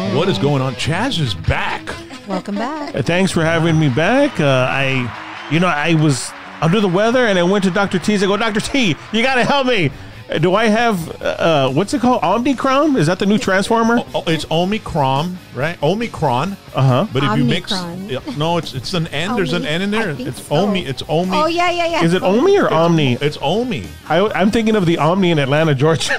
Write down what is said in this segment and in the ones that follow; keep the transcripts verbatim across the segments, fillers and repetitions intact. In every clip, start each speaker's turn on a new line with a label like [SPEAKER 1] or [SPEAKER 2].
[SPEAKER 1] What is going on? Chaz is back.
[SPEAKER 2] Welcome back.
[SPEAKER 3] Uh, Thanks for having me back. Uh, I, you know, I was under the weather, and I went to Doctor T's. I go, Doctor T, you got to help me. Uh, Do I have, uh, what's it called? Omnicron? Is that the new Transformer?
[SPEAKER 1] Oh, oh, it's Omicron, right? Omicron.
[SPEAKER 3] Uh-huh.
[SPEAKER 1] But if you mix,
[SPEAKER 2] Omnicron.
[SPEAKER 1] yeah, no, it's it's an N. There's an
[SPEAKER 2] Omi?
[SPEAKER 1] N in there.
[SPEAKER 2] I think
[SPEAKER 1] It's
[SPEAKER 2] so.
[SPEAKER 1] Omi. It's Omi.
[SPEAKER 2] Oh, yeah, yeah, yeah.
[SPEAKER 3] Is it Omi or Omni?
[SPEAKER 1] It's Omi.
[SPEAKER 3] I, I'm thinking of the Omni in Atlanta, Georgia.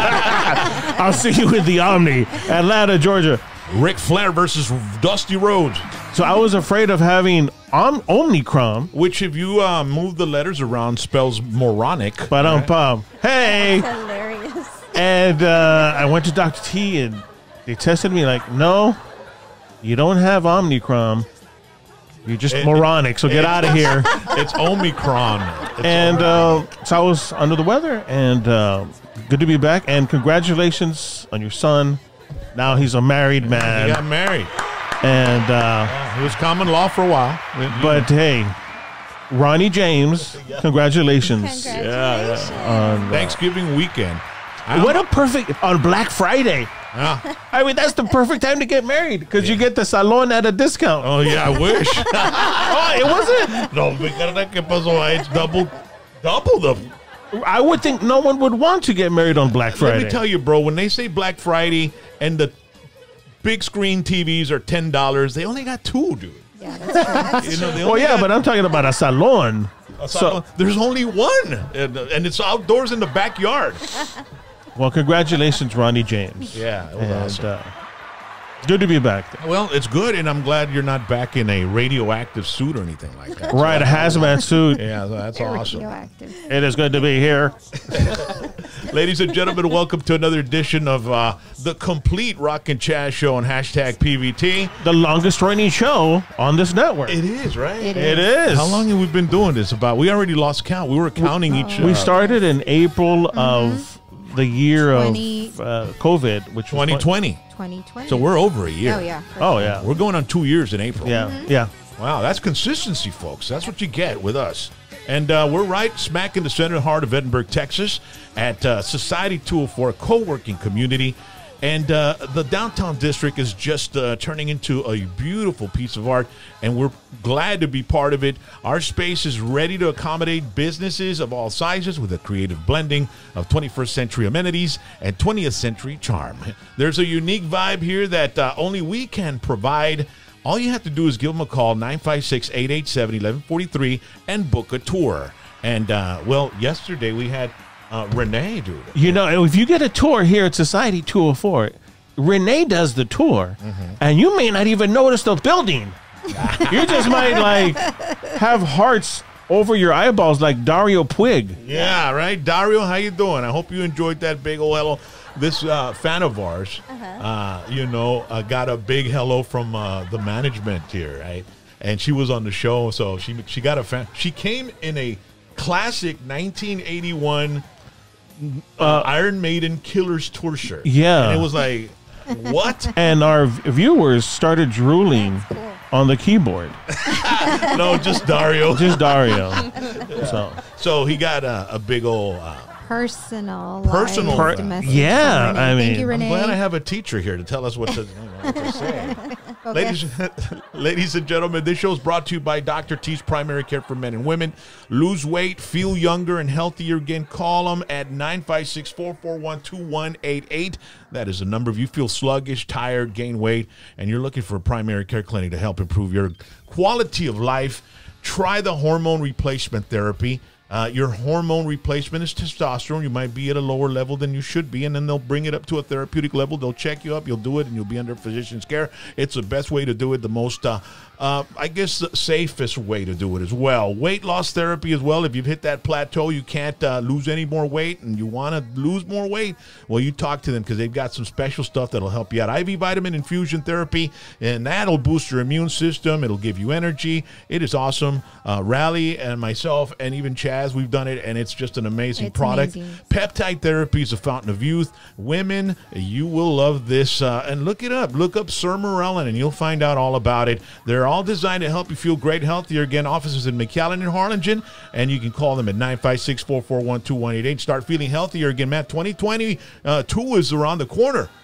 [SPEAKER 3] I'll see you with the Omni, Atlanta, Georgia.
[SPEAKER 1] Ric Flair versus Dusty Rhodes.
[SPEAKER 3] So I was afraid of having Om- Omnicron,
[SPEAKER 1] Which, if you uh, move the letters around, spells moronic.
[SPEAKER 3] but um, um, hey.
[SPEAKER 2] Hilarious.
[SPEAKER 3] And uh, I went to Doctor T, and they tested me like, no, you don't have Omnicron. You're just
[SPEAKER 1] It-
[SPEAKER 3] moronic, so get
[SPEAKER 1] it-
[SPEAKER 3] out of here.
[SPEAKER 1] It's Omicron. It's
[SPEAKER 3] And
[SPEAKER 1] Omicron.
[SPEAKER 3] uh, so I was under the weather, and uh, good to be back. And congratulations on your son. Now he's a married
[SPEAKER 1] he
[SPEAKER 3] man.
[SPEAKER 1] got married.
[SPEAKER 3] And uh,
[SPEAKER 1] Yeah, it was common law for a while.
[SPEAKER 3] but hey, Ronnie James, congratulations.
[SPEAKER 2] Congratulations.
[SPEAKER 3] On, uh,
[SPEAKER 1] Thanksgiving weekend. I
[SPEAKER 3] what
[SPEAKER 1] don't-
[SPEAKER 3] a perfect on Black Friday.
[SPEAKER 1] yeah.
[SPEAKER 3] I mean, that's the perfect time to get married because you get the salon at a discount.
[SPEAKER 1] Oh, yeah, I wish.
[SPEAKER 3] Oh, it wasn't.
[SPEAKER 1] No, fíjate que pasó. It's double, double the.
[SPEAKER 3] I would think no one would want to get married on Black Friday.
[SPEAKER 1] Let me tell you, bro, when they say Black Friday and the big screen T Vs are ten dollars, they only got two, dude.
[SPEAKER 2] Yeah, that's true.
[SPEAKER 1] You know, they
[SPEAKER 3] Well,
[SPEAKER 1] only
[SPEAKER 3] yeah,
[SPEAKER 1] got
[SPEAKER 3] but I'm talking about a salon.
[SPEAKER 1] a
[SPEAKER 3] So,
[SPEAKER 1] salon. There's only one, and, and it's outdoors in the backyard.
[SPEAKER 3] well, congratulations, Ronnie James.
[SPEAKER 1] Yeah, it was
[SPEAKER 3] And
[SPEAKER 1] awesome.
[SPEAKER 3] uh, it's good to be back.
[SPEAKER 1] Well, it's good, and I'm glad you're not back in a radioactive suit or anything like that.
[SPEAKER 3] Right, a hazmat suit.
[SPEAKER 1] Yeah, that's awesome.
[SPEAKER 2] Radioactive.
[SPEAKER 3] It is good to be here.
[SPEAKER 1] Ladies and gentlemen, welcome to another edition of uh, the complete Rock and Chaz show on hashtag P V T.
[SPEAKER 3] The longest running show on this network.
[SPEAKER 1] It is, right?
[SPEAKER 2] It
[SPEAKER 3] It
[SPEAKER 2] is.
[SPEAKER 3] is.
[SPEAKER 1] How long have we been doing this? About we already lost count. We were counting each.
[SPEAKER 3] We
[SPEAKER 1] uh,
[SPEAKER 3] started in April of the year
[SPEAKER 2] twenty
[SPEAKER 3] of uh, COVID, which was
[SPEAKER 1] twenty twenty.
[SPEAKER 2] twenty twenty.
[SPEAKER 1] So we're over a year.
[SPEAKER 2] Oh, yeah. for
[SPEAKER 3] Oh
[SPEAKER 2] sure.
[SPEAKER 3] yeah,
[SPEAKER 1] We're going on two years in April.
[SPEAKER 3] yeah, yeah.
[SPEAKER 1] Wow, that's consistency, folks. That's what you get with us. And uh, we're right smack in the center heart of Edinburgh, Texas, at uh, Society two oh four, a co-working community. And uh, the downtown district is just uh, turning into a beautiful piece of art, and we're glad to be part of it. Our space is ready to accommodate businesses of all sizes with a creative blending of twenty-first century amenities and twentieth century charm. There's a unique vibe here that uh, only we can provide. All you have to do is give them a call, nine five six, eight eight seven, one one four three, and book a tour. And, uh, well, yesterday we had uh, Renee, dude.
[SPEAKER 3] You know, if you get a tour here at Society two oh four, Renee does the tour, and you may not even notice the building. You just might like have hearts over your eyeballs like Dario Puig.
[SPEAKER 1] Yeah, right. Dario, how you doing? I hope you enjoyed that big old hello. This uh, fan of ours, uh, you know, uh, got a big hello from uh, the management here, right? And she was on the show, so she she got a fan. She came in a classic nineteen eighty-one uh, Iron Maiden Killers tour shirt.
[SPEAKER 3] Yeah.
[SPEAKER 1] And it was like, what?
[SPEAKER 3] And our v- viewers started drooling
[SPEAKER 2] Cool.
[SPEAKER 3] on the keyboard.
[SPEAKER 1] No, just Dario.
[SPEAKER 3] Just Dario. So,
[SPEAKER 1] So he got a, a big old... Uh,
[SPEAKER 2] Personal.
[SPEAKER 1] Personal.
[SPEAKER 2] live
[SPEAKER 1] Per-
[SPEAKER 2] message
[SPEAKER 3] yeah,
[SPEAKER 2] from Renee.
[SPEAKER 3] I
[SPEAKER 2] Thank
[SPEAKER 3] mean,
[SPEAKER 2] you,
[SPEAKER 3] I'm
[SPEAKER 2] Renee.
[SPEAKER 1] I'm glad I have a teacher here to tell us what to, you know, what to say.
[SPEAKER 2] Okay.
[SPEAKER 1] Ladies, ladies and gentlemen, this show is brought to you by Doctor T's Primary Care for Men and Women. Lose weight, feel younger and healthier again. Call them at nine five six, four four one, two one eight eight. That is the number. If you feel sluggish, tired, gain weight, and you're looking for a primary care clinic to help improve your quality of life, try the hormone replacement therapy. Uh, your hormone replacement is testosterone. You might be at a lower level than you should be, and then they'll bring it up to a therapeutic level. They'll check you up. You'll do it, and you'll be under physician's care. It's the best way to do it, the most, uh, uh, I guess, the safest way to do it as well. Weight loss therapy as well. If you've hit that plateau, you can't uh, lose any more weight, and you want to lose more weight, well, you talk to them because they've got some special stuff that'll help you out. I V vitamin infusion therapy, and that'll boost your immune system. It'll give you energy. It is awesome. Uh, Rally and myself and even Chaz, we've done it, and it's just an amazing
[SPEAKER 2] It's
[SPEAKER 1] product.
[SPEAKER 2] amazing.
[SPEAKER 1] Peptide therapy is a fountain of youth. Women, you will love this. Uh, and look it up. Look up Sermorelin, and you'll find out all about it. They're all designed to help you feel great, healthier. Again, offices in McAllen and Harlingen, and you can call them at nine five six, four four one, two one eight eight. Start feeling healthier again, Matt. twenty twenty-two uh, is around the corner.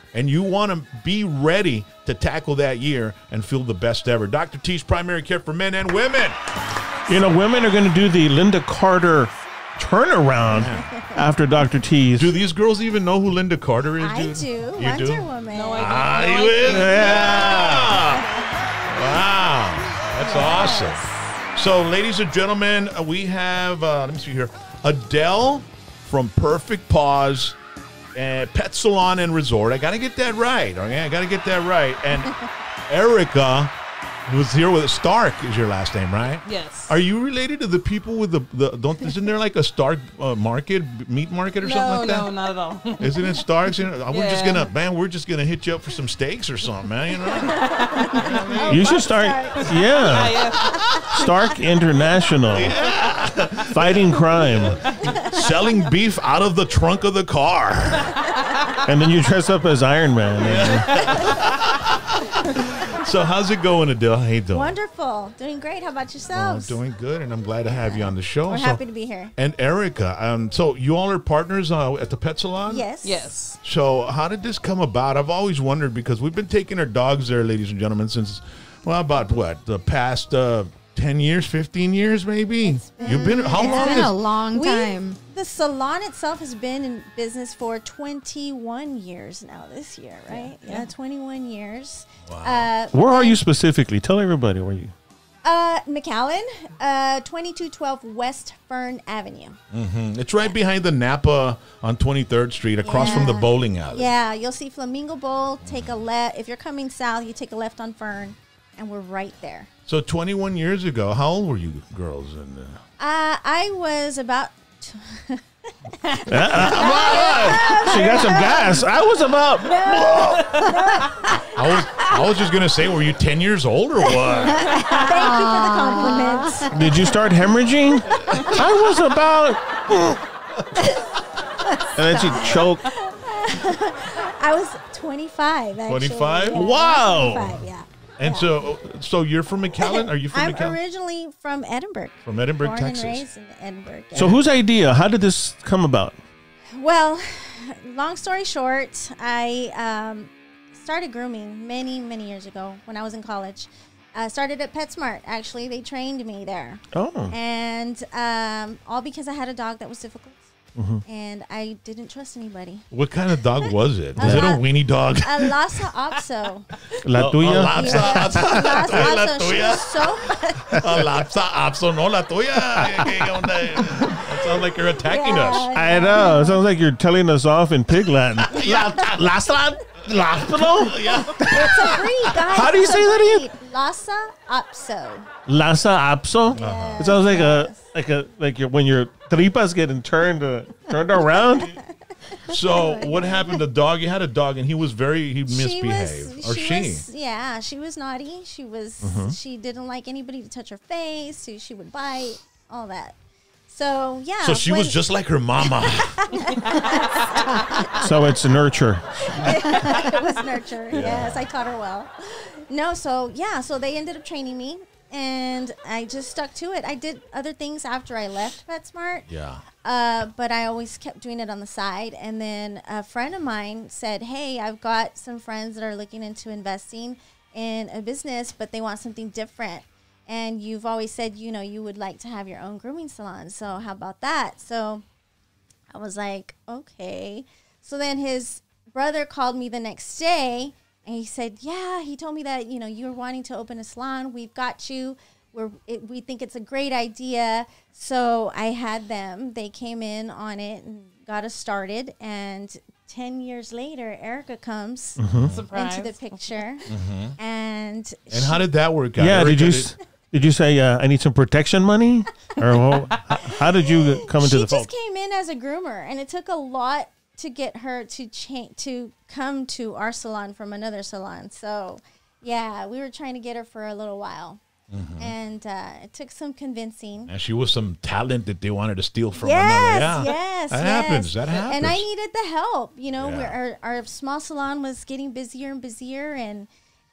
[SPEAKER 1] and you want to be ready to tackle that year and feel the best ever. Doctor T's Primary Care for Men and Women.
[SPEAKER 3] You know, women are going to do the Linda Carter turnaround after Doctor T's.
[SPEAKER 1] Do these girls even know who Linda Carter is,
[SPEAKER 2] I
[SPEAKER 1] dude?
[SPEAKER 2] do.
[SPEAKER 1] You
[SPEAKER 2] Wonder
[SPEAKER 1] do?
[SPEAKER 2] Woman.
[SPEAKER 4] No, I
[SPEAKER 1] Ah,
[SPEAKER 4] don't. No,
[SPEAKER 1] you
[SPEAKER 4] I
[SPEAKER 1] is?
[SPEAKER 4] don't.
[SPEAKER 1] Yeah. Wow. That's awesome. So, ladies and gentlemen, uh, we have, uh, let me see here, Adele from Perfect Paws, uh, Pet Salon and Resort. I got to get that right. Okay, I got to get that right. And Erica, who's here with Stark, is your last name, right?
[SPEAKER 4] Yes.
[SPEAKER 1] Are you related to the people with the, the don't, isn't there like a Stark uh, market, meat market or
[SPEAKER 4] no,
[SPEAKER 1] something like that?
[SPEAKER 4] no, not at all.
[SPEAKER 1] Isn't it Starks? You know, We're just
[SPEAKER 4] Yeah.
[SPEAKER 1] gonna, man. We're just gonna hit you up for some steaks or something, man. You know,
[SPEAKER 3] You should start, yeah,
[SPEAKER 4] yeah.
[SPEAKER 3] Stark International, fighting crime,
[SPEAKER 1] selling beef out of the trunk of the car.
[SPEAKER 3] and then you dress up as Iron Man.
[SPEAKER 1] So how's it going, Adele? How you doing?
[SPEAKER 2] Wonderful. Doing great. How about
[SPEAKER 1] Oh,
[SPEAKER 2] yourselves?
[SPEAKER 1] doing good, and I'm glad to have you on the show.
[SPEAKER 2] We're
[SPEAKER 1] So-
[SPEAKER 2] happy to be here.
[SPEAKER 1] And Erica, um, so you all are partners uh, at the pet salon?
[SPEAKER 2] Yes.
[SPEAKER 4] Yes.
[SPEAKER 1] So how did this come about? I've always wondered because we've been taking our dogs there, ladies and gentlemen, since, well, about what, the past uh, ten years, fifteen years maybe? You've been, how
[SPEAKER 2] It's
[SPEAKER 1] long
[SPEAKER 2] been
[SPEAKER 1] is
[SPEAKER 2] a
[SPEAKER 5] long
[SPEAKER 2] We-
[SPEAKER 5] time.
[SPEAKER 2] The salon itself has been in business for twenty-one years now this year, right? Yeah,
[SPEAKER 4] Yeah.
[SPEAKER 2] twenty-one years. Wow. Uh,
[SPEAKER 3] Where are you specifically? Tell everybody where you.
[SPEAKER 2] uh, McAllen, uh, twenty-two twelve West Fern Avenue.
[SPEAKER 1] It's right behind the Napa on twenty-third Street, across from the
[SPEAKER 2] Yeah.
[SPEAKER 1] bowling alley.
[SPEAKER 2] Yeah, you'll see Flamingo Bowl. Take a left. If you're coming south, you take a left on Fern, and we're right there.
[SPEAKER 1] So twenty-one years ago, how old were you girls? And uh,
[SPEAKER 2] Uh, I was about. T-
[SPEAKER 3] She got some gas. I was about.
[SPEAKER 1] I was I was just gonna say, were you ten years old or what?
[SPEAKER 2] Thank you for the compliments.
[SPEAKER 3] Did you start hemorrhaging? I was about. And then she choked.
[SPEAKER 2] I was twenty-five. Actually.
[SPEAKER 1] twenty-five?
[SPEAKER 2] Yeah, I was
[SPEAKER 3] Wow.
[SPEAKER 2] twenty-five, yeah.
[SPEAKER 1] And so, so you're from McAllen? Are you from
[SPEAKER 2] I'm
[SPEAKER 1] McAllen?
[SPEAKER 2] originally from Edinburgh.
[SPEAKER 1] From Edinburgh,
[SPEAKER 2] Born
[SPEAKER 1] Texas.
[SPEAKER 2] and raised in Edinburgh.
[SPEAKER 3] So
[SPEAKER 2] yeah.
[SPEAKER 3] whose idea? How did this come about?
[SPEAKER 2] Well, long story short, I um, started grooming many, many years ago when I was in college. I started at PetSmart. Actually, they trained me there,
[SPEAKER 3] Oh.
[SPEAKER 2] and um, all because I had a dog that was difficult,
[SPEAKER 3] Mm-hmm.
[SPEAKER 2] and I didn't trust anybody.
[SPEAKER 1] What kind of dog was it? Was it a
[SPEAKER 2] Uh,
[SPEAKER 1] weenie dog?
[SPEAKER 2] A Lhasa Apso.
[SPEAKER 3] La
[SPEAKER 1] A
[SPEAKER 3] tuya?
[SPEAKER 1] Lhasa
[SPEAKER 2] Yeah,
[SPEAKER 1] Apso.
[SPEAKER 2] Lhasa
[SPEAKER 1] La
[SPEAKER 2] Apso. She
[SPEAKER 1] tuya.
[SPEAKER 2] was so
[SPEAKER 1] A Lhasa Apso, no la tuya. ¿Qué onda? That sounds like you're attacking us.
[SPEAKER 3] I know. It sounds like you're telling us off in pig Latin. La, last Latin?
[SPEAKER 1] Yeah.
[SPEAKER 2] It's a breed, guys.
[SPEAKER 3] How do you
[SPEAKER 2] It's
[SPEAKER 3] say
[SPEAKER 2] a
[SPEAKER 3] that again?
[SPEAKER 2] breed. Lhasa Apso.
[SPEAKER 3] Lhasa Apso?
[SPEAKER 2] Yes,
[SPEAKER 3] It sounds like a
[SPEAKER 2] yes.
[SPEAKER 3] like a like your when your tripas getting turned uh, turned around.
[SPEAKER 1] So what happened? The dog, you had a dog, and he was very, he
[SPEAKER 2] She
[SPEAKER 1] misbehaved.
[SPEAKER 2] was,
[SPEAKER 1] or
[SPEAKER 2] she,
[SPEAKER 1] she.
[SPEAKER 2] was, yeah, she was naughty. She was, she didn't like anybody to touch her face. She, she would bite, all that. So yeah.
[SPEAKER 1] So she was
[SPEAKER 2] when-
[SPEAKER 1] just like her mama.
[SPEAKER 3] So it's nurture.
[SPEAKER 2] it was nurture. Yes, I taught her well. No, so yeah, so they ended up training me, and I just stuck to it. I did other things after I left PetSmart.
[SPEAKER 1] Yeah.
[SPEAKER 2] Uh, but I always kept doing it on the side. And then a friend of mine said, hey, I've got some friends that are looking into investing in a business, but they want something different. And you've always said, you know, you would like to have your own grooming salon. So how about that? So I was like, okay. So then his brother called me the next day and he said, yeah, he told me that, you know, you're wanting to open a salon. We've got you. We're, it, we think it's a great idea. So I had them. They came in on it and got us started. And ten years later, Erica comes
[SPEAKER 4] Surprise.
[SPEAKER 2] into the picture. And,
[SPEAKER 1] And how did that work out?
[SPEAKER 3] Yeah. Did
[SPEAKER 1] Erica,
[SPEAKER 3] you s- did you say uh, I need some protection money, or well, how, how did you come into
[SPEAKER 2] she
[SPEAKER 3] the
[SPEAKER 2] just
[SPEAKER 3] fold?
[SPEAKER 2] came in as a groomer, and it took a lot to get her to change to come to our salon from another salon. So, yeah, we were trying to get her for a little while, and uh, it took some convincing.
[SPEAKER 1] And she was some talent that they wanted to steal from
[SPEAKER 2] Yes,
[SPEAKER 1] another. Yeah.
[SPEAKER 2] yes,
[SPEAKER 1] That
[SPEAKER 2] yes.
[SPEAKER 1] happens. That happens.
[SPEAKER 2] And I needed the help. You know,
[SPEAKER 1] Yeah.
[SPEAKER 2] where our, our small salon was getting busier and busier, and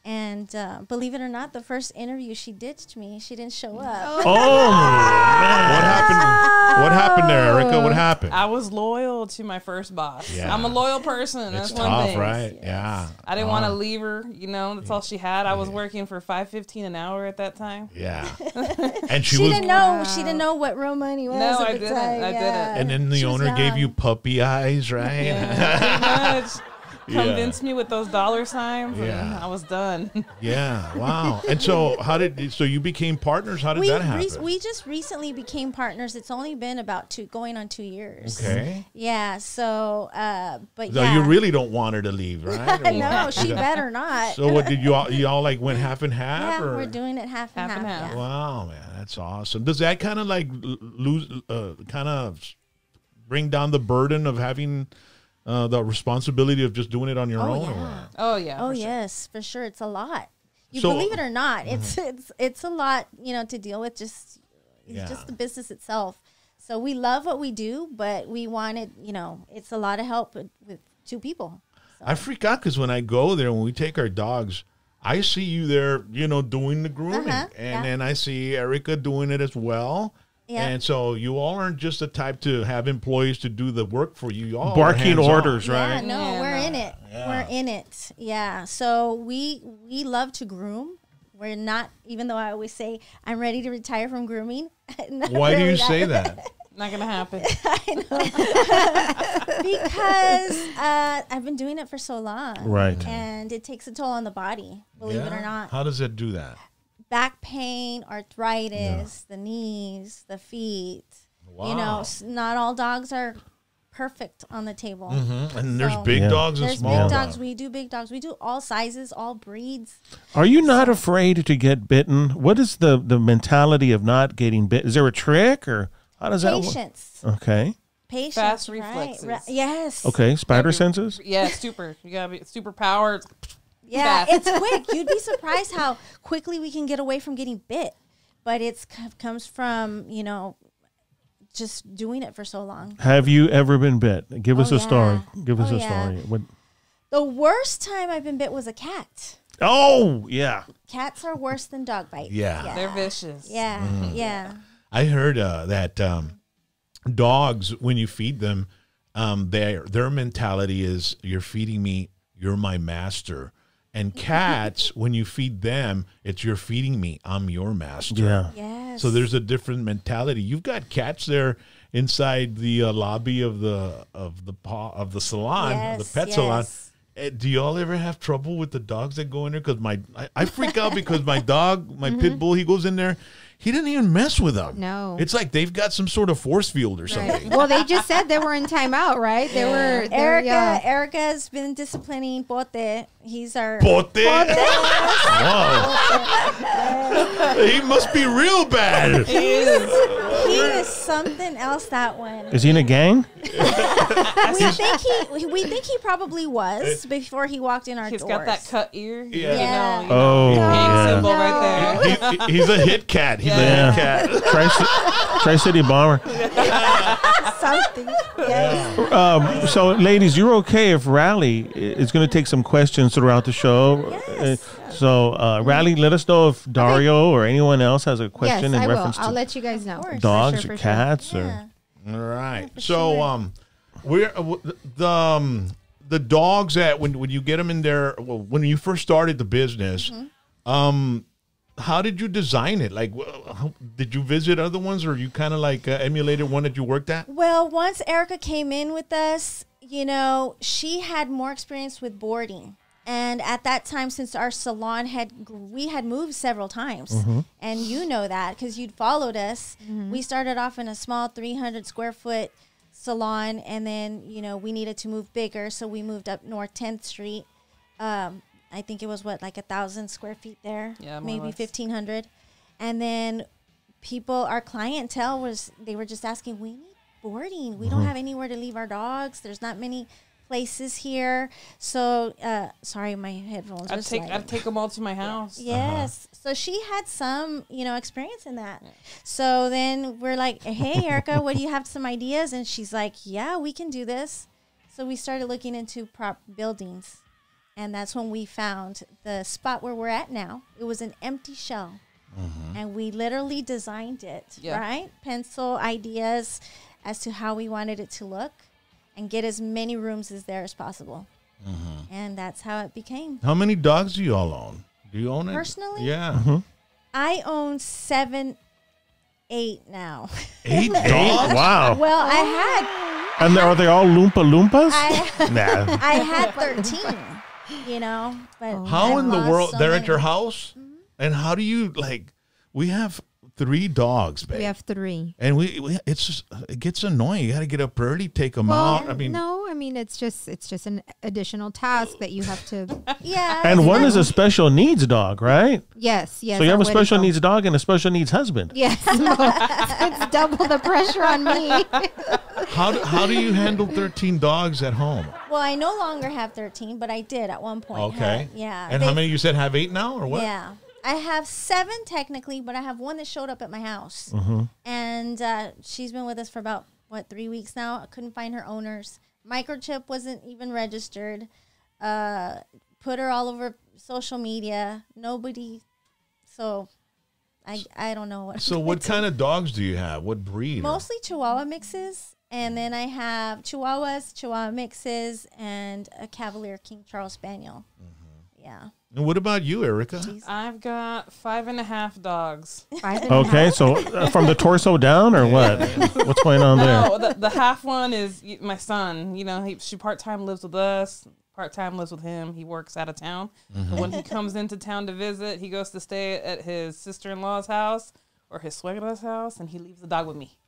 [SPEAKER 2] And uh, believe it or not, the first interview she ditched me. She didn't show up.
[SPEAKER 3] Oh, man.
[SPEAKER 1] What happened? What happened there, Erica? What happened?
[SPEAKER 4] I was loyal to my first boss.
[SPEAKER 1] Yeah.
[SPEAKER 4] I'm a loyal person.
[SPEAKER 1] It's
[SPEAKER 4] That's one
[SPEAKER 1] tough,
[SPEAKER 4] thing.
[SPEAKER 1] right? Yeah.
[SPEAKER 4] I didn't
[SPEAKER 1] Wow.
[SPEAKER 4] want to leave her. You know, that's all she had. I was working for five fifteen an hour at that time.
[SPEAKER 1] Yeah. And she,
[SPEAKER 2] She,
[SPEAKER 1] was.
[SPEAKER 2] didn't know. She didn't know what real money was.
[SPEAKER 4] No,
[SPEAKER 2] at
[SPEAKER 4] I
[SPEAKER 2] the
[SPEAKER 4] didn't.
[SPEAKER 2] time.
[SPEAKER 4] I
[SPEAKER 2] yeah.
[SPEAKER 4] didn't.
[SPEAKER 1] And then the
[SPEAKER 2] She was
[SPEAKER 1] owner gave
[SPEAKER 2] young.
[SPEAKER 1] you puppy eyes, right?
[SPEAKER 4] Yeah, pretty much.
[SPEAKER 1] Yeah.
[SPEAKER 4] Convinced me with those dollar signs, and
[SPEAKER 1] Yeah.
[SPEAKER 4] I was done.
[SPEAKER 1] Yeah. Wow. And so, how did so you became partners? How did
[SPEAKER 2] We
[SPEAKER 1] that happen?
[SPEAKER 2] re- we just recently became partners. It's only been about two, going on two years.
[SPEAKER 1] okay.
[SPEAKER 2] Yeah. So, uh, but
[SPEAKER 1] So
[SPEAKER 2] yeah.
[SPEAKER 1] you really don't want her to leave, right? Or-
[SPEAKER 2] no, she better not.
[SPEAKER 1] So what did you all? You all like went half and half,
[SPEAKER 2] yeah,
[SPEAKER 1] or?
[SPEAKER 2] we're doing it half and
[SPEAKER 4] Half
[SPEAKER 2] half.
[SPEAKER 4] and half.
[SPEAKER 2] Yeah.
[SPEAKER 1] Wow, man, that's awesome. Does that kind of like l- lose, uh, kind of bring down the burden of having uh, the responsibility of just doing it on your
[SPEAKER 2] Oh,
[SPEAKER 1] own?
[SPEAKER 2] yeah.
[SPEAKER 1] Or what?
[SPEAKER 4] Oh yeah.
[SPEAKER 2] Oh
[SPEAKER 4] for sure.
[SPEAKER 2] yes, for sure. It's a lot. You
[SPEAKER 1] So-
[SPEAKER 2] believe it or not, it's it's it's a lot. You know, to deal with. Just it's
[SPEAKER 1] Yeah.
[SPEAKER 2] just the business itself. So we love what we do, but we wanted. You know, it's a lot of help with, with two people.
[SPEAKER 1] I freak out because when I go there, when we take our dogs, I see you there, you know, doing the grooming,
[SPEAKER 2] Uh-huh,
[SPEAKER 1] and
[SPEAKER 2] yeah.
[SPEAKER 1] then I see Erica doing it as well.
[SPEAKER 2] Yeah.
[SPEAKER 1] And so you all aren't just the type to have employees to do the work for you. You all are
[SPEAKER 3] Barking
[SPEAKER 1] hands-on.
[SPEAKER 3] orders,
[SPEAKER 2] Yeah,
[SPEAKER 3] right?
[SPEAKER 2] no,
[SPEAKER 4] Yeah,
[SPEAKER 2] we're
[SPEAKER 4] no.
[SPEAKER 2] in it.
[SPEAKER 1] Yeah.
[SPEAKER 2] We're in it. Yeah. So we we love to groom. We're not, even though I always say I'm ready to retire from grooming. Not
[SPEAKER 1] Why do
[SPEAKER 2] really
[SPEAKER 1] you say that?
[SPEAKER 4] Not gonna happen.
[SPEAKER 2] Because uh, I've been doing it for so long.
[SPEAKER 3] Right.
[SPEAKER 2] And it takes a toll on the body, believe it
[SPEAKER 1] Yeah?
[SPEAKER 2] or not.
[SPEAKER 1] How does it do that?
[SPEAKER 2] Back pain, arthritis, the knees, the feet. You know,
[SPEAKER 1] Wow.
[SPEAKER 2] s- not all dogs are perfect on the table.
[SPEAKER 1] Mhm. And there's
[SPEAKER 2] So-
[SPEAKER 1] big
[SPEAKER 3] Yeah.
[SPEAKER 1] dogs and
[SPEAKER 2] There's
[SPEAKER 1] small
[SPEAKER 2] big
[SPEAKER 1] dogs.
[SPEAKER 2] dogs. We do big dogs. We do all sizes, all breeds.
[SPEAKER 3] Are you not afraid to get bitten? What is the, the mentality of not getting bit? Is there a trick or how does that work?
[SPEAKER 2] Patience.
[SPEAKER 3] Okay.
[SPEAKER 2] Patience.
[SPEAKER 4] Fast
[SPEAKER 2] right,
[SPEAKER 4] reflexes.
[SPEAKER 2] right. Yes.
[SPEAKER 3] Okay. Spider
[SPEAKER 4] Every-
[SPEAKER 3] senses?
[SPEAKER 4] Yeah, super. You gotta be super powered.
[SPEAKER 2] Yeah,
[SPEAKER 4] Fast.
[SPEAKER 2] it's quick. You'd be surprised how quickly we can get away from getting bit. But it's comes from, you know, just doing it for so long.
[SPEAKER 3] Have you ever been bit? Give us
[SPEAKER 2] Oh,
[SPEAKER 3] a story.
[SPEAKER 2] yeah.
[SPEAKER 3] Give us
[SPEAKER 2] Oh,
[SPEAKER 3] a
[SPEAKER 2] yeah.
[SPEAKER 3] story. What?
[SPEAKER 2] The worst time I've been bit was a cat.
[SPEAKER 3] Oh, yeah.
[SPEAKER 2] Cats are worse than dog bites.
[SPEAKER 1] Yeah.
[SPEAKER 4] They're vicious.
[SPEAKER 2] Yeah, yeah.
[SPEAKER 1] I heard uh, that um, dogs, when you feed them, um, their their mentality is, "You're feeding me, you're my master." And cats, when you feed them, it's, "You're feeding me, I'm your master."
[SPEAKER 3] Yeah.
[SPEAKER 2] Yes.
[SPEAKER 1] So there's a different mentality. You've got cats there inside the uh, lobby of the of the pa- of the salon,
[SPEAKER 2] Yes,
[SPEAKER 1] the pet
[SPEAKER 2] yes.
[SPEAKER 1] salon. Uh, Do y'all ever have trouble with the dogs that go in there? Because my I, I freak out because my dog, my pit bull, he goes in there. He didn't even mess with them.
[SPEAKER 5] No.
[SPEAKER 1] It's like they've got some sort of force field or something.
[SPEAKER 5] Well, they just said they were in timeout, right? They were. they were,
[SPEAKER 2] Erica,
[SPEAKER 5] yeah.
[SPEAKER 2] Erica's been disciplining Pote. He's our
[SPEAKER 1] Pote. Wow. He must be real bad.
[SPEAKER 4] He is.
[SPEAKER 2] he is something else. That one.
[SPEAKER 3] Is he in a gang?
[SPEAKER 2] We think he we think he probably was before he walked in our
[SPEAKER 4] He's
[SPEAKER 2] doors.
[SPEAKER 4] got that cut ear.
[SPEAKER 1] Yeah.
[SPEAKER 4] You
[SPEAKER 2] Yeah.
[SPEAKER 4] know, you know,
[SPEAKER 3] Oh,
[SPEAKER 4] gang
[SPEAKER 3] yeah.
[SPEAKER 4] symbol right there.
[SPEAKER 1] He- he's a hit cat. He's
[SPEAKER 4] Yeah.
[SPEAKER 1] a hit cat.
[SPEAKER 3] Tri- Tri-City Bomber.
[SPEAKER 2] something. Yes.
[SPEAKER 3] Um, so, ladies, you're okay if Rally is going to take some questions throughout the show.
[SPEAKER 2] Yes.
[SPEAKER 3] Uh, so, uh, Rally, let us know if Dario or anyone else has a
[SPEAKER 5] Yes,
[SPEAKER 3] question in
[SPEAKER 5] I will.
[SPEAKER 3] reference
[SPEAKER 5] I'll
[SPEAKER 3] to
[SPEAKER 5] let you guys know.
[SPEAKER 2] course.
[SPEAKER 3] dogs
[SPEAKER 5] For sure,
[SPEAKER 3] or
[SPEAKER 5] for sure.
[SPEAKER 3] cats
[SPEAKER 2] Yeah.
[SPEAKER 3] or.
[SPEAKER 1] All right.
[SPEAKER 2] for
[SPEAKER 1] So,
[SPEAKER 2] sure.
[SPEAKER 1] um, we're uh, w- the um, the dogs that when when you get them in there, well, when you first started the business,
[SPEAKER 2] Mm-hmm.
[SPEAKER 1] um, how did you design it? Like, wh- how, did you visit other ones, or you kind of like uh, emulated one that you worked at?
[SPEAKER 2] Well, once Erica came in with us, you know, she had more experience with boarding. And at that time, since our salon had, we had moved several times. And you know that because you'd followed us. We started off in a small three hundred square foot salon. And then, you know, we needed to move bigger. So we moved up North tenth Street. Um, I think it was what, like a thousand square feet there?
[SPEAKER 4] Yeah, more or
[SPEAKER 2] maybe
[SPEAKER 4] less.
[SPEAKER 2] fifteen hundred. And then people, our clientele was, they were just asking, we need boarding. We don't have anywhere to leave our dogs. There's not many places here. So, uh, sorry, my headphones are
[SPEAKER 4] I'd take
[SPEAKER 2] sliding.
[SPEAKER 4] I'd take them all to my house.
[SPEAKER 2] Yes. So she had some, you know, experience in that. So then we're like, hey, Erica, what do you have some ideas? And she's like, yeah, we can do this. So we started looking into prop buildings. And that's when we found the spot where we're at now. It was an empty shell. Mm-hmm. And we literally designed it, yeah. right? Pencil ideas as to how we wanted it to look and get as many rooms as there as possible. Mm-hmm. And that's how it became.
[SPEAKER 1] How many dogs do you all own? Do you own it?
[SPEAKER 2] Personally?
[SPEAKER 1] Yeah.
[SPEAKER 3] Mm-hmm.
[SPEAKER 2] I own seven, eight now.
[SPEAKER 1] Eight dogs?
[SPEAKER 3] Wow.
[SPEAKER 2] Well, I had...
[SPEAKER 3] And are they all Loompa Loompas?
[SPEAKER 2] I,
[SPEAKER 3] nah.
[SPEAKER 2] I had thirteen, you know. But
[SPEAKER 1] how
[SPEAKER 2] I've
[SPEAKER 1] in the
[SPEAKER 2] lost
[SPEAKER 1] world?
[SPEAKER 2] so
[SPEAKER 1] they're
[SPEAKER 2] many.
[SPEAKER 1] at your house? Mm-hmm. And how do you, like, we have three dogs, babe.
[SPEAKER 5] We have three.
[SPEAKER 1] And we, we it's just, it gets annoying. You got to get up early, take them
[SPEAKER 5] Well,
[SPEAKER 1] out. I mean,
[SPEAKER 5] no, I mean, it's just it's just an additional task that you have to.
[SPEAKER 2] Yeah.
[SPEAKER 3] And one is a special needs dog, right?
[SPEAKER 5] Yes, yes.
[SPEAKER 3] So you have
[SPEAKER 5] our
[SPEAKER 3] a special
[SPEAKER 5] Whittle.
[SPEAKER 3] needs dog and a special needs husband.
[SPEAKER 5] Yes. It's double the pressure on me.
[SPEAKER 1] how do, how do you handle thirteen dogs at home?
[SPEAKER 2] Well, I no longer have thirteen, but I did at one point.
[SPEAKER 1] Okay.
[SPEAKER 2] Have, yeah.
[SPEAKER 1] And
[SPEAKER 2] They-
[SPEAKER 1] how many you said have eight now or what?
[SPEAKER 2] Yeah. I have seven technically, but I have one that showed up at my house.
[SPEAKER 3] Mm-hmm.
[SPEAKER 2] And uh, she's been with us for about, what, three weeks now. I couldn't find her owners. Microchip wasn't even registered. Uh, put her all over social media. Nobody. So I I don't know what.
[SPEAKER 1] So what kind of dogs do you have? What breed?
[SPEAKER 2] Mostly Chihuahua mixes. And then I have Chihuahuas, Chihuahua mixes, and a Cavalier King Charles Spaniel. Mm-hmm. Yeah.
[SPEAKER 1] And what about you, Erica?
[SPEAKER 4] I've got five and a half dogs.
[SPEAKER 5] Five and a
[SPEAKER 3] Okay,
[SPEAKER 5] half.
[SPEAKER 3] so uh, from the torso down or what? What's going on there?
[SPEAKER 4] No, the, the half one is y- my son. You know, he she part time lives with us. Part time lives with him. He works out of town.
[SPEAKER 1] Mm-hmm.
[SPEAKER 4] But when he comes into town to visit, he goes to stay at his sister in law's house or his suegra's house, and he leaves the dog with me.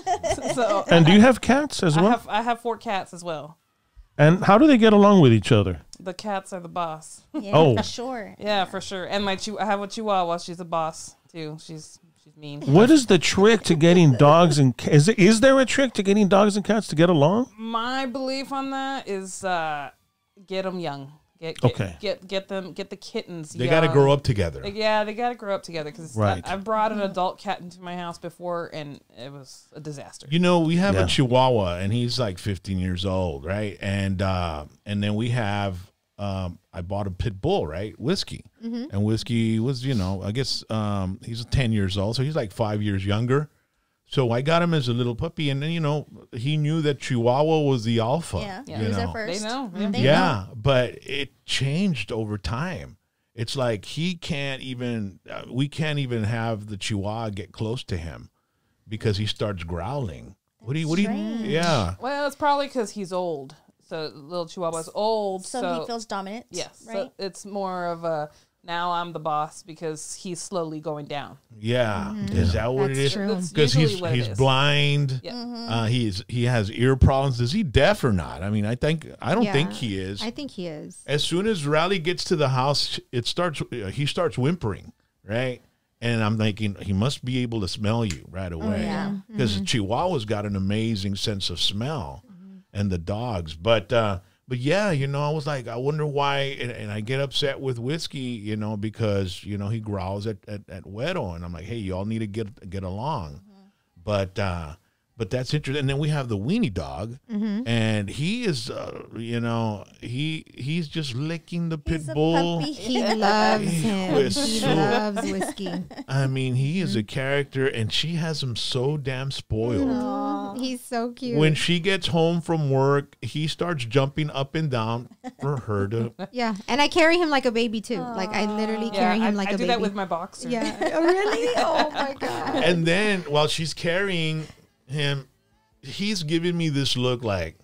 [SPEAKER 4] So
[SPEAKER 3] And do you have cats as
[SPEAKER 4] I
[SPEAKER 3] well?
[SPEAKER 4] have I have four cats as well.
[SPEAKER 3] And how do they get along with each other?
[SPEAKER 4] The cats are the boss.
[SPEAKER 2] Yeah,
[SPEAKER 3] Oh.
[SPEAKER 2] for sure.
[SPEAKER 4] Yeah, for sure. And my chi- I have a Chihuahua. She's a boss too. She's she's mean.
[SPEAKER 3] What is the trick to getting dogs and ca- is, it, is there a trick to getting dogs and cats to get along?
[SPEAKER 4] My belief on that is uh, get them young. Get, get
[SPEAKER 3] Okay.
[SPEAKER 4] Get get them get the kittens.
[SPEAKER 1] They
[SPEAKER 4] young.
[SPEAKER 1] got to grow up together.
[SPEAKER 4] Like, yeah, they got to grow up together because
[SPEAKER 3] Right.
[SPEAKER 4] I've brought an adult cat into my house before and it was a disaster.
[SPEAKER 1] You know, we have
[SPEAKER 3] Yeah.
[SPEAKER 1] a Chihuahua, and he's like fifteen years old, right? And uh, and then we have, um, I bought a pit bull, right? Whiskey, and Whiskey was, you know, I guess um, he's ten years old, so he's like five years younger. So I got him as a little puppy, and then you know he knew that Chihuahua was the alpha.
[SPEAKER 2] Yeah,
[SPEAKER 4] Yeah.
[SPEAKER 2] he
[SPEAKER 1] you
[SPEAKER 2] was
[SPEAKER 1] know.
[SPEAKER 2] at first.
[SPEAKER 4] They know. Yeah.
[SPEAKER 2] They
[SPEAKER 1] Yeah, but it changed over time. It's like he can't even, uh, we can't even have the Chihuahua get close to him because he starts growling. What do you, what do you,
[SPEAKER 2] strange.
[SPEAKER 1] yeah.
[SPEAKER 4] Well, it's probably because he's old. So little Chihuahua's old.
[SPEAKER 2] So,
[SPEAKER 4] So,
[SPEAKER 2] he feels dominant.
[SPEAKER 4] yes.
[SPEAKER 2] Right.
[SPEAKER 4] So it's more of a now I'm the boss because he's slowly going down.
[SPEAKER 1] Yeah. Is that what
[SPEAKER 5] That's
[SPEAKER 1] it is?
[SPEAKER 5] true.
[SPEAKER 4] That's
[SPEAKER 1] Because
[SPEAKER 4] usually
[SPEAKER 1] he's,
[SPEAKER 4] what it
[SPEAKER 1] he's
[SPEAKER 4] is.
[SPEAKER 1] blind.
[SPEAKER 4] Yeah.
[SPEAKER 1] Uh, he's, he has ear problems. Is he deaf or not? I mean, I think, I don't
[SPEAKER 5] Yeah.
[SPEAKER 1] think he is.
[SPEAKER 5] I think he is.
[SPEAKER 1] As soon as Riley gets to the house, it starts. uh, He starts whimpering, right? And I'm thinking he must be able to smell you right away,
[SPEAKER 2] yeah.
[SPEAKER 1] because Chihuahua's got an amazing sense of smell, and the dogs. But uh, but yeah, you know, I was like, I wonder why, and, and I get upset with Whiskey, you know, because you know he growls at at, at Wedo, and I'm like, hey, y'all need to get get along, but. uh But that's interesting. And then we have the weenie dog, and he is, uh, you know, he he's just licking the pit
[SPEAKER 2] He's a
[SPEAKER 1] bull.
[SPEAKER 2] puppy.
[SPEAKER 5] He loves him.
[SPEAKER 1] was
[SPEAKER 5] He
[SPEAKER 1] so-
[SPEAKER 5] loves whiskey.
[SPEAKER 1] I mean, he is a character, and she has him so damn spoiled.
[SPEAKER 5] He's so cute.
[SPEAKER 1] When she gets home from work, he starts jumping up and down for her to.
[SPEAKER 5] yeah, and I carry him like a baby too. Like I literally
[SPEAKER 4] Yeah,
[SPEAKER 5] carry
[SPEAKER 4] I,
[SPEAKER 5] him like
[SPEAKER 4] I
[SPEAKER 5] a
[SPEAKER 4] do
[SPEAKER 5] baby.
[SPEAKER 4] that with my boxer.
[SPEAKER 5] yeah. Oh really? Oh my god.
[SPEAKER 1] And then while she's carrying him, he's giving me this look like.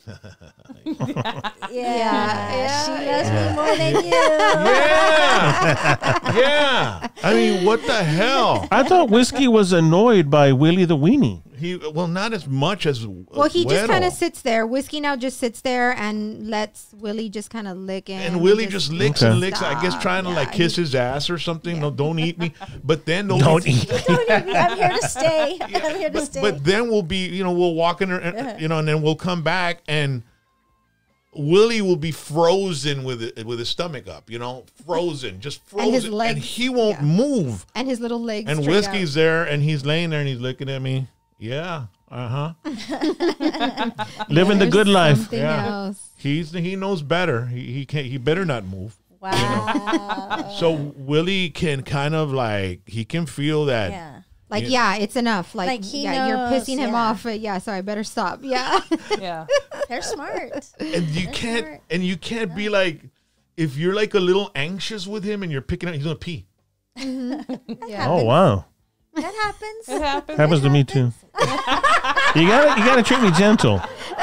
[SPEAKER 2] Yeah.
[SPEAKER 5] Yeah.
[SPEAKER 2] She loves me more than you.
[SPEAKER 1] Yeah, yeah. I mean, what the hell?
[SPEAKER 3] I thought Whiskey was annoyed by Willie the Weenie.
[SPEAKER 1] He well, not as much as.
[SPEAKER 5] Well, he just
[SPEAKER 1] Weddle.
[SPEAKER 5] kind of sits there. Whiskey now just sits there and lets Willie just kind of lick him.
[SPEAKER 1] And Willie just licks
[SPEAKER 3] Okay.
[SPEAKER 1] and licks. I guess
[SPEAKER 5] Stop.
[SPEAKER 1] trying to
[SPEAKER 5] Yeah,
[SPEAKER 1] like kiss
[SPEAKER 5] he-
[SPEAKER 1] his ass or something. No, don't eat me. But then they'll
[SPEAKER 3] Don't
[SPEAKER 1] be,
[SPEAKER 3] eat.
[SPEAKER 2] Don't eat me. I'm here to stay. I'm here to
[SPEAKER 1] but,
[SPEAKER 2] stay.
[SPEAKER 1] but then we'll be, you know, we'll walk in, her, you know, and then we'll come back and Willie will be frozen with it, with his stomach up, you know, frozen, just frozen,
[SPEAKER 5] And his
[SPEAKER 1] and
[SPEAKER 5] legs,
[SPEAKER 1] he won't
[SPEAKER 5] yeah.
[SPEAKER 1] move.
[SPEAKER 5] and his little legs.
[SPEAKER 1] And
[SPEAKER 5] straight
[SPEAKER 1] Whiskey's
[SPEAKER 5] out.
[SPEAKER 1] there, and he's laying there, and he's looking at me. Yeah, Uh huh.
[SPEAKER 3] Living the good life.
[SPEAKER 5] Something
[SPEAKER 1] Yeah.
[SPEAKER 5] else.
[SPEAKER 1] He's he knows better. He he can he better not move.
[SPEAKER 2] Wow.
[SPEAKER 1] So Willie can kind of like he can feel that.
[SPEAKER 2] Yeah.
[SPEAKER 5] Like,
[SPEAKER 1] Yeah.
[SPEAKER 5] yeah, it's enough. Like,
[SPEAKER 2] Like, he
[SPEAKER 5] yeah, you're
[SPEAKER 2] knows,
[SPEAKER 5] pissing him
[SPEAKER 2] yeah.
[SPEAKER 5] off. Uh, yeah, so I better stop. Yeah.
[SPEAKER 4] Yeah.
[SPEAKER 2] They're smart.
[SPEAKER 1] And you
[SPEAKER 2] They're
[SPEAKER 1] can't
[SPEAKER 2] smart.
[SPEAKER 1] and you can't be like if you're like a little anxious with him and you're picking up, he's gonna pee.
[SPEAKER 5] yeah.
[SPEAKER 3] Oh wow,
[SPEAKER 2] That happens.
[SPEAKER 4] It happens.
[SPEAKER 3] happens to me too. You gotta you gotta treat me gentle.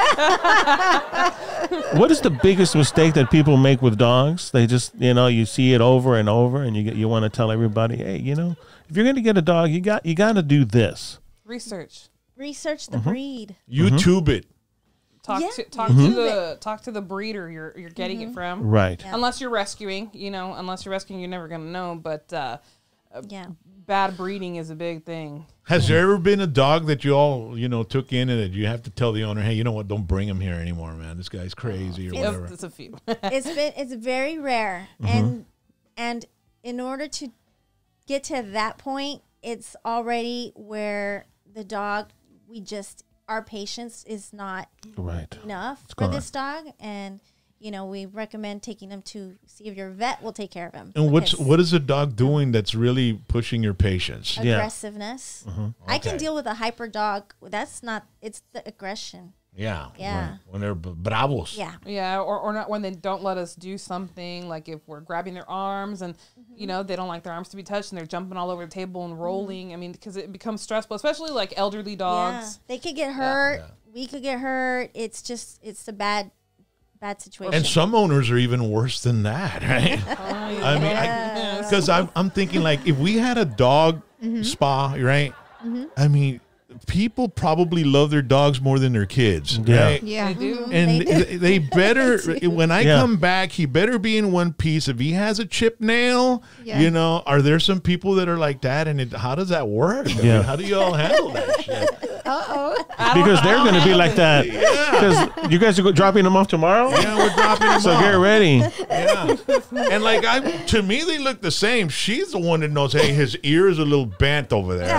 [SPEAKER 3] What is the biggest mistake that people make with dogs? They just, you know, you see it over and over, and you get, you want to tell everybody, hey, you know, if you're gonna get a dog, you got you got to do this.
[SPEAKER 4] Research.
[SPEAKER 2] Research the
[SPEAKER 3] Mm-hmm.
[SPEAKER 2] breed.
[SPEAKER 1] YouTube it.
[SPEAKER 4] Talk
[SPEAKER 2] Yeah.
[SPEAKER 4] to talk
[SPEAKER 3] Mm-hmm.
[SPEAKER 4] to the talk to the breeder you're you're getting it from.
[SPEAKER 3] Right.
[SPEAKER 2] Yeah.
[SPEAKER 4] Unless you're rescuing, you know, unless you're rescuing, you're never gonna know. But uh,
[SPEAKER 2] Yeah.
[SPEAKER 4] bad breeding is a big thing.
[SPEAKER 1] Has there ever been a dog that you all, you know, took in and that you have to tell the owner, hey, you know what, don't bring him here anymore, man. This guy's crazy or
[SPEAKER 2] It's-
[SPEAKER 1] whatever.
[SPEAKER 4] It's, it's a few.
[SPEAKER 2] It's been it's very rare, and and in order to get to that point, it's already where the dog we just our patience is not
[SPEAKER 3] Right.
[SPEAKER 2] enough for
[SPEAKER 3] gone.
[SPEAKER 2] this dog, and you know we recommend taking him to see if your vet will take care of him.
[SPEAKER 1] And what's
[SPEAKER 2] because
[SPEAKER 1] what is a dog doing that's really pushing your patience?
[SPEAKER 3] Yeah.
[SPEAKER 2] aggressiveness? I can
[SPEAKER 1] Okay.
[SPEAKER 2] deal with a hyper dog. That's not. It's the aggression.
[SPEAKER 1] Yeah.
[SPEAKER 2] Yeah.
[SPEAKER 1] When, when they're b- bravos.
[SPEAKER 2] Yeah.
[SPEAKER 4] Yeah, or, or not when they don't let us do something, like if we're grabbing their arms and, you know, they don't like their arms to be touched and they're jumping all over the table and rolling. I mean, because it becomes stressful, especially like elderly
[SPEAKER 2] Yeah.
[SPEAKER 4] dogs.
[SPEAKER 2] They could get hurt.
[SPEAKER 1] Yeah.
[SPEAKER 2] We could get hurt. It's just it's a bad, bad situation.
[SPEAKER 1] And some owners are even worse than that, right? I mean,
[SPEAKER 2] Yes.
[SPEAKER 1] because I'm, I'm thinking like if we had a dog spa, right? I mean, people probably love their dogs more than their kids,
[SPEAKER 3] Yeah.
[SPEAKER 1] right?
[SPEAKER 5] Yeah.
[SPEAKER 4] They do.
[SPEAKER 1] And
[SPEAKER 2] They do.
[SPEAKER 1] they, they better, when I
[SPEAKER 3] Yeah.
[SPEAKER 1] come back, he better be in one piece. If he has a chip nail,
[SPEAKER 5] Yeah.
[SPEAKER 1] you know, are there some people that are like that? And it, how does that work? I mean,
[SPEAKER 3] Yeah.
[SPEAKER 1] how do you all handle that shit?
[SPEAKER 3] Because they're going to be like that. Because you guys are go- dropping them off tomorrow.
[SPEAKER 1] Yeah, we're dropping them
[SPEAKER 3] So
[SPEAKER 1] off.
[SPEAKER 3] get ready.
[SPEAKER 1] Yeah. And like I to me they look the same. She's the one that knows, hey, his ear is a little bent over there.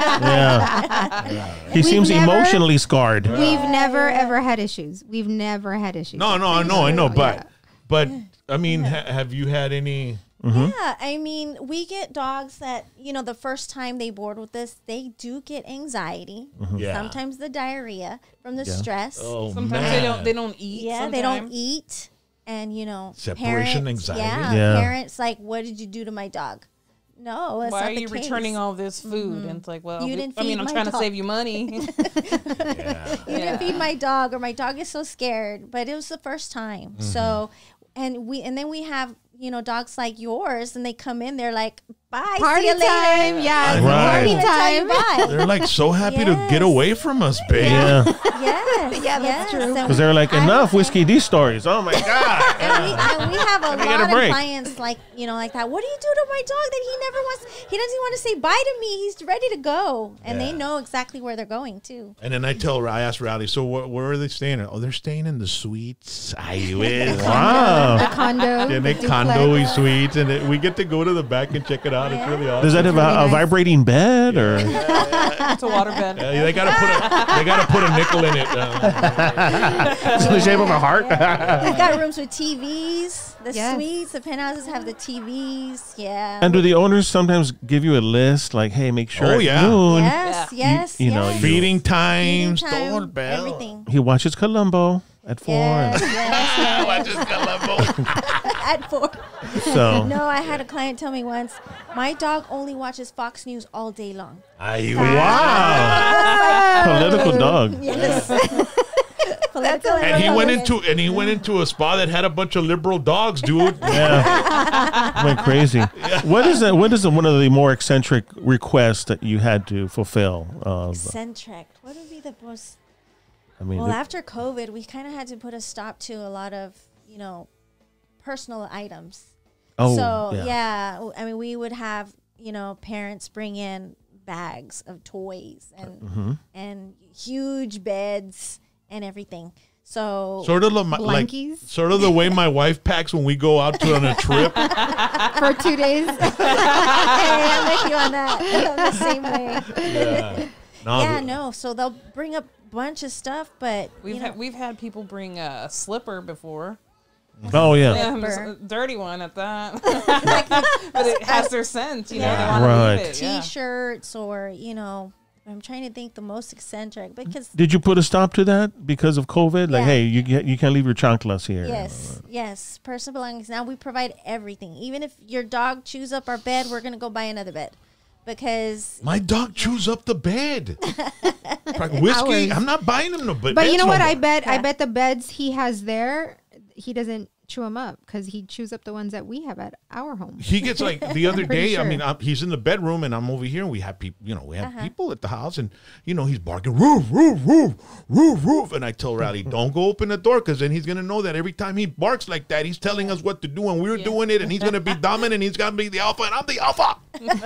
[SPEAKER 3] Yeah. He
[SPEAKER 5] We've
[SPEAKER 3] seems
[SPEAKER 5] never-
[SPEAKER 3] emotionally scarred.
[SPEAKER 5] We've never ever had issues. We've never had issues.
[SPEAKER 1] No, no, I know, I know,
[SPEAKER 5] Yeah.
[SPEAKER 1] but but I mean, ha- have you had any
[SPEAKER 2] Yeah, I mean, we get dogs that, you know, the first time they board with us, they do get anxiety.
[SPEAKER 1] Yeah.
[SPEAKER 2] Sometimes the diarrhea from the stress.
[SPEAKER 1] Oh
[SPEAKER 4] Sometimes
[SPEAKER 1] man.
[SPEAKER 4] they don't they don't eat.
[SPEAKER 2] yeah, they don't
[SPEAKER 4] sometimes.
[SPEAKER 2] eat. And, you know,
[SPEAKER 1] Separation
[SPEAKER 2] parents,
[SPEAKER 1] anxiety?
[SPEAKER 2] Yeah,
[SPEAKER 3] Yeah.
[SPEAKER 2] parents like, what did you do to my dog? No, that's
[SPEAKER 4] Why
[SPEAKER 2] not
[SPEAKER 4] are
[SPEAKER 2] the
[SPEAKER 4] you
[SPEAKER 2] case.
[SPEAKER 4] returning all this food? And it's like, well,
[SPEAKER 2] You
[SPEAKER 4] we-
[SPEAKER 2] didn't
[SPEAKER 4] I mean,
[SPEAKER 2] feed
[SPEAKER 4] I'm
[SPEAKER 2] my
[SPEAKER 4] trying to
[SPEAKER 2] dog.
[SPEAKER 4] save you money.
[SPEAKER 2] You didn't feed my dog, or my dog is so scared. But it was the first time. So, and we, and then we have, you know, dogs like yours, and they come in, they're like, bye,
[SPEAKER 5] Party
[SPEAKER 2] see you later.
[SPEAKER 5] time. Yeah.
[SPEAKER 1] Right.
[SPEAKER 5] Party
[SPEAKER 2] Even tell you
[SPEAKER 5] time.
[SPEAKER 2] bye.
[SPEAKER 1] They're like so happy to
[SPEAKER 2] Yes.
[SPEAKER 1] get away from us, babe.
[SPEAKER 3] Yeah.
[SPEAKER 2] Yes,
[SPEAKER 5] Yeah, that's
[SPEAKER 2] yes.
[SPEAKER 5] true.
[SPEAKER 2] And
[SPEAKER 3] Because they're like,
[SPEAKER 2] I-
[SPEAKER 3] enough whiskey, these stories. Oh my God.
[SPEAKER 2] And we, and we have a
[SPEAKER 3] I
[SPEAKER 2] lot
[SPEAKER 3] get a
[SPEAKER 2] of
[SPEAKER 3] break.
[SPEAKER 2] clients like, you know, like that. What do you do to my dog that he never wants? He doesn't want to say bye to me. He's ready to go. And
[SPEAKER 1] Yeah.
[SPEAKER 2] they know exactly where they're going, too.
[SPEAKER 1] And then I tell her, I ask Rowdy, so wh- where are they staying? Oh, they're staying in the suites. I will.
[SPEAKER 3] Wow.
[SPEAKER 5] The condo.
[SPEAKER 1] Yeah, they
[SPEAKER 5] the
[SPEAKER 1] condo
[SPEAKER 5] duplex.
[SPEAKER 1] suites, and it, we get to go to the back and check it out. It's really awesome.
[SPEAKER 3] Does that have a,
[SPEAKER 5] really
[SPEAKER 3] a
[SPEAKER 5] nice.
[SPEAKER 3] vibrating bed or?
[SPEAKER 4] It's a waterbed.
[SPEAKER 1] Yeah, they gotta put a they gotta put a nickel in it. Uh,
[SPEAKER 3] It's in the shape of a heart.
[SPEAKER 2] We've got rooms with T Vs. The
[SPEAKER 5] Yes.
[SPEAKER 2] suites, the penthouses have the T Vs. Yeah.
[SPEAKER 3] And do the owners sometimes give you a list like, hey, make sure
[SPEAKER 1] Oh,
[SPEAKER 3] at
[SPEAKER 1] yeah.
[SPEAKER 3] noon
[SPEAKER 2] yes,
[SPEAKER 3] You-
[SPEAKER 2] yes,
[SPEAKER 3] you know,
[SPEAKER 2] yes.
[SPEAKER 3] you-
[SPEAKER 1] feeding
[SPEAKER 2] Feeding
[SPEAKER 1] times,
[SPEAKER 2] time,
[SPEAKER 1] doorbell.
[SPEAKER 2] everything.
[SPEAKER 3] he watches Columbo at four.
[SPEAKER 2] Yes,
[SPEAKER 3] and-
[SPEAKER 2] yes, yes.
[SPEAKER 1] I just got love
[SPEAKER 2] At four.
[SPEAKER 3] So
[SPEAKER 2] No, I had a client tell me once, my dog only watches Fox News all day long.
[SPEAKER 3] wow, political dog.
[SPEAKER 2] Yes. Political
[SPEAKER 1] And he went
[SPEAKER 2] Republican.
[SPEAKER 1] into and he went into a spa that had a bunch of liberal dogs, dude.
[SPEAKER 3] Yeah, went crazy. What is that? What is the, one of the more eccentric requests that you had to fulfill? Of,
[SPEAKER 2] eccentric. What would be the most?
[SPEAKER 3] I mean,
[SPEAKER 2] Well,
[SPEAKER 3] the-
[SPEAKER 2] after COVID, we kind of had to put a stop to a lot of, you know, personal items.
[SPEAKER 3] oh,
[SPEAKER 2] so
[SPEAKER 3] yeah.
[SPEAKER 2] yeah. I mean, we would have, you know, parents bring in bags of toys and
[SPEAKER 3] Mm-hmm.
[SPEAKER 2] and huge beds and everything. So
[SPEAKER 1] Sort of the, like
[SPEAKER 5] Blankies?
[SPEAKER 1] sort of the way my wife packs when we go out to on a trip.
[SPEAKER 5] For two days.
[SPEAKER 2] hey, I'm with you on that. I'm the same way.
[SPEAKER 1] Yeah. No,
[SPEAKER 2] yeah,
[SPEAKER 1] but-
[SPEAKER 2] no. So they'll bring a bunch of stuff, but
[SPEAKER 4] We've
[SPEAKER 2] you know,
[SPEAKER 4] had we've had people bring a slipper before.
[SPEAKER 3] Oh yeah.
[SPEAKER 4] Yeah, just
[SPEAKER 2] Slipper.
[SPEAKER 4] a dirty one at that. But it has their scent, you know. They
[SPEAKER 2] Yeah.
[SPEAKER 4] want to
[SPEAKER 3] Right.
[SPEAKER 4] leave it. Yeah.
[SPEAKER 2] T-shirts or you know, I'm trying to think the most eccentric because
[SPEAKER 3] Did you put a stop to that because of COVID? Like,
[SPEAKER 2] Yeah.
[SPEAKER 3] hey, you get, you can't leave your chanclas here.
[SPEAKER 2] yes, yes, personal belongings. Now we provide everything. Even if your dog chews up our bed, we're gonna go buy another bed because
[SPEAKER 1] My dog chews up the bed. Like whiskey,
[SPEAKER 5] Ours.
[SPEAKER 1] I'm not buying him no bed.
[SPEAKER 5] But you know
[SPEAKER 1] beds
[SPEAKER 5] what?
[SPEAKER 1] no
[SPEAKER 5] I
[SPEAKER 1] more.
[SPEAKER 5] bet I
[SPEAKER 2] Yeah.
[SPEAKER 5] bet the beds he has there, he doesn't chew them up because he chews up the ones that we have at our home.
[SPEAKER 1] He gets like the other
[SPEAKER 5] Pretty
[SPEAKER 1] day. I
[SPEAKER 5] sure.
[SPEAKER 1] mean, I'm, he's in the bedroom and I'm over here, and we have people. You know, we have
[SPEAKER 2] Uh-huh.
[SPEAKER 1] people at the house, and you know, he's barking, roof, roof, roof, roof, roof. And I tell Riley, don't go open the door, because then he's gonna know that every time he barks like that, he's telling us what to do, and we're doing it, and he's gonna be dominant. He's gonna be the alpha, and I'm the alpha.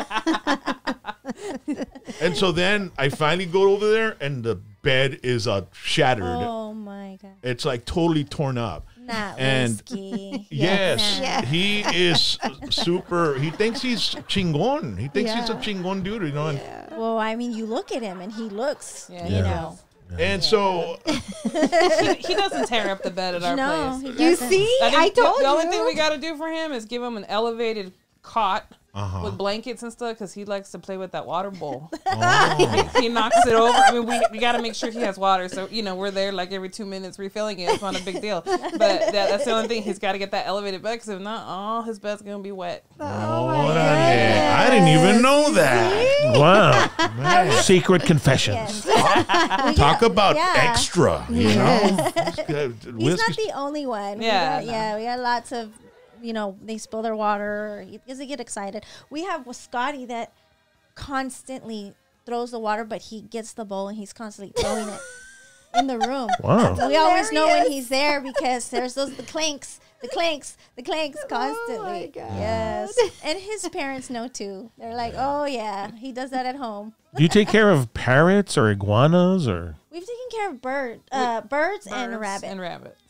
[SPEAKER 1] And so then I finally go over there, and the bed is uh, shattered.
[SPEAKER 2] oh my god,
[SPEAKER 1] It's like totally torn up.
[SPEAKER 2] not
[SPEAKER 1] And-
[SPEAKER 2] whiskey.
[SPEAKER 1] Yes,
[SPEAKER 2] nah.
[SPEAKER 5] Yeah.
[SPEAKER 1] he is super. He thinks he's chingon. He thinks he's a
[SPEAKER 5] Yeah.
[SPEAKER 1] chingon dude, you know. And,
[SPEAKER 2] Well, I mean, you look at him and he looks,
[SPEAKER 4] Yeah,
[SPEAKER 2] you
[SPEAKER 4] he
[SPEAKER 2] know.
[SPEAKER 1] and so
[SPEAKER 4] he, he doesn't tear up the bed at our
[SPEAKER 2] No,
[SPEAKER 4] place.
[SPEAKER 2] he
[SPEAKER 5] You
[SPEAKER 2] doesn't.
[SPEAKER 5] see,
[SPEAKER 4] think
[SPEAKER 5] I
[SPEAKER 4] the-
[SPEAKER 5] told
[SPEAKER 4] the,
[SPEAKER 5] you.
[SPEAKER 4] only thing we got to do for him is give him an elevated cot
[SPEAKER 1] Uh-huh.
[SPEAKER 4] with blankets and stuff because he likes to play with that water bowl.
[SPEAKER 1] oh,
[SPEAKER 4] He knocks it over. I mean, we, we got to make sure he has water. So, you know, we're there like every two minutes refilling it. It's not a big deal. But that, that's the only thing. He's got to get that elevated bed because if not, oh, his bed's going to be wet.
[SPEAKER 1] oh, what a- I didn't even know that.
[SPEAKER 3] Wow.
[SPEAKER 1] Man,
[SPEAKER 3] Secret confessions.
[SPEAKER 2] Yes.
[SPEAKER 1] talk about
[SPEAKER 2] Yeah.
[SPEAKER 1] extra. You know,
[SPEAKER 2] He's not the only one. We
[SPEAKER 4] Yeah,
[SPEAKER 2] got-
[SPEAKER 4] no.
[SPEAKER 2] yeah, we got lots of, you know, they spill their water because they get excited. We have with Scotty that constantly throws the water, but he gets the bowl and he's constantly throwing it in the room.
[SPEAKER 3] Wow.
[SPEAKER 2] We always know when he's there because there's those the clanks, the clanks, the clanks constantly.
[SPEAKER 5] God.
[SPEAKER 2] Yes, and his parents know too. They're like, oh yeah, he does that at home.
[SPEAKER 3] Do you take care of parrots or iguanas or?
[SPEAKER 2] We've taken care of bird, uh, birds, and
[SPEAKER 4] Birds
[SPEAKER 2] rabbits.
[SPEAKER 4] And rabbits.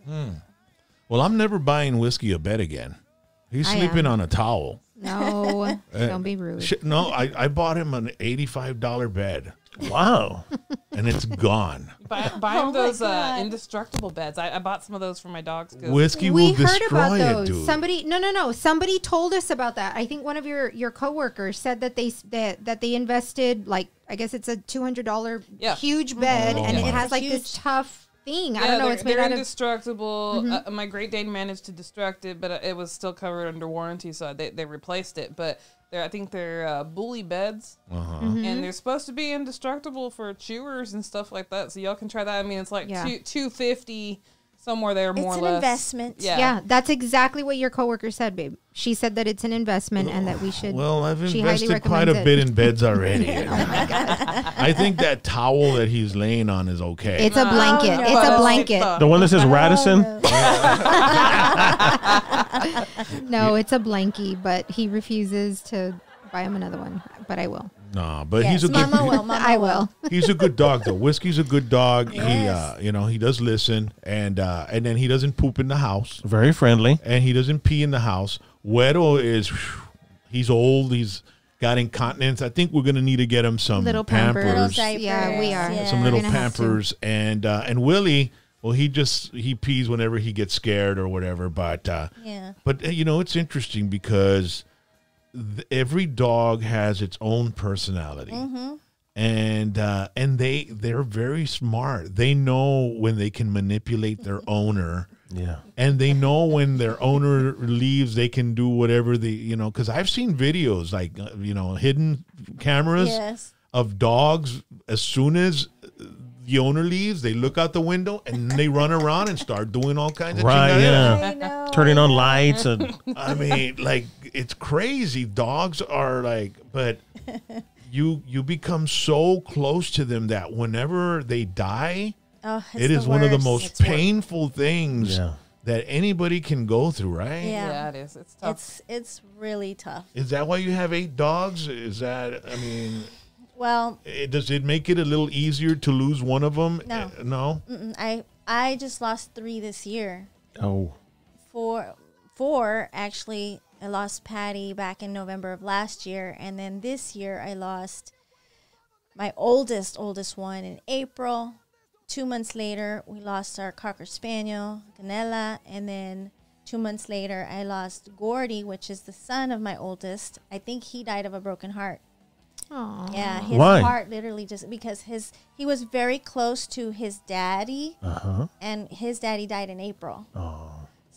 [SPEAKER 1] Well, I'm never buying whiskey a bed again. He's
[SPEAKER 5] I
[SPEAKER 1] sleeping
[SPEAKER 5] am.
[SPEAKER 1] on a towel.
[SPEAKER 5] No, don't be rude.
[SPEAKER 1] Shit, no, I, I bought him an eighty-five dollar bed,
[SPEAKER 3] Wow.
[SPEAKER 1] and it's gone.
[SPEAKER 4] Buy, buy
[SPEAKER 2] Oh
[SPEAKER 4] him
[SPEAKER 2] my
[SPEAKER 4] those uh,
[SPEAKER 2] God.
[SPEAKER 4] indestructible beds. I, I bought some of those for my dogs. 'cause-
[SPEAKER 1] Whiskey
[SPEAKER 5] We
[SPEAKER 1] will
[SPEAKER 5] heard about
[SPEAKER 1] destroy it,
[SPEAKER 5] those.
[SPEAKER 1] dude.
[SPEAKER 5] Somebody, no, no, no. Somebody told us about that. I think one of your your coworkers said that they that that they invested like I guess it's a two hundred dollar
[SPEAKER 4] Yeah.
[SPEAKER 5] huge bed,
[SPEAKER 1] Oh
[SPEAKER 5] and it
[SPEAKER 1] my.
[SPEAKER 5] has like
[SPEAKER 2] Huge.
[SPEAKER 5] this tough thing.
[SPEAKER 4] Yeah,
[SPEAKER 5] I don't know.
[SPEAKER 4] they're,
[SPEAKER 5] It's made
[SPEAKER 4] they're
[SPEAKER 5] out of.
[SPEAKER 4] indestructible. Uh, my Great Dane managed to destruct it, but uh, it was still covered under warranty, so they, they replaced it. But they're, I think they're uh, bully beds,
[SPEAKER 1] Uh-huh.
[SPEAKER 4] and they're supposed to be indestructible for chewers and stuff like that. So y'all can try that. I mean, it's like
[SPEAKER 5] Yeah.
[SPEAKER 4] two two fifty somewhere there, more
[SPEAKER 2] It's
[SPEAKER 4] or
[SPEAKER 2] an
[SPEAKER 4] less.
[SPEAKER 2] investment.
[SPEAKER 4] Yeah.
[SPEAKER 5] Yeah, that's exactly what your coworker said, babe. She said that it's an investment and that we should.
[SPEAKER 1] Well, I've
[SPEAKER 5] She highly
[SPEAKER 1] invested quite a
[SPEAKER 5] recommends it.
[SPEAKER 1] bit in beds already. I think that towel that he's laying on is okay.
[SPEAKER 5] It's a blanket.
[SPEAKER 2] no.
[SPEAKER 5] It's
[SPEAKER 4] But
[SPEAKER 5] a
[SPEAKER 4] it's-
[SPEAKER 5] blanket.
[SPEAKER 4] it's, uh,
[SPEAKER 3] The one that says Radisson?
[SPEAKER 5] No, it's a blankie, but he refuses to buy him another one. But I will.
[SPEAKER 1] no, but
[SPEAKER 2] Yes,
[SPEAKER 1] he's a good
[SPEAKER 2] Mama will. Mama
[SPEAKER 5] I will.
[SPEAKER 1] he's a good dog though. Whiskey's a good dog. He
[SPEAKER 2] Yes.
[SPEAKER 1] uh, you know, he does listen, and uh, and then he doesn't poop in the house,
[SPEAKER 3] Very friendly.
[SPEAKER 1] and he doesn't pee in the house. Güero is he's old, he's got incontinence. I think we're gonna need to get him some
[SPEAKER 5] Little
[SPEAKER 1] pampers.
[SPEAKER 5] pampers.
[SPEAKER 2] Little diapers.
[SPEAKER 5] Yeah, we are.
[SPEAKER 2] Yeah.
[SPEAKER 1] some little
[SPEAKER 5] We're gonna have to.
[SPEAKER 1] pampers, and uh, and Willie, well, he just he pees whenever he gets scared or whatever. But uh,
[SPEAKER 2] Yeah.
[SPEAKER 1] but uh, you know, it's interesting because th- every dog has its own personality, and uh, and they they're very smart. They know when they can manipulate their owner.
[SPEAKER 3] Yeah.
[SPEAKER 1] And they know when their owner leaves, they can do whatever they, you know, because I've seen videos like, uh, you know, hidden cameras
[SPEAKER 2] Yes.
[SPEAKER 1] of dogs. As soon as the owner leaves, they look out the window and they run around and start doing all kinds of
[SPEAKER 3] Right,
[SPEAKER 1] chingaderas.
[SPEAKER 3] yeah.
[SPEAKER 2] I know.
[SPEAKER 3] Turning on lights and
[SPEAKER 1] I mean, like, it's crazy. Dogs are like, but you you become so close to them that whenever they die,
[SPEAKER 2] Oh, it's
[SPEAKER 1] it is
[SPEAKER 2] the
[SPEAKER 1] one of the
[SPEAKER 2] worst.
[SPEAKER 1] most
[SPEAKER 4] It's worse.
[SPEAKER 1] painful things
[SPEAKER 3] yeah.
[SPEAKER 1] that anybody can go through, right?
[SPEAKER 2] Yeah.
[SPEAKER 4] Yeah, it is. It's tough.
[SPEAKER 2] It's it's really tough.
[SPEAKER 1] Is that why you have eight dogs? Is that, I mean,
[SPEAKER 2] Well,
[SPEAKER 1] it, does it make it a little easier to lose one of them?
[SPEAKER 2] No.
[SPEAKER 1] Uh, no?
[SPEAKER 2] mm-mm, I I just lost three this year.
[SPEAKER 3] Oh.
[SPEAKER 2] Four, four actually. I lost Patty back in November of last year, and then this year I lost my oldest, oldest one in April. Two months later, we lost our Cocker Spaniel, Ganella. And then two months later, I lost Gordy, which is the son of my oldest. I think he died of a broken heart.
[SPEAKER 5] Aw.
[SPEAKER 2] Yeah, his
[SPEAKER 3] Why?
[SPEAKER 2] heart literally just because his he was very close to his daddy,
[SPEAKER 3] Uh-huh.
[SPEAKER 2] and his daddy died in April.
[SPEAKER 3] Oh.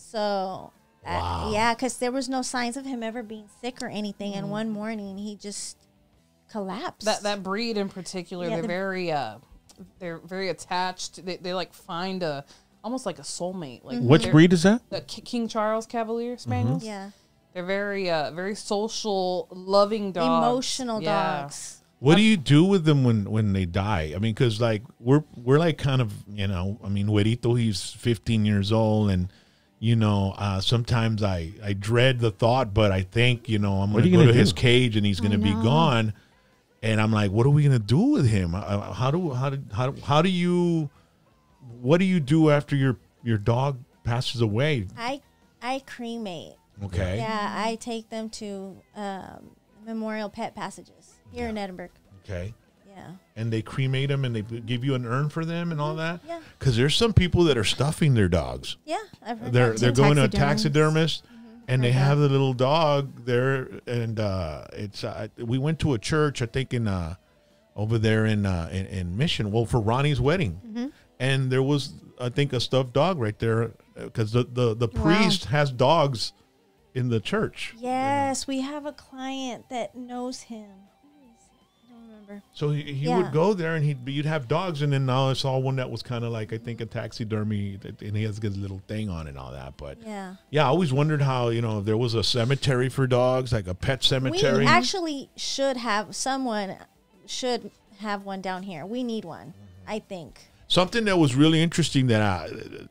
[SPEAKER 2] So, uh, yeah, because there was no signs of him ever being sick or anything. And one morning, he just collapsed.
[SPEAKER 4] That that breed in particular,
[SPEAKER 2] Yeah,
[SPEAKER 4] they're
[SPEAKER 2] the-
[SPEAKER 4] very uh, they're very attached. They they like find a almost like a soulmate. Like
[SPEAKER 3] Which
[SPEAKER 4] they're-
[SPEAKER 3] breed is that?
[SPEAKER 4] The K- King Charles Cavalier Spaniels.
[SPEAKER 2] yeah,
[SPEAKER 4] They're very uh very social, loving dogs.
[SPEAKER 2] emotional
[SPEAKER 4] Yeah.
[SPEAKER 2] dogs.
[SPEAKER 1] What do you do with them when, when they die? I mean, because like we're we're like kind of, you know, I mean, Güerito, he's fifteen years old, and you know, uh, sometimes I I dread the thought, but I think, you know, I'm
[SPEAKER 3] What are
[SPEAKER 1] going to
[SPEAKER 3] you
[SPEAKER 1] go to
[SPEAKER 3] gonna
[SPEAKER 1] his
[SPEAKER 3] do?
[SPEAKER 1] cage and he's going to be gone, and I'm like, what are we going to do with him? Uh, How do how do how how do you what do you do after your your dog passes away?
[SPEAKER 2] I I cremate.
[SPEAKER 1] Okay,
[SPEAKER 2] Yeah, I take them to um, Memorial Pet Passages here in Edinburgh.
[SPEAKER 1] okay.
[SPEAKER 2] Yeah.
[SPEAKER 1] And they cremate them and they give you an urn for them and all that.
[SPEAKER 2] Yeah.
[SPEAKER 1] Because there's some people that are stuffing their dogs.
[SPEAKER 2] Yeah, I've heard
[SPEAKER 1] They're
[SPEAKER 2] that
[SPEAKER 1] they're
[SPEAKER 2] too.
[SPEAKER 1] going to a
[SPEAKER 5] Taxidermists.
[SPEAKER 1] taxidermist, and they have the little dog there, and uh, it's uh, we went to a church, I think in uh, over there in, uh, in in Mission, well, for Ronnie's wedding, and there was I think a stuffed dog right there because the the the
[SPEAKER 5] Wow.
[SPEAKER 1] priest has dogs in the church,
[SPEAKER 2] Yes, we have a client that knows him. Who is it? I don't remember.
[SPEAKER 1] so he, he
[SPEAKER 2] Yeah.
[SPEAKER 1] would go there and he'd you'd have dogs, and then now I saw one that was kind of like I think a taxidermy, that- and he has his little thing on and all that, but.
[SPEAKER 2] Yeah.
[SPEAKER 1] Yeah, I always wondered how, you know, if there was a cemetery for dogs, like a pet cemetery.
[SPEAKER 2] We actually should have someone should have one down here. We need one, I think.
[SPEAKER 1] Something that was really interesting that I,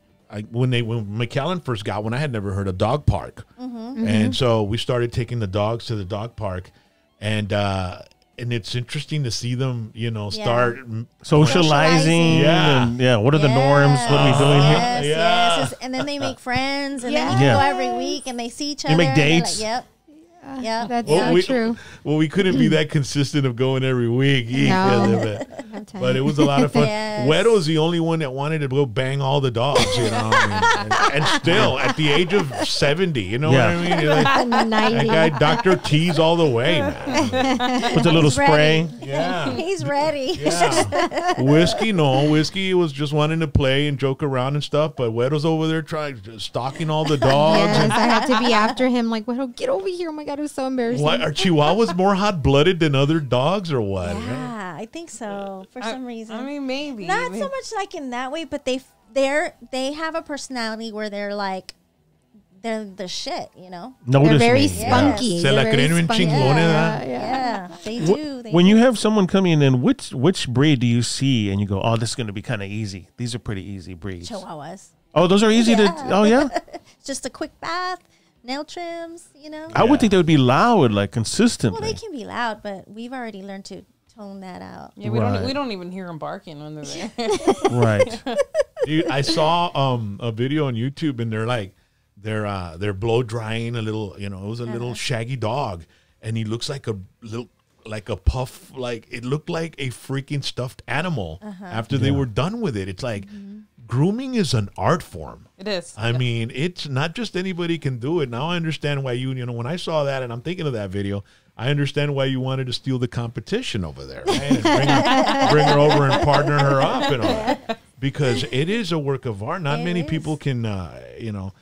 [SPEAKER 1] I when they when McAllen first got one, I had never heard of dog park,
[SPEAKER 2] Mm-hmm.
[SPEAKER 1] and so we started taking the dogs to the dog park, and uh, and it's interesting to see them, you know,
[SPEAKER 2] Yeah.
[SPEAKER 1] start.
[SPEAKER 3] Socializing.
[SPEAKER 1] Yeah.
[SPEAKER 3] And, yeah. What are the norms? What are we doing here?
[SPEAKER 2] Yes,
[SPEAKER 1] Yeah.
[SPEAKER 2] yes. And then they make friends, and
[SPEAKER 5] Yeah.
[SPEAKER 2] then you
[SPEAKER 3] Yeah.
[SPEAKER 2] go every week, and they see each
[SPEAKER 3] You
[SPEAKER 2] other.
[SPEAKER 3] make
[SPEAKER 2] and they're
[SPEAKER 3] dates?
[SPEAKER 2] Like, yep. Yep.
[SPEAKER 5] That's
[SPEAKER 1] Well,
[SPEAKER 5] so
[SPEAKER 1] we,
[SPEAKER 5] true.
[SPEAKER 1] well, we couldn't be that consistent of going every week,
[SPEAKER 5] No.
[SPEAKER 1] but,
[SPEAKER 5] Have time.
[SPEAKER 1] but it was a lot of fun.
[SPEAKER 2] Yes.
[SPEAKER 1] Wedo's the only one that wanted to go bang all the dogs, you know, and, and, and still at the age of seventy, you know
[SPEAKER 3] Yeah.
[SPEAKER 1] what I mean? You're like, that
[SPEAKER 5] ninety.
[SPEAKER 1] guy, Doctor T's all the way, man.
[SPEAKER 3] With a little
[SPEAKER 2] He's ready.
[SPEAKER 3] spray.
[SPEAKER 1] Yeah.
[SPEAKER 2] He's ready.
[SPEAKER 1] Yeah. Whiskey, no. Whiskey was just wanting to play and joke around and stuff, but Wedo's over there trying, stalking all the dogs.
[SPEAKER 5] Yes,
[SPEAKER 1] and,
[SPEAKER 5] I had to be after him. Like, well, get over here! Oh my god, it was so embarrassing.
[SPEAKER 1] what, are Chihuahuas more hot-blooded than other dogs or what?
[SPEAKER 2] Yeah, I think so. For
[SPEAKER 4] I-
[SPEAKER 2] some reason,
[SPEAKER 4] I mean, maybe
[SPEAKER 2] not
[SPEAKER 4] Maybe-
[SPEAKER 2] so much like in that way, but they they're they have a personality where they're like they're the shit, you know.
[SPEAKER 3] Notice
[SPEAKER 5] They're very
[SPEAKER 3] me.
[SPEAKER 5] spunky.
[SPEAKER 1] Se
[SPEAKER 5] They're
[SPEAKER 1] la
[SPEAKER 5] very
[SPEAKER 1] creen bien
[SPEAKER 5] spunky.
[SPEAKER 1] chingones,
[SPEAKER 5] Yeah,
[SPEAKER 1] ¿verdad?
[SPEAKER 5] yeah.
[SPEAKER 2] Yeah, they
[SPEAKER 3] Wh-
[SPEAKER 2] do. They
[SPEAKER 3] When
[SPEAKER 2] do.
[SPEAKER 3] you have someone coming in, which which breed do you see and you go, oh, this is going to be kind of easy. These are pretty easy breeds.
[SPEAKER 2] Chihuahuas,
[SPEAKER 3] Oh, those are easy
[SPEAKER 2] Yeah.
[SPEAKER 3] to. Oh yeah.
[SPEAKER 2] just a quick bath, nail trims, you know.
[SPEAKER 3] I would think they would be loud, like
[SPEAKER 2] Well,
[SPEAKER 3] consistently.
[SPEAKER 2] they can be loud, but we've already learned to tone that out.
[SPEAKER 4] Yeah, we
[SPEAKER 3] Right.
[SPEAKER 4] don't we don't even hear them barking when they're there.
[SPEAKER 3] Right.
[SPEAKER 1] Dude, I saw um a video on YouTube, and they're like they're uh they're blow drying a little, you know, it was a little shaggy dog, and he looks like a little like a puff, like it looked like a freaking stuffed animal after they were done with it. It's like grooming is an art form.
[SPEAKER 4] It is.
[SPEAKER 1] I mean, it's not just anybody can do it. Now I understand why you, you know, when I saw that and I'm thinking of that video, I understand why you wanted to steal the competition over there, right? And bring her, bring her over and partner her up and all that. Because it is a work of art. Not
[SPEAKER 2] It
[SPEAKER 1] many
[SPEAKER 2] is.
[SPEAKER 1] people can, uh, you know,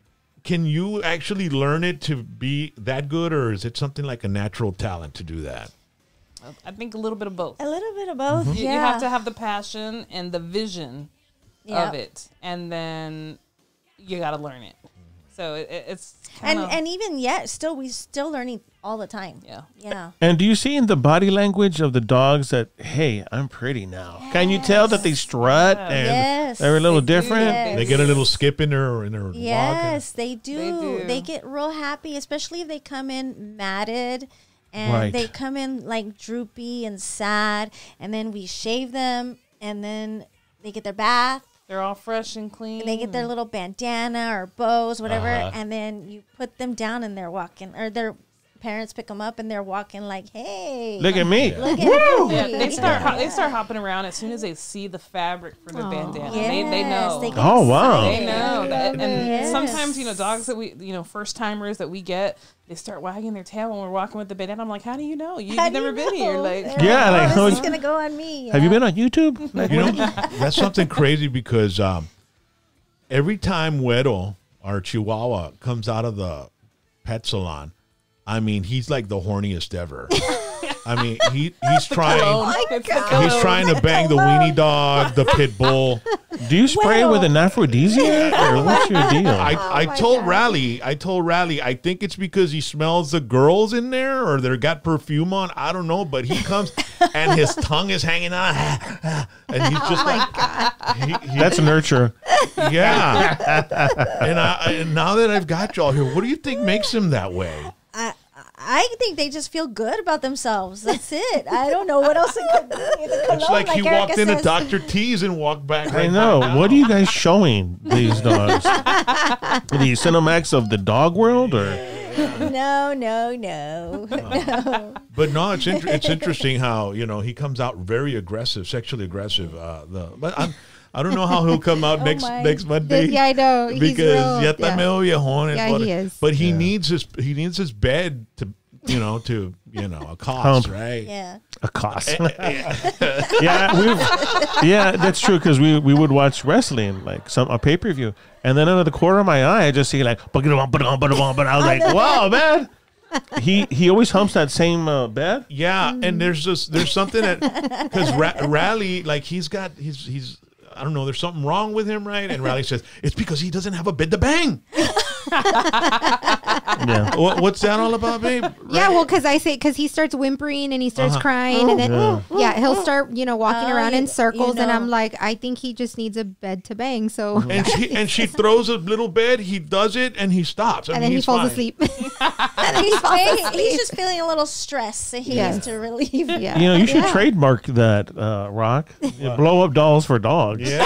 [SPEAKER 1] can you actually learn it to be that good, or is it something like a natural talent to do that?
[SPEAKER 4] I think a little bit of both.
[SPEAKER 2] A little bit of both.
[SPEAKER 4] You,
[SPEAKER 2] Yeah,
[SPEAKER 4] you have to have the passion and the vision of
[SPEAKER 2] Yep.
[SPEAKER 4] it, and then you got to learn it. So it, it- it's
[SPEAKER 2] And
[SPEAKER 4] kinda,
[SPEAKER 2] and even yet, still we still learning all the time.
[SPEAKER 4] yeah.
[SPEAKER 2] Yeah.
[SPEAKER 3] And do you see in the body language of the dogs that, hey, I'm pretty now? Can you tell that they strut and
[SPEAKER 2] Yes.
[SPEAKER 3] they're a little
[SPEAKER 4] They do.
[SPEAKER 3] different?
[SPEAKER 2] Yes.
[SPEAKER 1] They get a little skip in their, in their walk.
[SPEAKER 2] Yes, they do.
[SPEAKER 4] They
[SPEAKER 2] they
[SPEAKER 4] do.
[SPEAKER 2] get real happy, especially if they come in matted and
[SPEAKER 3] Right.
[SPEAKER 2] they come in like droopy and sad, and then we shave them, and then they get their bath.
[SPEAKER 4] They're all fresh and clean.
[SPEAKER 2] And they get their little bandana or bows, whatever,
[SPEAKER 1] Uh-huh.
[SPEAKER 2] and then you put them down and they're walking or they're parents pick them up and they're walking like, hey,
[SPEAKER 3] Look at me.
[SPEAKER 2] look at
[SPEAKER 3] Woo!
[SPEAKER 2] me.
[SPEAKER 4] Yeah, they start ho- they start hopping around as soon as they see the fabric for the
[SPEAKER 5] Aw.
[SPEAKER 4] bandana.
[SPEAKER 2] Yes,
[SPEAKER 4] They they know.
[SPEAKER 2] they get
[SPEAKER 3] Oh, wow.
[SPEAKER 4] They
[SPEAKER 2] excited.
[SPEAKER 4] know that, and
[SPEAKER 2] Yes.
[SPEAKER 4] sometimes you know dogs that we you know first timers that we get, they start wagging their tail when we're walking with the bandana. I'm like, how do you know? You,
[SPEAKER 2] How
[SPEAKER 4] you've
[SPEAKER 2] do
[SPEAKER 4] never
[SPEAKER 2] you
[SPEAKER 4] been here.
[SPEAKER 2] know?
[SPEAKER 4] Like,
[SPEAKER 2] They're
[SPEAKER 3] Yeah,
[SPEAKER 2] like,
[SPEAKER 3] like,
[SPEAKER 2] oh,
[SPEAKER 3] how
[SPEAKER 2] this is
[SPEAKER 3] is-
[SPEAKER 2] gonna go on me.
[SPEAKER 3] Have you
[SPEAKER 2] Yeah.
[SPEAKER 3] been on YouTube? Like,
[SPEAKER 1] You know, that's something crazy because um, every time Weddle, our Chihuahua, comes out of the pet salon, I mean, he's like the horniest ever. I mean, he he's trying.
[SPEAKER 4] It's the
[SPEAKER 1] He's
[SPEAKER 4] cologne.
[SPEAKER 1] trying to bang the weenie dog, the pit bull.
[SPEAKER 3] do you spray with an aphrodisiac or what's your deal?
[SPEAKER 1] I, I
[SPEAKER 2] Oh my
[SPEAKER 1] told
[SPEAKER 2] God.
[SPEAKER 1] Raleigh, I told Raleigh, I think it's because he smells the girls in there or they got perfume on. I don't know, but he comes and his tongue is hanging out, and he's just like, he- he-
[SPEAKER 3] That's nurture.
[SPEAKER 1] yeah. and, I, and now that I've got y'all here, what do you think makes him that way?
[SPEAKER 2] I, I think they just feel good about themselves. That's it. I don't know what else it could be. The
[SPEAKER 1] It's
[SPEAKER 2] cologne,
[SPEAKER 1] like he
[SPEAKER 2] Erica
[SPEAKER 1] walked into
[SPEAKER 2] says.
[SPEAKER 1] Doctor T's and walked back.
[SPEAKER 3] I
[SPEAKER 1] right
[SPEAKER 3] know.
[SPEAKER 1] back out.
[SPEAKER 3] What are you guys showing these dogs? The Cinemax of the dog world, or
[SPEAKER 2] No, no, no, no.
[SPEAKER 1] But no, it's inter- it's interesting how you know he comes out very aggressive, sexually aggressive. Uh, the but I'm, I don't know how he'll come out
[SPEAKER 2] Oh
[SPEAKER 1] next
[SPEAKER 2] my.
[SPEAKER 1] next Monday.
[SPEAKER 5] Yeah, I know. He's
[SPEAKER 1] because
[SPEAKER 5] real-
[SPEAKER 1] ya está
[SPEAKER 5] yeah.
[SPEAKER 1] medio viejón and
[SPEAKER 5] Yeah,
[SPEAKER 1] what-
[SPEAKER 5] he is.
[SPEAKER 1] But he needs his he needs his bed to you know to you know a cost
[SPEAKER 3] Hump.
[SPEAKER 1] right.
[SPEAKER 2] Yeah.
[SPEAKER 3] a cost? yeah, we yeah, that's true because we we would watch wrestling like some a pay per view, and then out of the corner of my eye, I just see like, but I was like, wow, man. He he always humps that same uh, bed.
[SPEAKER 1] Yeah,
[SPEAKER 2] Mm-hmm.
[SPEAKER 1] and there's just there's something that because Ra- Raleigh like he's got he's he's I don't know there's something wrong with him, right? And Raleigh says it's because he doesn't have a bed to bang.
[SPEAKER 3] Yeah.
[SPEAKER 1] What, what's that all about, babe?
[SPEAKER 5] Yeah, well, because I say because he starts whimpering and he starts
[SPEAKER 1] Uh-huh.
[SPEAKER 5] crying, and then yeah. he'll start you know walking
[SPEAKER 2] Oh,
[SPEAKER 5] around
[SPEAKER 2] you-
[SPEAKER 5] in circles,
[SPEAKER 2] you
[SPEAKER 5] and I'm
[SPEAKER 2] know.
[SPEAKER 5] like, I think he just needs a bed to bang. So
[SPEAKER 1] And she and she throws a little bed. He does it, and he stops. I
[SPEAKER 5] and
[SPEAKER 1] mean,
[SPEAKER 5] then he
[SPEAKER 1] he's
[SPEAKER 5] falls
[SPEAKER 1] fine.
[SPEAKER 5] asleep.
[SPEAKER 2] He's, may- he's just feeling a little stress, so he
[SPEAKER 5] Yes.
[SPEAKER 2] needs to relieve.
[SPEAKER 5] yeah,
[SPEAKER 3] You know, you should
[SPEAKER 5] Yeah.
[SPEAKER 3] trademark that, uh, Rock. Blow up dolls for dogs.
[SPEAKER 1] Yeah,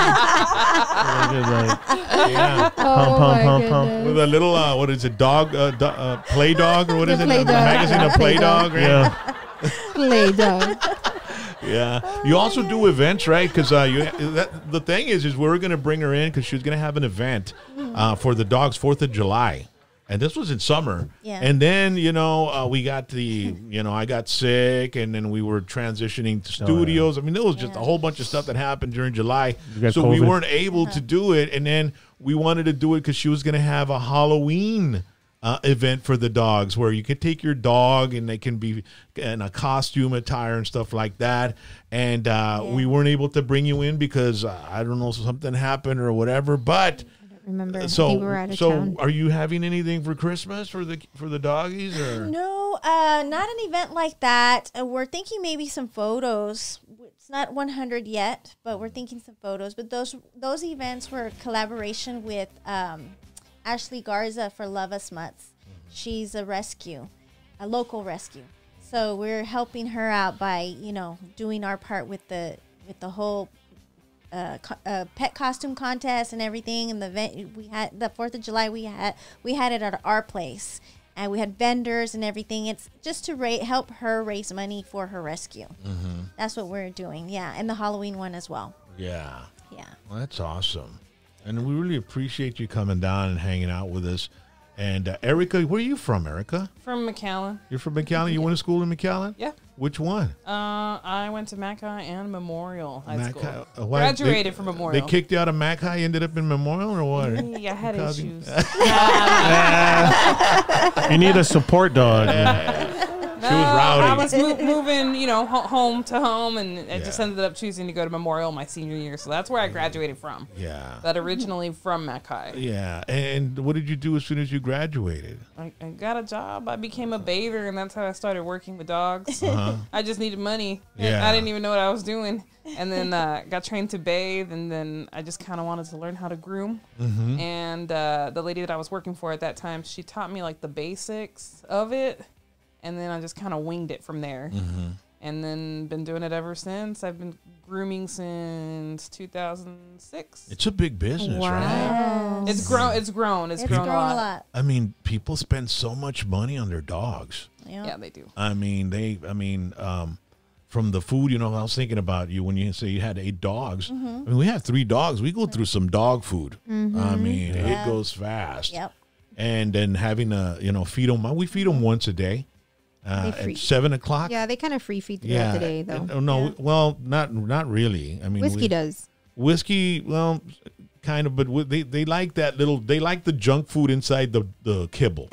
[SPEAKER 3] Like,
[SPEAKER 1] yeah.
[SPEAKER 5] Oh
[SPEAKER 3] Pum, pum,
[SPEAKER 5] my
[SPEAKER 3] pum, pum.
[SPEAKER 5] goodness.
[SPEAKER 1] With a little uh, what is it? Dog, uh, do, uh, play dog, or what
[SPEAKER 5] The
[SPEAKER 1] is it?
[SPEAKER 5] play
[SPEAKER 1] The
[SPEAKER 5] dog.
[SPEAKER 1] magazine of play
[SPEAKER 5] Play
[SPEAKER 1] dog,
[SPEAKER 5] dog.
[SPEAKER 1] right?
[SPEAKER 3] yeah.
[SPEAKER 5] Play dog.
[SPEAKER 1] Yeah. You also do events, right? Because uh, you that, the thing is, is we were going to bring her in because she was going to have an event uh, for the dogs Fourth of July, and this was in summer.
[SPEAKER 2] Yeah.
[SPEAKER 1] And then you know uh, we got the you know I got sick, and then we were transitioning to studios. I mean, there was just a whole bunch of stuff that happened during July,
[SPEAKER 3] You got
[SPEAKER 1] so we
[SPEAKER 3] COVID.
[SPEAKER 1] weren't able to do it. And then we wanted to do it because she was going to have a Halloween. Uh, event for the dogs where you could take your dog and they can be in a costume attire and stuff like that. And uh,
[SPEAKER 2] Yeah.
[SPEAKER 1] we weren't able to bring you in because uh, I don't know, something happened or whatever. But
[SPEAKER 5] Remember, I think
[SPEAKER 1] so,
[SPEAKER 5] we were out of
[SPEAKER 1] so
[SPEAKER 5] town.
[SPEAKER 1] are you having anything for Christmas for the for the doggies or?
[SPEAKER 2] No, uh, not an event like that. Uh, we're thinking maybe some photos. It's not one hundred yet, but we're thinking some photos. But those those events were a collaboration with um, Ashley Garza for Love Us Mutts. She's a rescue, a local rescue. So we're helping her out by, you know, doing our part with the with the whole uh, co- uh, pet costume contest and everything. And the event we had the Fourth of July, we had we had it at our place, and we had vendors and everything. It's just to ra- help her raise money for her rescue. That's what we're doing. Yeah, and the Halloween one as well.
[SPEAKER 1] Yeah,
[SPEAKER 2] Yeah.
[SPEAKER 1] well, that's awesome, and we really appreciate you coming down and hanging out with us. And uh, Erica, where are you from, Erica?
[SPEAKER 4] From McAllen.
[SPEAKER 1] You're from McAllen. You went to school in McAllen?
[SPEAKER 4] Yeah.
[SPEAKER 1] Which one?
[SPEAKER 4] Uh, I went to Mackay and Memorial High
[SPEAKER 1] Mac-
[SPEAKER 4] School.
[SPEAKER 1] uh, why-
[SPEAKER 4] Graduated
[SPEAKER 1] they-
[SPEAKER 4] from Memorial.
[SPEAKER 1] They kicked you out of Mac High, ended up in Memorial, or what?
[SPEAKER 4] Yeah, I had
[SPEAKER 1] Because-
[SPEAKER 4] issues.
[SPEAKER 3] You need a support dog.
[SPEAKER 4] No,
[SPEAKER 1] was rowdy.
[SPEAKER 4] I was mo- moving, you know, ho- home to home, and I just
[SPEAKER 1] Yeah.
[SPEAKER 4] ended up choosing to go to Memorial my senior year. So that's where I graduated from.
[SPEAKER 1] Yeah.
[SPEAKER 4] But originally from Mackay.
[SPEAKER 1] Yeah. And what did you do as soon as you graduated?
[SPEAKER 4] I, I got a job. I became a bather, and that's how I started working with dogs.
[SPEAKER 1] Uh-huh.
[SPEAKER 4] I just needed money.
[SPEAKER 1] Yeah.
[SPEAKER 4] I didn't even know what I was doing. And then uh, got trained to bathe, and then I just kind of wanted to learn how to groom.
[SPEAKER 1] Mm-hmm.
[SPEAKER 4] And uh, the lady that I was working for at that time, she taught me like the basics of it, and then I just kind of winged it from there.
[SPEAKER 1] Mm-hmm.
[SPEAKER 4] and then been doing it ever since. I've been grooming since two thousand six.
[SPEAKER 1] It's a big business, right?
[SPEAKER 2] Yes.
[SPEAKER 4] It's grown. It's grown. It's,
[SPEAKER 2] It's
[SPEAKER 4] grown,
[SPEAKER 2] grown
[SPEAKER 4] a lot.
[SPEAKER 2] a lot.
[SPEAKER 1] I mean, people spend so much money on their dogs.
[SPEAKER 2] Yep.
[SPEAKER 4] Yeah, they do.
[SPEAKER 1] I mean, they. I mean, um, from the food, you know, I was thinking about you when you say you had eight dogs.
[SPEAKER 2] Mm-hmm.
[SPEAKER 1] I mean, we have three dogs. We go through some dog food. I mean,
[SPEAKER 2] Yeah.
[SPEAKER 1] it goes fast.
[SPEAKER 2] Yep.
[SPEAKER 1] And then having to, you know, feed them. We feed them once a day uh,
[SPEAKER 5] They free-
[SPEAKER 1] at seven o'clock.
[SPEAKER 5] Yeah, they kind of free feed throughout
[SPEAKER 1] Yeah.
[SPEAKER 5] the day, though.
[SPEAKER 1] And- oh, no,
[SPEAKER 2] Yeah.
[SPEAKER 1] well, not not really. I mean,
[SPEAKER 5] Whiskey
[SPEAKER 1] we-
[SPEAKER 5] does.
[SPEAKER 1] Whiskey, well, kind of, but wi- they they like that little. They like the junk food inside the the kibble.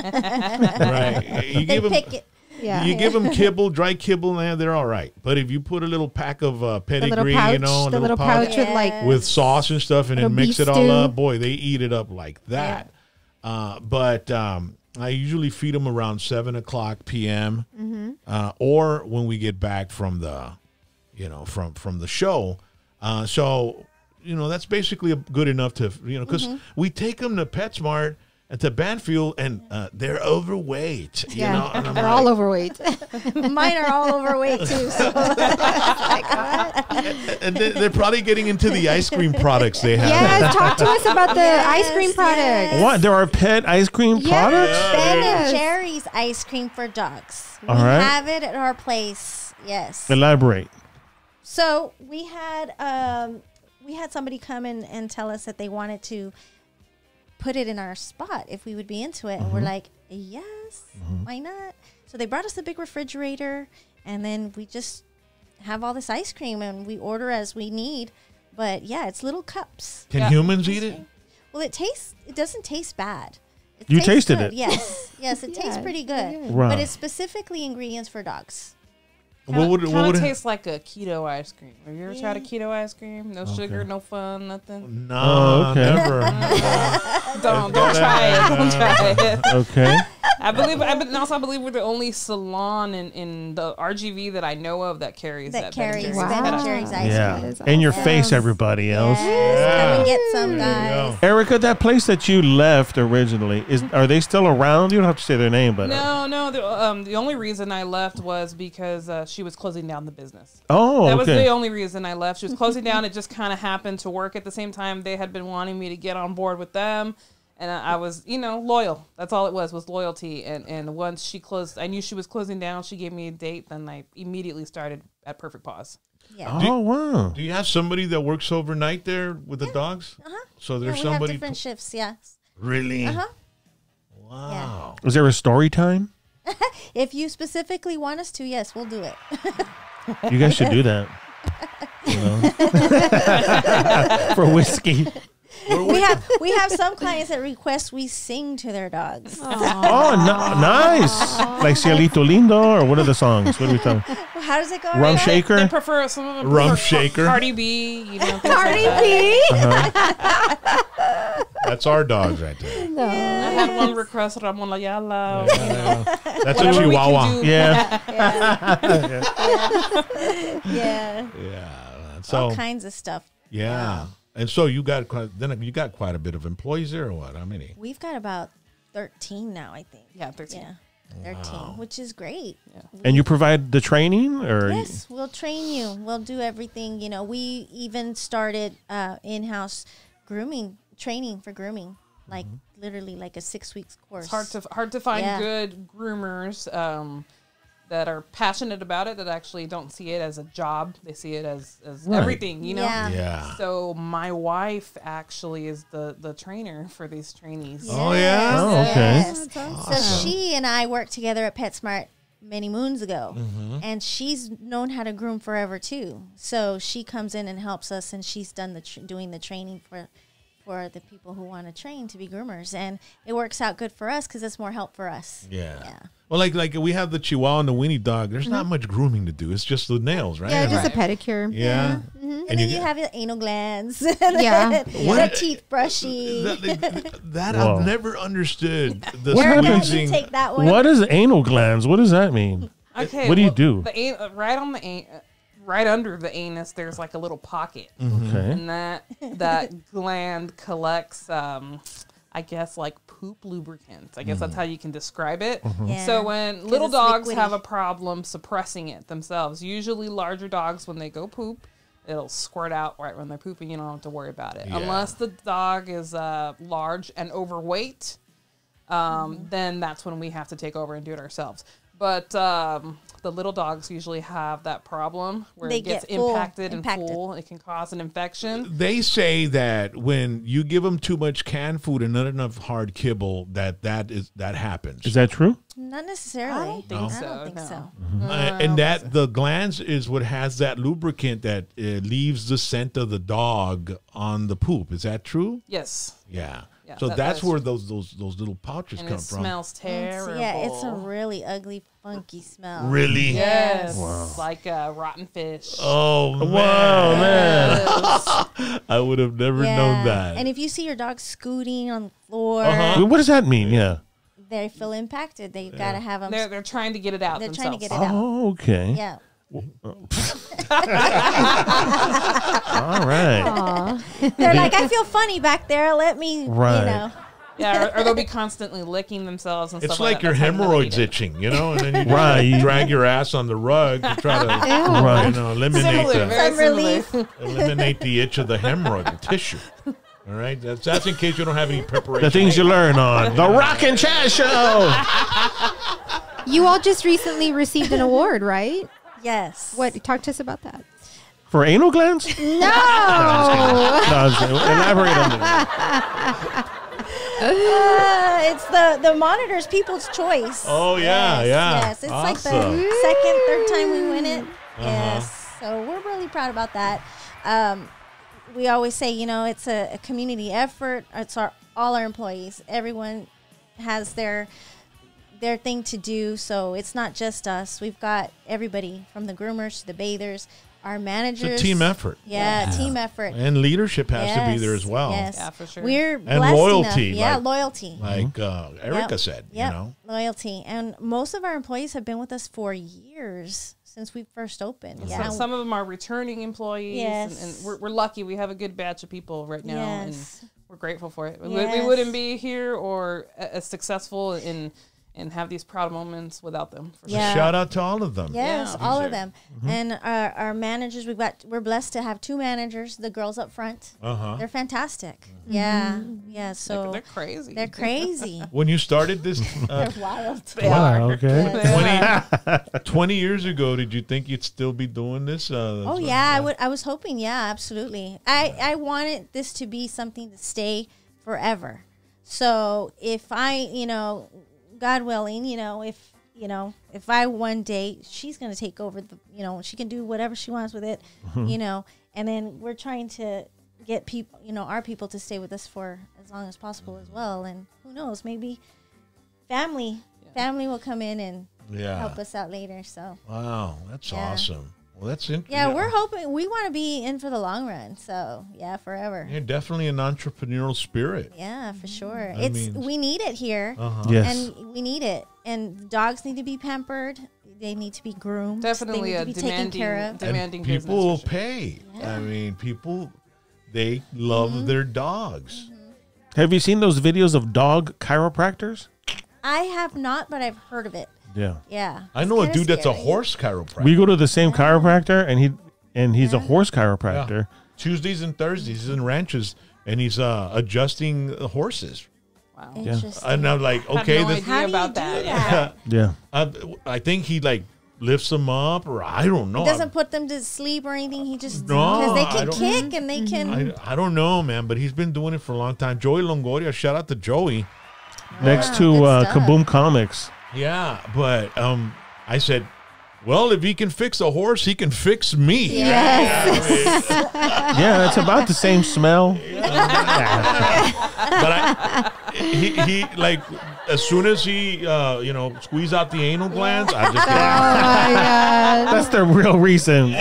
[SPEAKER 1] Right. You
[SPEAKER 2] They
[SPEAKER 1] give them.
[SPEAKER 2] pick it.
[SPEAKER 5] Yeah.
[SPEAKER 1] You give them kibble, dry kibble, and they're all right. But if you put a little pack of uh,
[SPEAKER 5] the little
[SPEAKER 1] pedigree,
[SPEAKER 5] pouch,
[SPEAKER 1] you know, a
[SPEAKER 5] the little pouch with like
[SPEAKER 2] Yeah.
[SPEAKER 1] with sauce and stuff, and then
[SPEAKER 5] Little
[SPEAKER 1] mix
[SPEAKER 5] beef
[SPEAKER 1] it all
[SPEAKER 5] stew.
[SPEAKER 1] up, boy, they eat it up like that. Uh, but um, I usually feed them around seven o'clock p m
[SPEAKER 5] Mm-hmm.
[SPEAKER 1] uh, or when we get back from the, you know, from from the show. Uh, so you know that's basically good enough to you know because
[SPEAKER 5] Mm-hmm.
[SPEAKER 1] we take them to PetSmart and to Banfield, and uh, they're overweight. You
[SPEAKER 5] yeah,
[SPEAKER 1] know, and I'm
[SPEAKER 5] they're
[SPEAKER 1] like,
[SPEAKER 5] all overweight.
[SPEAKER 2] Mine are all overweight too. So like, what?
[SPEAKER 1] and they- they're probably getting into the ice cream products they have.
[SPEAKER 5] Yes, talk to us about the
[SPEAKER 2] Yes,
[SPEAKER 5] ice cream product.
[SPEAKER 2] yes.
[SPEAKER 3] What? There are pet ice cream
[SPEAKER 5] Yes.
[SPEAKER 3] products?
[SPEAKER 2] Ben
[SPEAKER 5] Yes.
[SPEAKER 2] and Jerry's ice cream for dogs. We
[SPEAKER 3] All right.
[SPEAKER 2] have it at our place. Yes.
[SPEAKER 3] Elaborate.
[SPEAKER 2] So we had um, we had somebody come in and tell us that they wanted to put it in our spot if we would be into it, and we're like, yes, why not? So they brought us a big refrigerator, and then we just have all this ice cream, and we order as we need. But yeah, it's little cups.
[SPEAKER 1] Can
[SPEAKER 4] Yeah.
[SPEAKER 1] humans eat it?
[SPEAKER 2] Well, it tastes. It doesn't taste bad. It
[SPEAKER 3] You
[SPEAKER 2] tastes
[SPEAKER 3] tasted
[SPEAKER 2] good.
[SPEAKER 3] it.
[SPEAKER 2] Yes, yes, it tastes
[SPEAKER 5] Yeah,
[SPEAKER 2] pretty
[SPEAKER 5] it's
[SPEAKER 2] good.
[SPEAKER 5] pretty good.
[SPEAKER 3] Wow.
[SPEAKER 2] But it's specifically ingredients for dogs.
[SPEAKER 1] What would it,
[SPEAKER 4] Kind
[SPEAKER 1] what
[SPEAKER 4] of
[SPEAKER 1] would it
[SPEAKER 4] tastes like a keto ice cream. Have you ever tried a
[SPEAKER 2] Yeah.
[SPEAKER 4] keto ice cream? No sugar, no fun, nothing.
[SPEAKER 1] No,
[SPEAKER 3] Oh, okay.
[SPEAKER 1] never.
[SPEAKER 4] Don't don't try it. Don't try it.
[SPEAKER 3] Okay.
[SPEAKER 4] I believe. I but also I believe we're the only salon in, in the R G V that I know of that carries that.
[SPEAKER 2] That
[SPEAKER 4] Ben and
[SPEAKER 2] carries
[SPEAKER 4] Jerry's
[SPEAKER 2] Ben
[SPEAKER 4] pet
[SPEAKER 2] and
[SPEAKER 4] ice
[SPEAKER 2] Jerry's
[SPEAKER 4] cream.
[SPEAKER 2] ice
[SPEAKER 3] Yeah.
[SPEAKER 5] That is
[SPEAKER 3] In your
[SPEAKER 5] awesome.
[SPEAKER 3] face, everybody else.
[SPEAKER 2] Yes, come and get some,
[SPEAKER 1] There you
[SPEAKER 2] guys.
[SPEAKER 1] go.
[SPEAKER 3] Erica, that place that you left originally, is are they still around? You don't have to say their name, but
[SPEAKER 4] No, no. The, um, the only reason I left was because uh, she was closing down the business.
[SPEAKER 3] oh,
[SPEAKER 4] That was
[SPEAKER 3] okay.
[SPEAKER 4] the only reason I left. She was closing down. It just kind of happened to work at the same time. They had been wanting me to get on board with them, and I I was, you know, loyal. That's all it was, was loyalty. And and once she closed, I knew she was closing down. She gave me a date. Then I immediately started at Perfect Paws.
[SPEAKER 2] Yeah.
[SPEAKER 3] Oh wow.
[SPEAKER 1] Do you have somebody that works overnight there with the dogs?
[SPEAKER 2] Uh-huh.
[SPEAKER 1] So
[SPEAKER 2] Yeah,
[SPEAKER 1] there's
[SPEAKER 2] we have
[SPEAKER 1] somebody.
[SPEAKER 2] different shifts. Yes.
[SPEAKER 1] Really?
[SPEAKER 2] Uh huh.
[SPEAKER 1] Wow.
[SPEAKER 3] Is there a story time?
[SPEAKER 2] If you specifically want us to, yes, we'll do it.
[SPEAKER 3] You guys should do that. You know? For whiskey.
[SPEAKER 2] we have we have some clients that request we sing to their dogs.
[SPEAKER 3] Oh, no, nice. Like Cielito Lindo, or what are the songs? What are we talking?
[SPEAKER 2] How does it go?
[SPEAKER 3] Rum
[SPEAKER 2] Rita?
[SPEAKER 4] They
[SPEAKER 3] Shaker?
[SPEAKER 4] prefer some of them.
[SPEAKER 1] Rum
[SPEAKER 4] prefer
[SPEAKER 1] shaker.
[SPEAKER 4] Cardi B. You know, things
[SPEAKER 5] Cardi
[SPEAKER 4] like that.
[SPEAKER 5] B.
[SPEAKER 1] That's our dogs right there.
[SPEAKER 5] No.
[SPEAKER 4] I had one request Ramon Ayala.
[SPEAKER 1] That's a
[SPEAKER 4] Whatever we can
[SPEAKER 1] Chihuahua.
[SPEAKER 4] do.
[SPEAKER 3] Yeah.
[SPEAKER 2] Yeah.
[SPEAKER 1] Yeah.
[SPEAKER 2] All
[SPEAKER 1] So
[SPEAKER 2] kinds of stuff.
[SPEAKER 1] yeah. And so you got quite, then you got quite a bit of employees there, or what? How many?
[SPEAKER 2] We've got about thirteen now, I think.
[SPEAKER 4] Yeah, thirteen.
[SPEAKER 2] Yeah. thirteen, which is great.
[SPEAKER 3] And you provide the training, or
[SPEAKER 2] Yes, we'll train you. We'll do everything. You know, we even started uh, in-house grooming training for grooming, like literally like a six weeks course.
[SPEAKER 4] It's hard to hard to find
[SPEAKER 2] Yeah.
[SPEAKER 4] good groomers um, that are passionate about it, that actually don't see it as a job. They see it as, as
[SPEAKER 3] Right.
[SPEAKER 4] everything, you know?
[SPEAKER 2] Yeah.
[SPEAKER 1] Yeah.
[SPEAKER 4] So my wife actually is the, the trainer for these trainees.
[SPEAKER 1] Oh, yeah?
[SPEAKER 3] Oh, okay.
[SPEAKER 2] Yes. So she and I worked together at PetSmart many moons ago,
[SPEAKER 1] Mm-hmm.
[SPEAKER 2] and she's known how to groom forever too. So she comes in and helps us, and she's done the tr- doing the training for for the people who want to train to be groomers, and it works out good for us because it's more help for us.
[SPEAKER 1] Yeah.
[SPEAKER 2] Yeah.
[SPEAKER 1] Well, like like we have the Chihuahua and the Winnie dog. There's not much grooming to do. It's just the nails, right?
[SPEAKER 5] Yeah,
[SPEAKER 1] And
[SPEAKER 5] just
[SPEAKER 1] like-
[SPEAKER 5] a pedicure.
[SPEAKER 1] yeah.
[SPEAKER 2] And,
[SPEAKER 1] And
[SPEAKER 2] then
[SPEAKER 1] you
[SPEAKER 2] you,
[SPEAKER 1] get-
[SPEAKER 2] have your anal glands,
[SPEAKER 5] Yeah.
[SPEAKER 2] the teeth brushing.
[SPEAKER 1] That, that, that
[SPEAKER 3] Whoa.
[SPEAKER 1] I've never understood. The
[SPEAKER 2] Where did you
[SPEAKER 1] squeezing.
[SPEAKER 2] take that one?
[SPEAKER 3] what is anal glands? What does that mean?
[SPEAKER 4] Okay.
[SPEAKER 3] What do you
[SPEAKER 4] well,
[SPEAKER 3] do?
[SPEAKER 4] The an- uh, right on the an- uh, right under the anus, there's like a little pocket,
[SPEAKER 3] Okay.
[SPEAKER 4] and that that gland collects um, I guess, like poop lubricant. I guess that's how you can describe it.
[SPEAKER 2] Yeah.
[SPEAKER 4] So when
[SPEAKER 2] 'Cause
[SPEAKER 4] little
[SPEAKER 2] it's
[SPEAKER 4] dogs
[SPEAKER 2] liquidy.
[SPEAKER 4] have a problem suppressing it themselves, usually larger dogs, when they go poop, it'll squirt out right when they're pooping. You don't have to worry about it.
[SPEAKER 1] Yeah.
[SPEAKER 4] Unless the dog is uh, large and overweight, um,
[SPEAKER 2] Mm-hmm.
[SPEAKER 4] then that's when we have to take over and do it ourselves. But um, the little dogs usually have that problem where
[SPEAKER 2] They
[SPEAKER 4] it gets
[SPEAKER 2] get full,
[SPEAKER 4] impacted,
[SPEAKER 2] impacted.
[SPEAKER 4] and full. It can cause an infection.
[SPEAKER 1] They say that when you give them too much canned food and not enough hard kibble, that that is that happens.
[SPEAKER 3] Is that true?
[SPEAKER 2] Not necessarily.
[SPEAKER 4] I don't think
[SPEAKER 2] I
[SPEAKER 4] so,
[SPEAKER 2] don't think
[SPEAKER 4] no.
[SPEAKER 2] so.
[SPEAKER 1] Uh, and that the glands is what has that lubricant that uh, leaves the scent of the dog on the poop. Is that true?
[SPEAKER 4] Yes.
[SPEAKER 1] Yeah.
[SPEAKER 4] Yeah,
[SPEAKER 1] so
[SPEAKER 4] that-
[SPEAKER 1] that's
[SPEAKER 4] that is
[SPEAKER 1] where
[SPEAKER 4] true.
[SPEAKER 1] those those those little pouches
[SPEAKER 4] And
[SPEAKER 1] come
[SPEAKER 4] it
[SPEAKER 1] from.
[SPEAKER 4] smells
[SPEAKER 2] It's-
[SPEAKER 4] terrible.
[SPEAKER 2] yeah, it's a really ugly, funky smell.
[SPEAKER 1] Really?
[SPEAKER 4] Yes. Like uh, rotten fish.
[SPEAKER 1] Oh man.
[SPEAKER 3] Whoa, man.
[SPEAKER 4] Yes.
[SPEAKER 1] I would have never
[SPEAKER 2] Yeah.
[SPEAKER 1] known that.
[SPEAKER 2] And if you see your dog scooting on the floor,
[SPEAKER 1] Uh-huh.
[SPEAKER 3] What does that mean? Yeah.
[SPEAKER 2] they feel impacted. They gotta have them.
[SPEAKER 4] They're, they're trying to get it out
[SPEAKER 2] They're
[SPEAKER 4] themselves.
[SPEAKER 2] trying to get it out.
[SPEAKER 3] Oh, okay.
[SPEAKER 2] Yeah.
[SPEAKER 3] All right.
[SPEAKER 5] Aw.
[SPEAKER 2] They're like, I feel funny back there. Let me,
[SPEAKER 3] Right.
[SPEAKER 2] you know.
[SPEAKER 4] Yeah, or, or they'll be constantly licking themselves and
[SPEAKER 1] It's
[SPEAKER 4] stuff
[SPEAKER 1] like
[SPEAKER 4] like
[SPEAKER 1] your
[SPEAKER 4] that. That's how you know they
[SPEAKER 1] hemorrhoids
[SPEAKER 4] need it.
[SPEAKER 1] itching, you know, and then you just
[SPEAKER 3] Right.
[SPEAKER 1] like, drag your ass on the rug to try to
[SPEAKER 3] Right.
[SPEAKER 1] you know, eliminate
[SPEAKER 4] Similar,
[SPEAKER 1] the
[SPEAKER 4] very
[SPEAKER 2] Some
[SPEAKER 4] similar.
[SPEAKER 2] relief.
[SPEAKER 1] eliminate the itch of the hemorrhoid, the tissue. All right, that's that's in case you don't have any preparation.
[SPEAKER 3] The things you learn on the Rock and Chaz Show.
[SPEAKER 5] You all just recently received an award, right?
[SPEAKER 2] Yes.
[SPEAKER 5] What? Talk to us about that.
[SPEAKER 3] For anal glands?
[SPEAKER 5] No.
[SPEAKER 3] No, I'm saying, elaborate on that.
[SPEAKER 2] Uh, it's the the monitor's People's Choice.
[SPEAKER 1] Oh, yeah,
[SPEAKER 2] yes,
[SPEAKER 1] yeah.
[SPEAKER 2] Yes, it's like
[SPEAKER 1] Awesome.
[SPEAKER 2] the second, third time we win it.
[SPEAKER 1] Uh-huh.
[SPEAKER 2] Yes, so we're really proud about that. Um, we always say, you know, it's a, a community effort. It's our all our employees. Everyone has their their thing to do, so it's not just us. We've got everybody from the groomers to the bathers, our managers.
[SPEAKER 1] It's a team effort.
[SPEAKER 2] Yeah, team effort.
[SPEAKER 1] And leadership has to be there
[SPEAKER 2] Yes,
[SPEAKER 1] as well.
[SPEAKER 2] Yes.
[SPEAKER 4] Yeah, for sure.
[SPEAKER 2] We're
[SPEAKER 1] And
[SPEAKER 2] blessed
[SPEAKER 1] loyalty,
[SPEAKER 2] enough- Yeah,
[SPEAKER 1] like-
[SPEAKER 2] loyalty.
[SPEAKER 1] Like uh, Erica
[SPEAKER 2] Yep.
[SPEAKER 1] said,
[SPEAKER 2] Yep.
[SPEAKER 1] you know.
[SPEAKER 2] Loyalty. And most of our employees have been with us for years since we first opened.
[SPEAKER 4] So
[SPEAKER 2] Yeah.
[SPEAKER 4] some of them are returning employees,
[SPEAKER 2] Yes.
[SPEAKER 4] and, and we're, we're lucky. We have a good batch of people right now,
[SPEAKER 2] Yes.
[SPEAKER 4] and we're grateful for it. We, we
[SPEAKER 2] Yes.
[SPEAKER 4] wouldn't be here or a- as successful in and have these proud moments without them. For sure.
[SPEAKER 2] Yeah.
[SPEAKER 1] Shout out to all of them.
[SPEAKER 2] Yes,
[SPEAKER 4] Yeah.
[SPEAKER 2] all
[SPEAKER 4] Sure.
[SPEAKER 2] of them. And our, our managers, we've got, we're blessed to have two managers, the girls up front.
[SPEAKER 1] Uh-huh.
[SPEAKER 2] They're fantastic. Yeah. Yeah. So
[SPEAKER 4] They're, they're crazy.
[SPEAKER 2] they're crazy.
[SPEAKER 1] When you started this uh,
[SPEAKER 2] They're wild.
[SPEAKER 4] They
[SPEAKER 3] Wow,
[SPEAKER 4] are.
[SPEAKER 3] okay.
[SPEAKER 1] twenty, twenty years ago, did you think you'd still be doing this? Uh,
[SPEAKER 2] Oh yeah, I would. I was hoping. Yeah, absolutely. I I wanted this to be something to stay forever. So if I, you know, God willing, you know, if you know, if I one day she's going to take over the, you know, she can do whatever she wants with it, you know, and then we're trying to get people, you know, our people to stay with us for as long as possible as well. And who knows, maybe family, family will come in and
[SPEAKER 1] Yeah.
[SPEAKER 2] help us out later. So.
[SPEAKER 1] Wow, that's
[SPEAKER 2] Yeah.
[SPEAKER 1] awesome. Well, that's interesting.
[SPEAKER 2] Yeah, we're hoping we want to be in for the long run. So yeah, forever.
[SPEAKER 1] You're definitely an entrepreneurial spirit.
[SPEAKER 2] Yeah, for sure.
[SPEAKER 1] That
[SPEAKER 2] it's
[SPEAKER 1] means-
[SPEAKER 2] we need it here,
[SPEAKER 1] Uh-huh.
[SPEAKER 3] Yes.
[SPEAKER 2] and we need it. And dogs need to be pampered. They need to be groomed.
[SPEAKER 4] Definitely
[SPEAKER 2] they need
[SPEAKER 4] a
[SPEAKER 2] to be
[SPEAKER 4] demanding,
[SPEAKER 2] taken care of.
[SPEAKER 1] And
[SPEAKER 4] demanding
[SPEAKER 1] people
[SPEAKER 4] business.
[SPEAKER 1] will
[SPEAKER 4] for sure.
[SPEAKER 1] pay. I mean, people, they love
[SPEAKER 2] Mm-hmm.
[SPEAKER 1] their dogs.
[SPEAKER 3] Have you seen those videos of dog chiropractors?
[SPEAKER 2] I have not, but I've heard of it.
[SPEAKER 3] Yeah.
[SPEAKER 2] Yeah,
[SPEAKER 1] I
[SPEAKER 2] It's
[SPEAKER 1] know a
[SPEAKER 2] kinda
[SPEAKER 1] dude that's a
[SPEAKER 2] scary.
[SPEAKER 1] horse chiropractor.
[SPEAKER 3] We go to the same chiropractor, and he and he's a horse chiropractor.
[SPEAKER 1] Tuesdays and Thursdays, he's in ranches, and he's uh, adjusting the horses.
[SPEAKER 4] Wow.
[SPEAKER 2] Interesting.
[SPEAKER 1] And I'm like,
[SPEAKER 4] I had
[SPEAKER 1] okay,
[SPEAKER 4] no
[SPEAKER 1] this,
[SPEAKER 4] idea
[SPEAKER 2] How do
[SPEAKER 4] about
[SPEAKER 2] you do
[SPEAKER 4] that.
[SPEAKER 2] that?
[SPEAKER 3] Yeah.
[SPEAKER 1] I, I think he like lifts them up, or I don't know.
[SPEAKER 2] He doesn't put them to sleep or anything. He just
[SPEAKER 1] No,
[SPEAKER 2] because they
[SPEAKER 1] I
[SPEAKER 2] can
[SPEAKER 1] don't-
[SPEAKER 2] kick and they can.
[SPEAKER 1] I, I don't know, man, but he's been doing it for a long time. Joey Longoria, shout out to Joey.
[SPEAKER 3] Next
[SPEAKER 2] Wow,
[SPEAKER 3] to
[SPEAKER 2] good
[SPEAKER 3] uh,
[SPEAKER 2] stuff.
[SPEAKER 3] Kaboom Comics.
[SPEAKER 1] Yeah, but um, I said, well, if he can fix a horse, he can fix me.
[SPEAKER 2] Yes.
[SPEAKER 3] Yeah, it's about the same smell.
[SPEAKER 1] But I, he, he like as soon as he uh, you know squeeze out the anal glands, I just
[SPEAKER 5] Oh my god.
[SPEAKER 3] That's the real reason.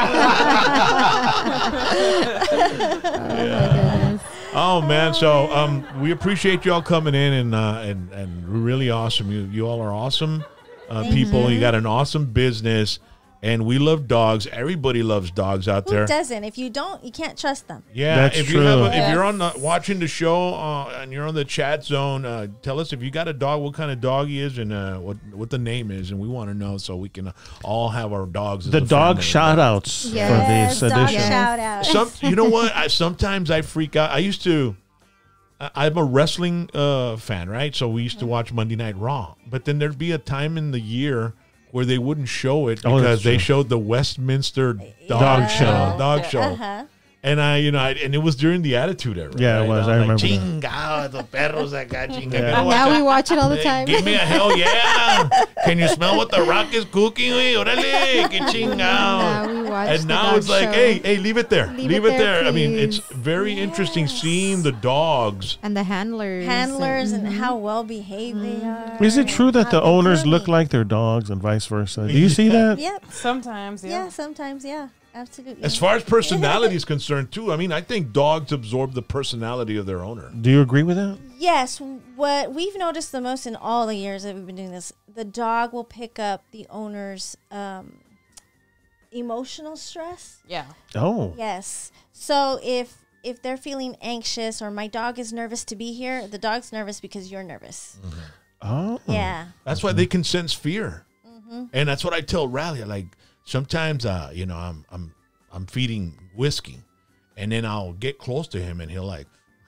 [SPEAKER 1] oh man. So um, we appreciate y'all coming in and uh, and and really awesome. You you all are awesome uh, people. You got an awesome business. And we love dogs. Everybody loves dogs out
[SPEAKER 2] Who
[SPEAKER 1] there.
[SPEAKER 2] doesn't? If you don't, you can't trust them.
[SPEAKER 1] Yeah,
[SPEAKER 3] That's
[SPEAKER 1] if you have
[SPEAKER 3] true.
[SPEAKER 1] a, if
[SPEAKER 4] Yes.
[SPEAKER 1] you're on the, watching the show uh, and you're on the chat zone, uh, tell us if you got a dog, what kind of dog he is, and uh, what what the name is, and we want to know so we can uh, all have our dogs. As
[SPEAKER 3] The
[SPEAKER 1] a
[SPEAKER 3] dog
[SPEAKER 1] family.
[SPEAKER 3] shout outs
[SPEAKER 5] Yes,
[SPEAKER 3] for
[SPEAKER 2] Yes,
[SPEAKER 3] this
[SPEAKER 2] dog
[SPEAKER 3] edition.
[SPEAKER 5] Yes.
[SPEAKER 2] shout out.
[SPEAKER 1] Some, you know what? I, sometimes I freak out. I used to. I- I'm a wrestling uh, fan, right? So we used to watch Monday Night Raw, but then there'd be a time in the year where they wouldn't show it
[SPEAKER 3] Oh, that's
[SPEAKER 1] because they
[SPEAKER 3] true.
[SPEAKER 1] showed the Westminster Dog,
[SPEAKER 3] Dog
[SPEAKER 1] Show.
[SPEAKER 3] show.
[SPEAKER 1] Dog show.
[SPEAKER 2] Uh-huh.
[SPEAKER 1] And I, you know, I, and it was during the Attitude Era.
[SPEAKER 3] Yeah, it
[SPEAKER 1] right?
[SPEAKER 3] was.
[SPEAKER 1] I'm
[SPEAKER 3] I
[SPEAKER 1] like,
[SPEAKER 3] remember
[SPEAKER 1] Chinga, the perros acá, chinga.
[SPEAKER 3] Yeah.
[SPEAKER 1] Gonna watch
[SPEAKER 5] Now
[SPEAKER 1] it.
[SPEAKER 5] we watch it all the
[SPEAKER 1] Hey,
[SPEAKER 5] time.
[SPEAKER 1] Give me a hell yeah. Can you smell what the Rock is cooking? Wey? Órale, que
[SPEAKER 5] Now
[SPEAKER 1] chingao.
[SPEAKER 5] we watch
[SPEAKER 1] And
[SPEAKER 5] the
[SPEAKER 1] now
[SPEAKER 5] dog
[SPEAKER 1] it's like,
[SPEAKER 5] show.
[SPEAKER 1] hey, hey, leave it there.
[SPEAKER 5] Leave
[SPEAKER 1] Leave,
[SPEAKER 5] it
[SPEAKER 1] it
[SPEAKER 5] there,
[SPEAKER 1] there. I mean, it's
[SPEAKER 5] please.
[SPEAKER 1] very interesting
[SPEAKER 2] Yes.
[SPEAKER 1] seeing the dogs.
[SPEAKER 5] And the handlers.
[SPEAKER 2] Handlers
[SPEAKER 5] and,
[SPEAKER 2] and how well behaved they are.
[SPEAKER 3] Is it true that
[SPEAKER 2] How
[SPEAKER 3] the
[SPEAKER 2] they
[SPEAKER 3] owners
[SPEAKER 2] clean.
[SPEAKER 3] look like their dogs and vice versa? Do you see that?
[SPEAKER 2] Yep.
[SPEAKER 4] Sometimes,
[SPEAKER 2] Yeah.
[SPEAKER 4] yeah.
[SPEAKER 2] Sometimes. Yeah. Absolutely.
[SPEAKER 1] As far as personality is concerned, too, I mean, I think dogs absorb the personality of their owner.
[SPEAKER 3] Do you agree with that?
[SPEAKER 2] Yes, what we've noticed the most in all the years that we've been doing this, the dog will pick up the owner's um, emotional stress.
[SPEAKER 4] Yeah.
[SPEAKER 3] Oh.
[SPEAKER 2] Yes. So if if they're feeling anxious or my dog is nervous to be here, the dog's nervous because you're nervous.
[SPEAKER 3] Oh.
[SPEAKER 2] Yeah.
[SPEAKER 1] That's why they can sense fear.
[SPEAKER 2] Mm-hmm.
[SPEAKER 1] And that's what I tell Raleigh. Like, sometimes, uh, you know, I'm I'm I'm feeding whiskey, and then I'll get close to him, and he'll like,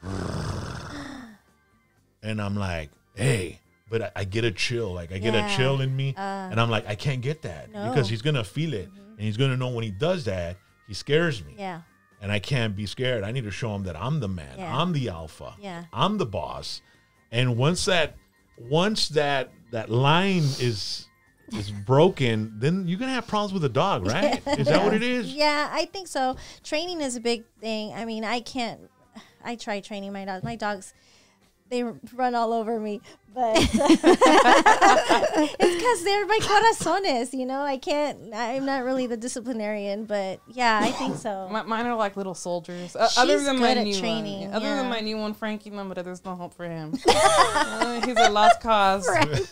[SPEAKER 1] and I'm like, hey, but I, I get a chill, like I get
[SPEAKER 2] Yeah.
[SPEAKER 1] a chill in me,
[SPEAKER 2] Uh,
[SPEAKER 1] and I'm like, I can't get that
[SPEAKER 2] No.
[SPEAKER 1] because he's gonna feel it, and he's gonna know when he does that, he scares me,
[SPEAKER 2] Yeah.
[SPEAKER 1] and I can't be scared. I need to show him that I'm the man,
[SPEAKER 2] Yeah.
[SPEAKER 1] I'm the alpha,
[SPEAKER 2] Yeah.
[SPEAKER 1] I'm the boss, and once that, once that that line is is broken, then you're gonna have problems with the dog, right? Is that what it is?
[SPEAKER 2] Yeah, I think so. Training is a big thing. I mean, I can't. I try training my dogs. My dogs, they run all over me, but it's because they're my corazones. You know, I can't. I'm not really the disciplinarian, but yeah, I think so.
[SPEAKER 4] My, mine are like little soldiers. Uh, other
[SPEAKER 2] She's
[SPEAKER 4] than my
[SPEAKER 2] good at
[SPEAKER 4] new
[SPEAKER 2] training,
[SPEAKER 4] one. Other
[SPEAKER 2] yeah.
[SPEAKER 4] than my new one, Frankie Lumber, there's no hope for him. Uh, he's a lost cause.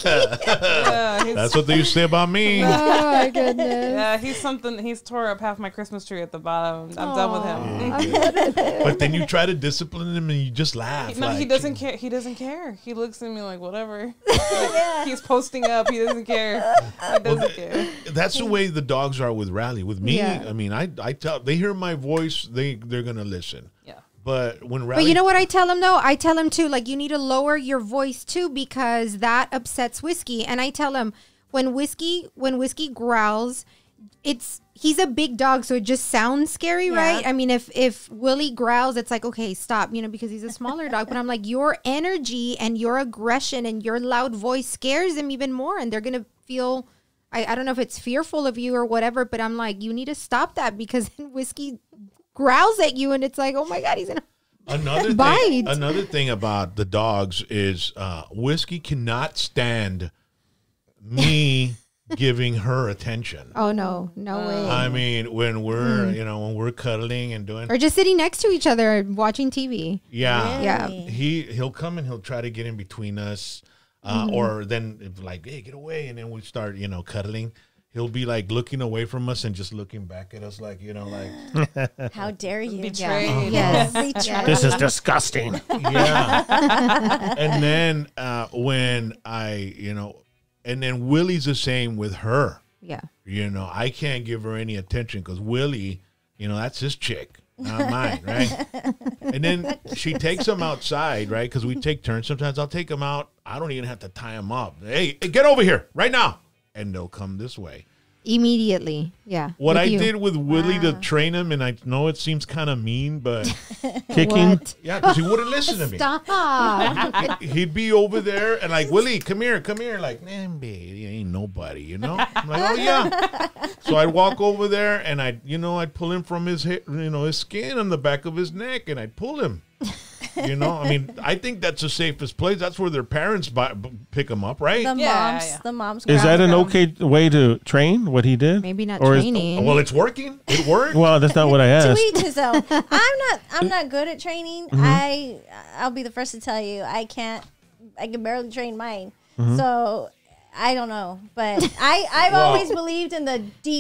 [SPEAKER 4] Yeah, he's,
[SPEAKER 1] That's what they used to say about me.
[SPEAKER 5] Oh my goodness.
[SPEAKER 4] yeah, he's something. He's tore up half my Christmas tree at the bottom. I'm done with him.
[SPEAKER 1] But then you try to discipline him, and you just laugh.
[SPEAKER 4] No, he
[SPEAKER 1] like,
[SPEAKER 4] doesn't care. He doesn't care. He looks at me like whatever. Like, he's posting up. He doesn't care. He doesn't care.
[SPEAKER 1] That's the way the dogs are with Raleigh. With me,
[SPEAKER 5] Yeah.
[SPEAKER 1] I mean, I I tell they hear my voice, they they're gonna listen.
[SPEAKER 4] Yeah.
[SPEAKER 1] But when Raleigh,
[SPEAKER 5] But you know what I tell him though? I tell him too, like you need to lower your voice too because that upsets Whiskey. And I tell him when Whiskey when Whiskey growls, it's he's a big dog, so it just sounds scary,
[SPEAKER 2] Yeah.
[SPEAKER 5] right? I mean, if if Willie growls, it's like okay, stop, you know, because he's a smaller dog. But I'm like, your energy and your aggression and your loud voice scares them even more, and they're gonna feel. I, I don't know if it's fearful of you or whatever, but I'm like, you need to stop that because then Whiskey growls at you, and it's like, oh my god, he's gonna.
[SPEAKER 1] another
[SPEAKER 5] Bite.
[SPEAKER 1] thing, another thing about the dogs is uh, Whiskey cannot stand me giving her attention.
[SPEAKER 5] Oh no, no way.
[SPEAKER 1] I mean, when we're
[SPEAKER 5] Hmm.
[SPEAKER 1] you know when we're cuddling and doing
[SPEAKER 5] Or just sitting next to each other watching T V.
[SPEAKER 1] yeah
[SPEAKER 5] Yeah.
[SPEAKER 2] Really?
[SPEAKER 1] he he'll come and he'll try to get in between us, uh, or then if like hey get away, and then we start you know cuddling. He'll be like looking away from us and just looking back at us like you know like
[SPEAKER 2] How dare you?
[SPEAKER 4] Betrayed.
[SPEAKER 5] Yes.
[SPEAKER 2] Betrayed.
[SPEAKER 3] This is disgusting.
[SPEAKER 1] yeah. And then uh, when I you know, and then Willie's the same with her.
[SPEAKER 5] Yeah.
[SPEAKER 1] You know, I can't give her any attention because Willie, you know, that's his chick, not mine, right? And then she takes him outside, right? Because we take turns. Sometimes I'll take him out. I don't even have to tie him up. Hey, hey, get over here right now. And they'll come this way.
[SPEAKER 5] Immediately. Yeah.
[SPEAKER 1] What
[SPEAKER 5] with
[SPEAKER 1] I
[SPEAKER 5] you.
[SPEAKER 1] did with Willie to train him, and I know it seems kind of mean, but
[SPEAKER 3] Kicking.
[SPEAKER 5] What?
[SPEAKER 1] yeah, because he wouldn't listen to me.
[SPEAKER 5] Stop.
[SPEAKER 1] He'd be over there and like, Willie, come here, come here. Like, man, babe, he ain't nobody, you know? I'm like, oh, yeah. So I'd walk over there and I'd, you know, I'd pull him from his, hip, you know, his skin on the back of his neck and I'd pull him. You know, I mean, I think that's the safest place. That's where their parents buy, b- pick them up, right?
[SPEAKER 2] The
[SPEAKER 4] Yeah,
[SPEAKER 2] moms,
[SPEAKER 4] yeah.
[SPEAKER 2] the moms.
[SPEAKER 3] Is that an
[SPEAKER 2] ground.
[SPEAKER 3] okay way to train what he did?
[SPEAKER 5] Maybe not
[SPEAKER 3] Or is-
[SPEAKER 5] training.
[SPEAKER 1] Well, it's working. It worked.
[SPEAKER 3] Well, that's not what I
[SPEAKER 2] To
[SPEAKER 3] asked.
[SPEAKER 2] each his own. I'm not. I'm not good at training. I. I'll be the first to tell you. I can't. I can barely train mine. So I don't know. But I. I've
[SPEAKER 1] Well-
[SPEAKER 2] always believed in the deep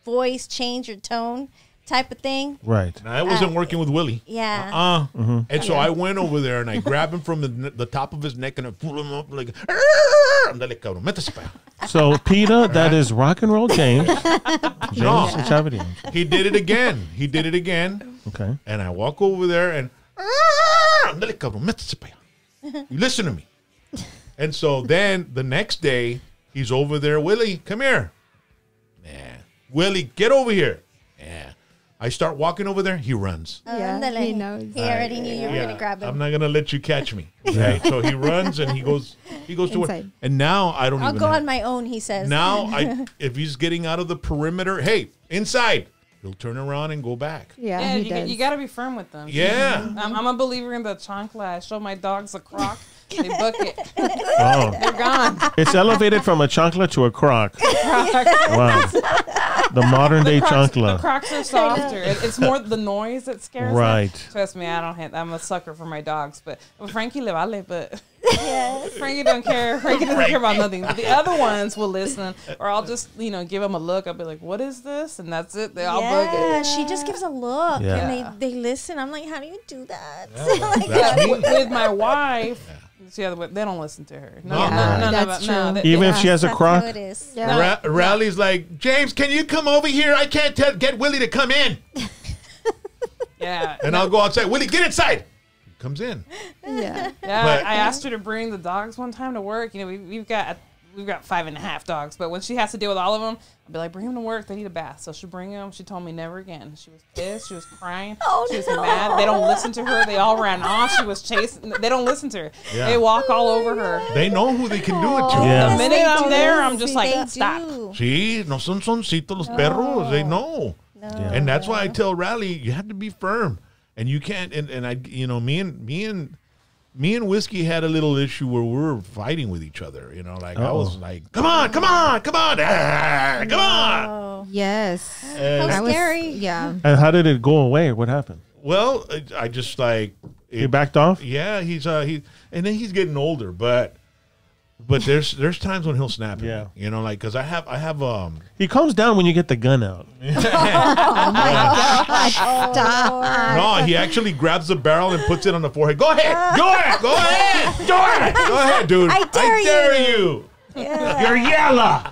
[SPEAKER 2] voice, change your tone type of thing.
[SPEAKER 3] Right.
[SPEAKER 1] Now, I wasn't working with Willie.
[SPEAKER 2] Yeah.
[SPEAKER 1] Uh,
[SPEAKER 3] Mm-hmm.
[SPEAKER 1] and so I went over there and I grabbed him from the, the top of his neck and I pulled him up like, andale, cabrón, métese pa allá.
[SPEAKER 3] So, Peter, that is rock and roll James. James
[SPEAKER 1] No.
[SPEAKER 3] Chavity.
[SPEAKER 1] He did it again. He did it again.
[SPEAKER 3] Okay.
[SPEAKER 1] And I walk over there and, andale, cabrón, métese pa allá. You listen to me. And so then the next day, he's over there. Willie, come here. Man. Willie, get over here. Yeah. I start walking over there. He runs.
[SPEAKER 5] Yeah,
[SPEAKER 2] Ándale.
[SPEAKER 5] he knows.
[SPEAKER 2] He already knew you were
[SPEAKER 1] Yeah,
[SPEAKER 2] gonna grab him.
[SPEAKER 1] I'm not gonna let you catch me. Right? So he runs and he goes. He goes to work.
[SPEAKER 5] Inside.
[SPEAKER 1] And now I don't
[SPEAKER 2] I'll
[SPEAKER 1] even.
[SPEAKER 2] go
[SPEAKER 1] have-
[SPEAKER 2] on my own, he says.
[SPEAKER 1] Now I, if he's getting out of the perimeter, hey, inside. He'll turn around and go back.
[SPEAKER 5] Yeah,
[SPEAKER 4] Yeah,
[SPEAKER 5] he
[SPEAKER 4] you,
[SPEAKER 5] does.
[SPEAKER 4] you got to be firm with them.
[SPEAKER 1] Yeah.
[SPEAKER 4] I'm, I'm a believer in the chancla. I show my dogs a croc. They book it.
[SPEAKER 3] Oh.
[SPEAKER 4] They're gone.
[SPEAKER 3] It's elevated from a chancla to a croc. Wow. The modern day
[SPEAKER 4] The
[SPEAKER 3] chancla.
[SPEAKER 4] crocs are softer. It, it's more the noise that scares
[SPEAKER 3] Right.
[SPEAKER 4] them. Trust me, I don't hit. I'm a sucker for my dogs, but well, Frankie le vale, but
[SPEAKER 2] Yes.
[SPEAKER 4] Frankie don't care. Frankie doesn't care about nothing. But the other ones will listen, or I'll just you know give them a look. I'll be like, "What is this?" And that's it. They all book
[SPEAKER 2] Yeah,
[SPEAKER 4] it.
[SPEAKER 2] she just gives a look
[SPEAKER 3] Yeah.
[SPEAKER 2] and they, they listen. I'm like, how do you do that?
[SPEAKER 1] That's me.
[SPEAKER 4] with, with my wife, it's the other way. They don't listen to her. No,
[SPEAKER 1] No,
[SPEAKER 4] no,
[SPEAKER 1] no.
[SPEAKER 4] no, no,
[SPEAKER 5] That's
[SPEAKER 4] no,
[SPEAKER 5] true.
[SPEAKER 4] they-
[SPEAKER 3] Even
[SPEAKER 4] they-
[SPEAKER 3] if she has a
[SPEAKER 2] That's
[SPEAKER 3] croc.
[SPEAKER 2] how it is.
[SPEAKER 5] Yeah.
[SPEAKER 1] Ra- Rally's like, James, can you come over here? I can't tell, get Willie to come in.
[SPEAKER 4] yeah,
[SPEAKER 1] And I'll go outside. Willie, get inside. He comes in.
[SPEAKER 5] Yeah.
[SPEAKER 4] Yeah,
[SPEAKER 1] But-
[SPEAKER 4] I asked her to bring the dogs one time to work. You know, we, we've got we've got five and a half dogs, but when she has to deal with all of them, I'll be like, bring them to work. They need a bath, so she'll bring them. She told me never again. She was pissed. She was crying.
[SPEAKER 2] Oh,
[SPEAKER 4] she was
[SPEAKER 2] no.
[SPEAKER 4] mad. They don't listen to her. They all ran off. She was chasing. They don't listen to her.
[SPEAKER 1] Yeah.
[SPEAKER 4] They walk all over her.
[SPEAKER 1] They know who they can do it to.
[SPEAKER 3] Yeah.
[SPEAKER 4] The
[SPEAKER 2] Yes,
[SPEAKER 4] minute
[SPEAKER 2] they
[SPEAKER 4] I'm
[SPEAKER 2] do.
[SPEAKER 4] there, I'm just
[SPEAKER 2] See,
[SPEAKER 4] like,
[SPEAKER 2] they
[SPEAKER 4] stop.
[SPEAKER 2] do.
[SPEAKER 1] Sí, no son soncitos los perros. They know.
[SPEAKER 2] No.
[SPEAKER 1] And that's why I tell Rally, you have to be firm. And you can't, and, and I, you know, me and, me and, me and Whiskey had a little issue where we were fighting with each other. You know, like I was
[SPEAKER 3] Uh-oh.
[SPEAKER 1] like, come on, come on, come on, ah, come on.
[SPEAKER 2] Oh,
[SPEAKER 5] Yes.
[SPEAKER 1] And-
[SPEAKER 2] how
[SPEAKER 5] I was,
[SPEAKER 2] scary.
[SPEAKER 5] yeah.
[SPEAKER 3] And how did it go away? What happened?
[SPEAKER 1] well, I, I just like,
[SPEAKER 3] He
[SPEAKER 1] it,
[SPEAKER 3] backed off?
[SPEAKER 1] yeah, he's, uh, he, and then he's getting older, but, but there's, there's times when he'll snap at
[SPEAKER 3] Yeah.
[SPEAKER 1] me, you know, like, cause I have, I have, um,
[SPEAKER 3] He calms down when you get the gun out.
[SPEAKER 2] Oh,
[SPEAKER 1] no, he actually grabs the barrel and puts it on the forehead. Go ahead, go ahead, go ahead, go ahead, go ahead, dude.
[SPEAKER 2] I dare
[SPEAKER 1] dare
[SPEAKER 2] you.
[SPEAKER 1] you.
[SPEAKER 2] Yeah.
[SPEAKER 1] You're yellow.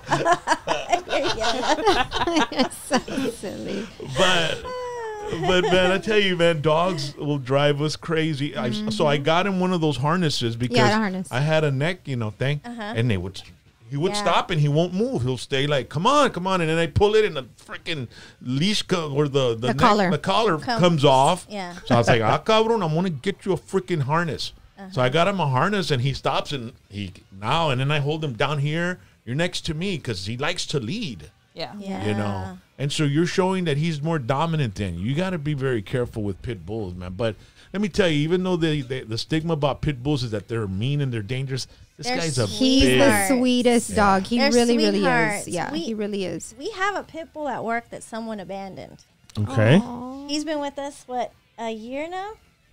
[SPEAKER 5] It's so silly.
[SPEAKER 1] But but man, I tell you, man, dogs will drive us crazy. I, so I got him one of those harnesses because
[SPEAKER 5] Yeah, the harness.
[SPEAKER 1] I had a neck, you know, thing, and they would. He would
[SPEAKER 2] Yeah.
[SPEAKER 1] stop and he won't move. He'll stay like, come on, come on, and then I pull it and the freaking leash co- or the the,
[SPEAKER 5] The
[SPEAKER 1] neck-
[SPEAKER 5] collar.
[SPEAKER 1] the collar
[SPEAKER 2] Comes-
[SPEAKER 1] comes off.
[SPEAKER 2] yeah.
[SPEAKER 1] So I was like, ah, cabrón, I'm gonna get you a freaking harness. So I got him a harness and he stops and he now and then I hold him down here. You're next to me because he likes to lead.
[SPEAKER 4] Yeah.
[SPEAKER 2] Yeah.
[SPEAKER 1] You know, and so you're showing that he's more dominant than you. You got to be very careful with pit bulls, man. But let me tell you, even though the the, the stigma about pit bulls is that they're mean and they're dangerous, this
[SPEAKER 2] They're
[SPEAKER 1] guy's a
[SPEAKER 5] He's
[SPEAKER 1] big.
[SPEAKER 5] the
[SPEAKER 2] Sweethearts.
[SPEAKER 5] sweetest dog. He
[SPEAKER 2] They're
[SPEAKER 5] really, really
[SPEAKER 2] sweethearts.
[SPEAKER 5] is. Yeah,
[SPEAKER 2] We-
[SPEAKER 5] he really is.
[SPEAKER 2] We have a pit bull at work that someone abandoned.
[SPEAKER 3] Okay.
[SPEAKER 2] He's been with us, what, a year now?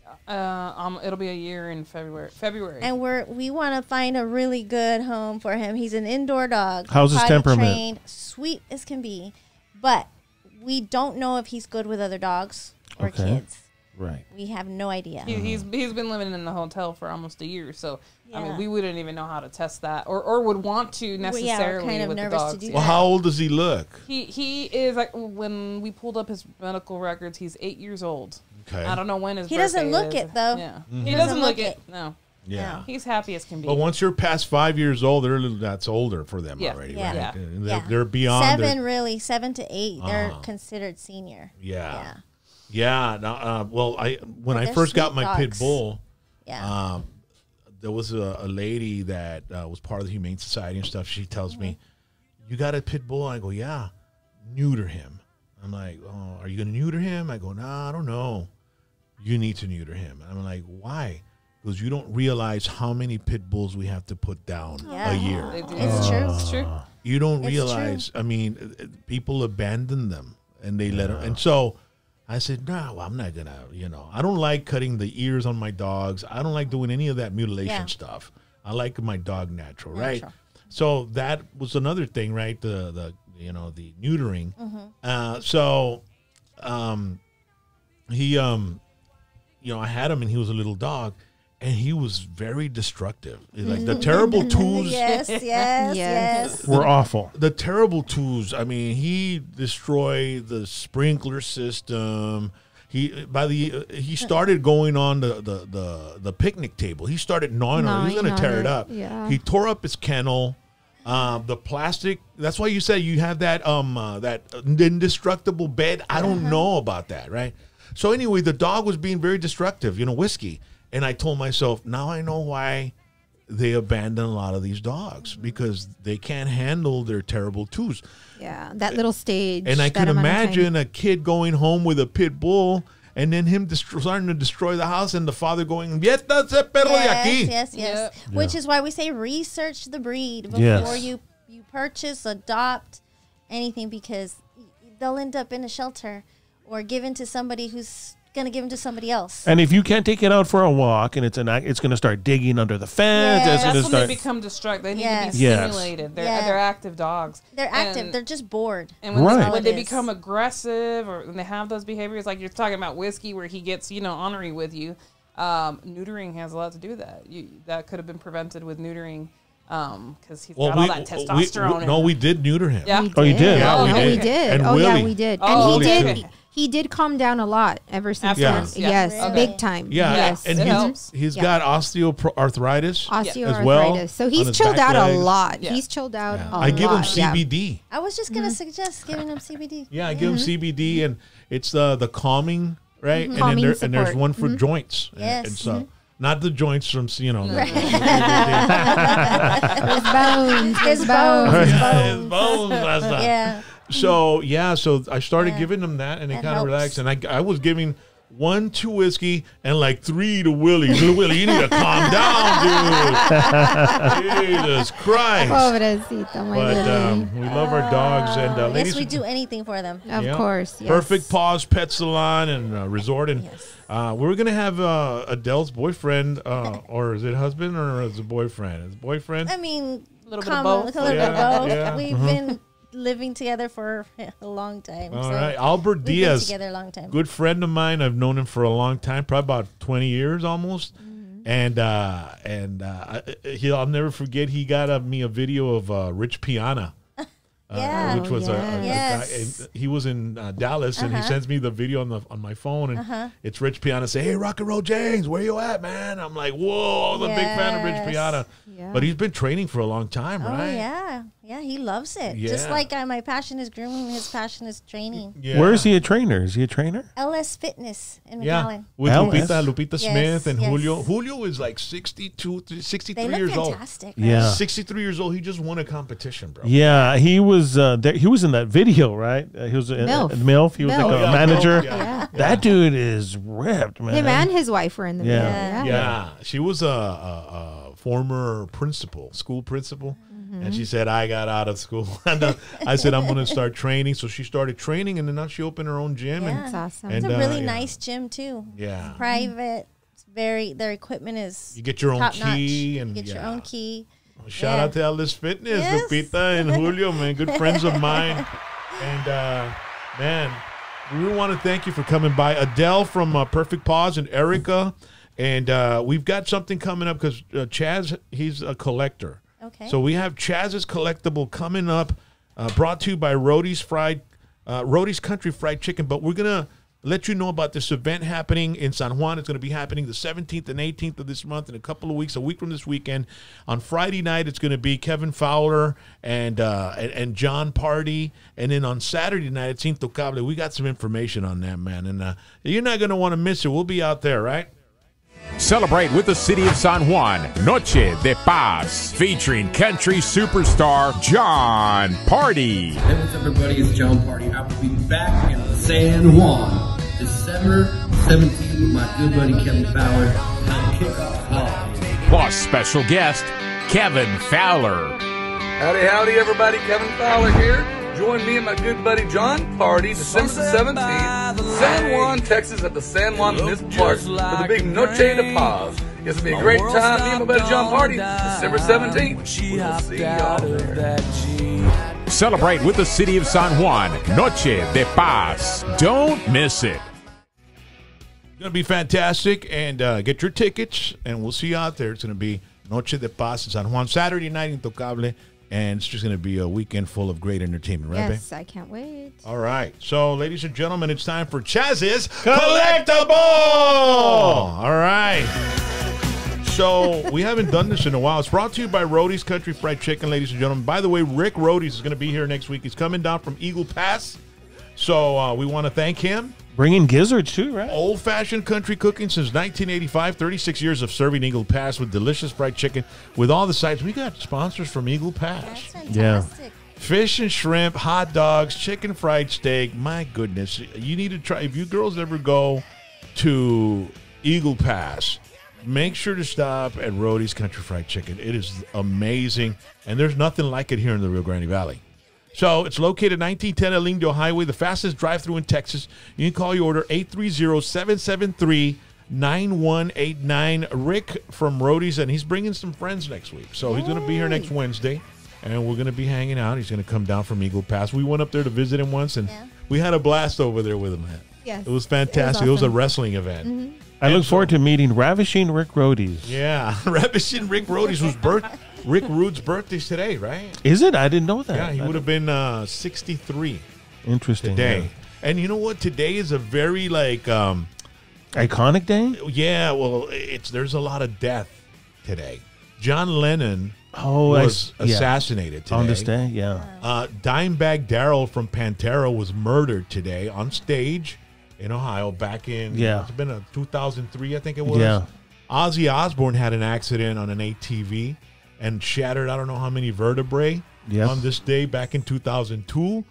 [SPEAKER 4] Uh, um, it'll be a year in February. February.
[SPEAKER 2] And we're we want to find a really good home for him. He's an indoor dog.
[SPEAKER 3] How's his
[SPEAKER 2] potty
[SPEAKER 3] temperament?
[SPEAKER 2] trained, sweet as can be, but we don't know if he's good with other dogs or
[SPEAKER 3] Okay.
[SPEAKER 2] kids.
[SPEAKER 3] Right.
[SPEAKER 2] We have no idea.
[SPEAKER 4] He, he's he's been living in the hotel for almost a year, so I
[SPEAKER 2] Yeah.
[SPEAKER 4] mean, we wouldn't even know how to test that, or or would want to
[SPEAKER 2] we're
[SPEAKER 4] necessarily
[SPEAKER 2] kind of
[SPEAKER 4] with the
[SPEAKER 2] nervous to
[SPEAKER 4] dogs.
[SPEAKER 2] do
[SPEAKER 4] yeah.
[SPEAKER 1] Well, how old does he look?
[SPEAKER 4] He he is like when we pulled up his medical records, he's eight years old.
[SPEAKER 1] Okay.
[SPEAKER 4] I don't know when his
[SPEAKER 2] He doesn't
[SPEAKER 4] birthday
[SPEAKER 2] look
[SPEAKER 4] is.
[SPEAKER 2] it, though.
[SPEAKER 4] Yeah,
[SPEAKER 1] Mm-hmm.
[SPEAKER 4] he doesn't look it. No,
[SPEAKER 1] Yeah.
[SPEAKER 4] he's happy as can be.
[SPEAKER 1] But once you're past five years old, they're, that's older for them
[SPEAKER 4] Yeah.
[SPEAKER 1] already,
[SPEAKER 2] Yeah.
[SPEAKER 1] right?
[SPEAKER 4] Yeah.
[SPEAKER 1] They're,
[SPEAKER 2] Yeah.
[SPEAKER 1] they're beyond.
[SPEAKER 2] seven,
[SPEAKER 1] their-
[SPEAKER 2] really, seven to eight. They're
[SPEAKER 1] Ah.
[SPEAKER 2] considered senior.
[SPEAKER 1] yeah.
[SPEAKER 2] Yeah.
[SPEAKER 1] Yeah. no, uh, well, I when
[SPEAKER 2] But
[SPEAKER 1] I
[SPEAKER 2] they're
[SPEAKER 1] first got
[SPEAKER 2] sweet
[SPEAKER 1] my pit
[SPEAKER 2] dogs.
[SPEAKER 1] bull,
[SPEAKER 2] Yeah.
[SPEAKER 1] um, there was a, a lady that uh, was part of the Humane Society and stuff. She tells me, "You got a pit bull?" I go, "Yeah." Neuter him. I'm like, "Oh, are you gonna neuter him?" I go, "Nah, I don't know." You need to neuter him. And I'm like, "Why?" Because you don't realize how many pit bulls we have to put down
[SPEAKER 2] Yeah.
[SPEAKER 1] a year.
[SPEAKER 4] They do.
[SPEAKER 2] It's true.
[SPEAKER 4] It's true.
[SPEAKER 1] You don't
[SPEAKER 2] It's
[SPEAKER 1] realize. I mean, uh, uh, people abandon them and they let them. And so I said, no, well, I'm not going to, you know, I don't like cutting the ears on my dogs. I don't like doing any of that mutilation
[SPEAKER 2] Yeah.
[SPEAKER 1] stuff. I like my dog natural, right?
[SPEAKER 2] Natural.
[SPEAKER 1] So that was another thing, right? The, the you know, the neutering. Uh, so, um, he, um, you know, I had him and he was a little dog. And he was very destructive. Like the terrible twos.
[SPEAKER 2] Yes, yes,
[SPEAKER 5] Yes.
[SPEAKER 2] yes.
[SPEAKER 3] We're awful.
[SPEAKER 1] The terrible twos. I mean, he destroyed the sprinkler system. He by the he started going on the the the, the picnic table. He started gnawing on it. He was
[SPEAKER 5] Gnawing
[SPEAKER 1] going to tear
[SPEAKER 5] on
[SPEAKER 1] it
[SPEAKER 5] it,
[SPEAKER 1] up.
[SPEAKER 5] yeah.
[SPEAKER 1] He tore up his kennel. Um, the plastic. That's why you said you have that um uh, that indestructible bed. I don't know about that, right? So anyway, the dog was being very destructive. You know, Whiskey. And I told myself, now I know why they abandon a lot of these dogs, because they can't handle their terrible twos.
[SPEAKER 5] Yeah, that little stage.
[SPEAKER 1] And I
[SPEAKER 5] that
[SPEAKER 1] can
[SPEAKER 5] amount of time.
[SPEAKER 1] imagine a kid going home with a pit bull and then him destro- starting to destroy the house and the father going, Vieta ese perro de
[SPEAKER 2] Yes,
[SPEAKER 1] aquí.
[SPEAKER 2] yes, yes. Which is why we say research the breed before
[SPEAKER 3] Yes.
[SPEAKER 2] you, you purchase, adopt anything, because they'll end up in a shelter or given to somebody who's going to give them to somebody else.
[SPEAKER 3] And if you can't take it out for a walk, and it's an act, it's going to start digging under the fence.
[SPEAKER 2] Yeah.
[SPEAKER 3] It's
[SPEAKER 4] That's
[SPEAKER 3] going to
[SPEAKER 4] when
[SPEAKER 3] start.
[SPEAKER 4] they become destructive. They need
[SPEAKER 2] Yes.
[SPEAKER 4] to be
[SPEAKER 3] Yes.
[SPEAKER 4] stimulated. They're,
[SPEAKER 2] Yeah.
[SPEAKER 4] they're active dogs.
[SPEAKER 2] They're active.
[SPEAKER 4] And-
[SPEAKER 2] They're just bored.
[SPEAKER 4] And when,
[SPEAKER 3] Right.
[SPEAKER 4] they,
[SPEAKER 2] All
[SPEAKER 4] when
[SPEAKER 2] it
[SPEAKER 4] they
[SPEAKER 2] is.
[SPEAKER 4] become aggressive or when they have those behaviors, like you're talking about Whiskey, where he gets, you know, ornery with you, um, neutering has a lot to do with that. You, that could have been prevented with neutering because he's got all that testosterone.
[SPEAKER 1] we-
[SPEAKER 4] in
[SPEAKER 1] no,
[SPEAKER 4] him.
[SPEAKER 1] we did neuter him.
[SPEAKER 4] Yeah.
[SPEAKER 5] We
[SPEAKER 3] Oh, you did?
[SPEAKER 1] Yeah, we
[SPEAKER 5] oh,
[SPEAKER 1] did.
[SPEAKER 5] we did.
[SPEAKER 1] And
[SPEAKER 5] oh, yeah,
[SPEAKER 1] Willie.
[SPEAKER 5] we did.
[SPEAKER 4] Oh,
[SPEAKER 5] And he
[SPEAKER 1] Willie,
[SPEAKER 5] did.
[SPEAKER 1] too.
[SPEAKER 5] He did calm down a lot ever since.
[SPEAKER 4] Afterwards,
[SPEAKER 5] then.
[SPEAKER 4] yeah.
[SPEAKER 5] Yes,
[SPEAKER 2] Okay.
[SPEAKER 5] big time.
[SPEAKER 1] Yeah,
[SPEAKER 5] Yes.
[SPEAKER 1] and
[SPEAKER 4] it
[SPEAKER 1] he's,
[SPEAKER 4] helps.
[SPEAKER 1] he's
[SPEAKER 5] Yeah.
[SPEAKER 1] got osteoarthritis
[SPEAKER 5] Osteoarthritis.
[SPEAKER 1] as well.
[SPEAKER 5] So
[SPEAKER 1] on
[SPEAKER 5] he's
[SPEAKER 1] his
[SPEAKER 5] chilled
[SPEAKER 1] back
[SPEAKER 5] out
[SPEAKER 1] legs.
[SPEAKER 5] a lot.
[SPEAKER 4] Yeah.
[SPEAKER 5] He's chilled out a
[SPEAKER 1] I give him
[SPEAKER 5] lot. yeah.
[SPEAKER 1] C B D.
[SPEAKER 2] I was just going to suggest giving them C B D.
[SPEAKER 1] Yeah, I give him C B D, and it's uh, the calming, right? And
[SPEAKER 5] Calming
[SPEAKER 1] then there, and there's
[SPEAKER 5] support.
[SPEAKER 1] one for joints. And-
[SPEAKER 2] Yes.
[SPEAKER 1] And, so, not the joints from, you know. the-
[SPEAKER 5] His bones.
[SPEAKER 2] His
[SPEAKER 5] His
[SPEAKER 2] bones.
[SPEAKER 5] bones.
[SPEAKER 2] His
[SPEAKER 1] His
[SPEAKER 2] bones.
[SPEAKER 1] bones, that's not-
[SPEAKER 2] Yeah.
[SPEAKER 1] So yeah, so I started
[SPEAKER 2] Yeah.
[SPEAKER 1] giving him that, and it
[SPEAKER 2] That
[SPEAKER 1] kind of
[SPEAKER 2] helps.
[SPEAKER 1] relaxed. And I, I was giving one to Whiskey and like three to Willie. Willie, you need to calm down, dude. Jesus Christ!
[SPEAKER 5] Pobrecito, my
[SPEAKER 1] But
[SPEAKER 5] Willie.
[SPEAKER 1] um, we love our dogs, and uh, ladies,
[SPEAKER 2] Yes, we do anything for them.
[SPEAKER 5] Of
[SPEAKER 1] yeah.
[SPEAKER 5] course. Yes.
[SPEAKER 1] Perfect Paws Pet Salon and uh, Resort, and
[SPEAKER 2] Yes.
[SPEAKER 1] uh, we're gonna have uh, Adele's boyfriend, uh, or is it husband or is it boyfriend? Is it boyfriend?
[SPEAKER 2] I mean,
[SPEAKER 4] A little bit of
[SPEAKER 2] common-
[SPEAKER 4] both.
[SPEAKER 2] A little
[SPEAKER 1] Yeah,
[SPEAKER 2] bit of both.
[SPEAKER 1] yeah.
[SPEAKER 2] We've been living together for a long time.
[SPEAKER 1] All
[SPEAKER 2] so
[SPEAKER 1] right, Albert
[SPEAKER 2] we've been
[SPEAKER 1] Diaz,
[SPEAKER 2] together a long time.
[SPEAKER 1] good friend of mine. I've known him for a long time, probably about twenty years almost. And uh, and uh, I- he, I'll never forget. He got uh, me a video of uh, Rich Piana. Uh,
[SPEAKER 2] Yeah.
[SPEAKER 1] which was a, a, a
[SPEAKER 2] Yes.
[SPEAKER 1] guy. And he was in uh, Dallas, and he
[SPEAKER 2] Uh-huh.
[SPEAKER 1] sends me the video on the on my phone, and it's Rich Piana. Say, "Hey, Rock and Roll James, where you at, man?" I'm like, "Whoa, I'm a big fan of Rich
[SPEAKER 2] Yes.
[SPEAKER 1] Piana."
[SPEAKER 5] Yeah.
[SPEAKER 1] But he's been training for a long time,
[SPEAKER 2] Oh
[SPEAKER 1] right?
[SPEAKER 2] yeah, yeah, he loves it. Just
[SPEAKER 1] Yeah.
[SPEAKER 2] like uh, my passion is grooming, his passion is training.
[SPEAKER 1] Yeah.
[SPEAKER 3] Where is he a trainer? Is he a trainer?
[SPEAKER 2] L S Fitness in
[SPEAKER 1] Yeah,
[SPEAKER 2] McAllen.
[SPEAKER 1] with
[SPEAKER 3] Elvis.
[SPEAKER 1] Lupita, Lupita
[SPEAKER 2] Yes,
[SPEAKER 1] Smith and
[SPEAKER 2] yes.
[SPEAKER 1] Julio. Julio is like sixty-two,
[SPEAKER 2] They
[SPEAKER 1] sixty-three
[SPEAKER 2] look
[SPEAKER 1] years
[SPEAKER 2] fantastic.
[SPEAKER 3] Yeah.
[SPEAKER 2] right?
[SPEAKER 1] old. sixty-three years old. He just won a competition, bro.
[SPEAKER 3] Yeah, he was. Uh, there, he was in that video, right? Uh, he was in
[SPEAKER 5] Milf.
[SPEAKER 3] uh, MILF. He was
[SPEAKER 5] Milf.
[SPEAKER 3] like a
[SPEAKER 1] Yeah,
[SPEAKER 3] manager.
[SPEAKER 1] Milf, yeah.
[SPEAKER 5] Yeah.
[SPEAKER 3] That dude is ripped, man.
[SPEAKER 5] Him and his wife were in the
[SPEAKER 3] Yeah.
[SPEAKER 5] video.
[SPEAKER 2] Yeah.
[SPEAKER 5] Yeah.
[SPEAKER 1] Yeah, she was a, a, a former principal, school principal, and she said I got out of school. And uh, I said I'm going to start training. So she started training, and then now she opened her own gym.
[SPEAKER 2] Yeah.
[SPEAKER 1] And
[SPEAKER 5] That's awesome.
[SPEAKER 1] And,
[SPEAKER 2] It's a
[SPEAKER 1] uh,
[SPEAKER 2] really
[SPEAKER 1] yeah.
[SPEAKER 2] nice gym too.
[SPEAKER 1] yeah,
[SPEAKER 2] Private. It's very. Their equipment is
[SPEAKER 1] you get your own
[SPEAKER 2] top
[SPEAKER 1] key,
[SPEAKER 2] notch.
[SPEAKER 1] and
[SPEAKER 2] you get your
[SPEAKER 1] yeah.
[SPEAKER 2] own key.
[SPEAKER 1] Shout
[SPEAKER 2] Yeah.
[SPEAKER 1] out to Ellis Fitness,
[SPEAKER 2] Yes.
[SPEAKER 1] Lupita and Julio, man, good friends of mine. And uh, man, we really want to thank you for coming by, Adele from uh, Perfect Paws and Erica. And uh, we've got something coming up because uh, Chaz, he's a collector.
[SPEAKER 2] Okay.
[SPEAKER 1] So we have Chaz's collectible coming up, uh, brought to you by Rody's Fried, uh, Rody's Country Fried Chicken. But we're gonna let you know about this event happening in San Juan. It's going to be happening the seventeenth and eighteenth of this month in a couple of weeks, a week from this weekend. On Friday night, it's going to be Kevin Fowler and, uh, and and John Party. And then on Saturday night, it's Intocable. We got some information on that, man. And uh, you're not going to want to miss it. We'll be out there, right?
[SPEAKER 6] Celebrate with the city of San Juan, Noche de Paz, featuring country superstar John Party.
[SPEAKER 7] Hey, what's up, everybody? It's John Party. I will be back in San Juan December seventeenth with my good buddy Kevin Fowler. I'll kick off holiday.
[SPEAKER 6] Plus special guest Kevin Fowler.
[SPEAKER 8] Howdy, howdy, everybody. Kevin Fowler here. Join me and my good buddy John Party December seventeenth, San Juan, Texas, at the San Juan Municipal Park for the big Noche de Paz. It's going to be a great time. Me and my buddy John Party, December seventeenth. We'll see y'all there.
[SPEAKER 6] Celebrate with the City of San Juan. Noche de Paz. Don't miss it.
[SPEAKER 1] It's going to be fantastic, and uh, get your tickets, and we'll see you out there. It's going to be Noche de Paz in San Juan, Saturday night in Intocable, and it's just going to be a weekend full of great entertainment, right,
[SPEAKER 5] Yes,
[SPEAKER 1] babe?
[SPEAKER 5] I can't wait.
[SPEAKER 1] All right. So, ladies and gentlemen, it's time for Chaz's Collectible! All right. So, we haven't done this in a while. It's brought to you by Rody's Country Fried Chicken, ladies and gentlemen. By the way, Rick Rody's is going to be here next week. He's coming down from Eagle Pass. So, uh, we want to thank him.
[SPEAKER 3] Bringing gizzards too, right?
[SPEAKER 1] Old-fashioned country cooking since nineteen eighty-five. thirty-six years of serving Eagle Pass with delicious fried chicken with all the sides. We got sponsors from Eagle
[SPEAKER 2] That's
[SPEAKER 1] Pass.
[SPEAKER 2] fantastic.
[SPEAKER 1] Fish and shrimp, hot dogs, chicken fried steak. My goodness. You need to try. If you girls ever go to Eagle Pass, make sure to stop at Rody's Country Fried Chicken. It is amazing, and there's nothing like it here in the Rio Grande Valley. So it's located nineteen ten El Indio Highway, the fastest drive-through in Texas. You can call your order eight three zero, seven seven three, nine one eight nine. Rick from Rody's, and he's bringing some friends next week. So he's going to be here next Wednesday, and we're going to be hanging out. He's going to come down from Eagle Pass. We went up there to visit him once, and
[SPEAKER 2] Yeah.
[SPEAKER 1] we had a blast over there with him.
[SPEAKER 5] Yes.
[SPEAKER 1] It was fantastic. It was,
[SPEAKER 5] awesome.
[SPEAKER 1] a wrestling event.
[SPEAKER 5] Mm-hmm.
[SPEAKER 3] I look forward to meeting Ravishing Rick Rody's.
[SPEAKER 1] Yeah, Ravishing Rick Rody's whose birth, Rick Rude's birthday's today, right?
[SPEAKER 3] Is it? I didn't know that.
[SPEAKER 1] Yeah, he would have been uh, sixty-three
[SPEAKER 3] Interesting.
[SPEAKER 1] today. And you know what? Today is a very like, um,
[SPEAKER 3] yeah. Iconic day?
[SPEAKER 1] yeah. Well, it's there's a lot of death today. John Lennon
[SPEAKER 3] Oh, I
[SPEAKER 1] was
[SPEAKER 3] s- yeah.
[SPEAKER 1] assassinated today.
[SPEAKER 3] On this day, yeah.
[SPEAKER 1] Uh, Dimebag Darrell from Pantera was murdered today on stage in Ohio back in,
[SPEAKER 3] Yeah.
[SPEAKER 1] it's been a two thousand three, I think it was.
[SPEAKER 3] Yeah.
[SPEAKER 1] Ozzy Osbourne had an accident on an A T V and shattered I don't know how many vertebrae
[SPEAKER 3] Yep.
[SPEAKER 1] on this day back in two thousand two.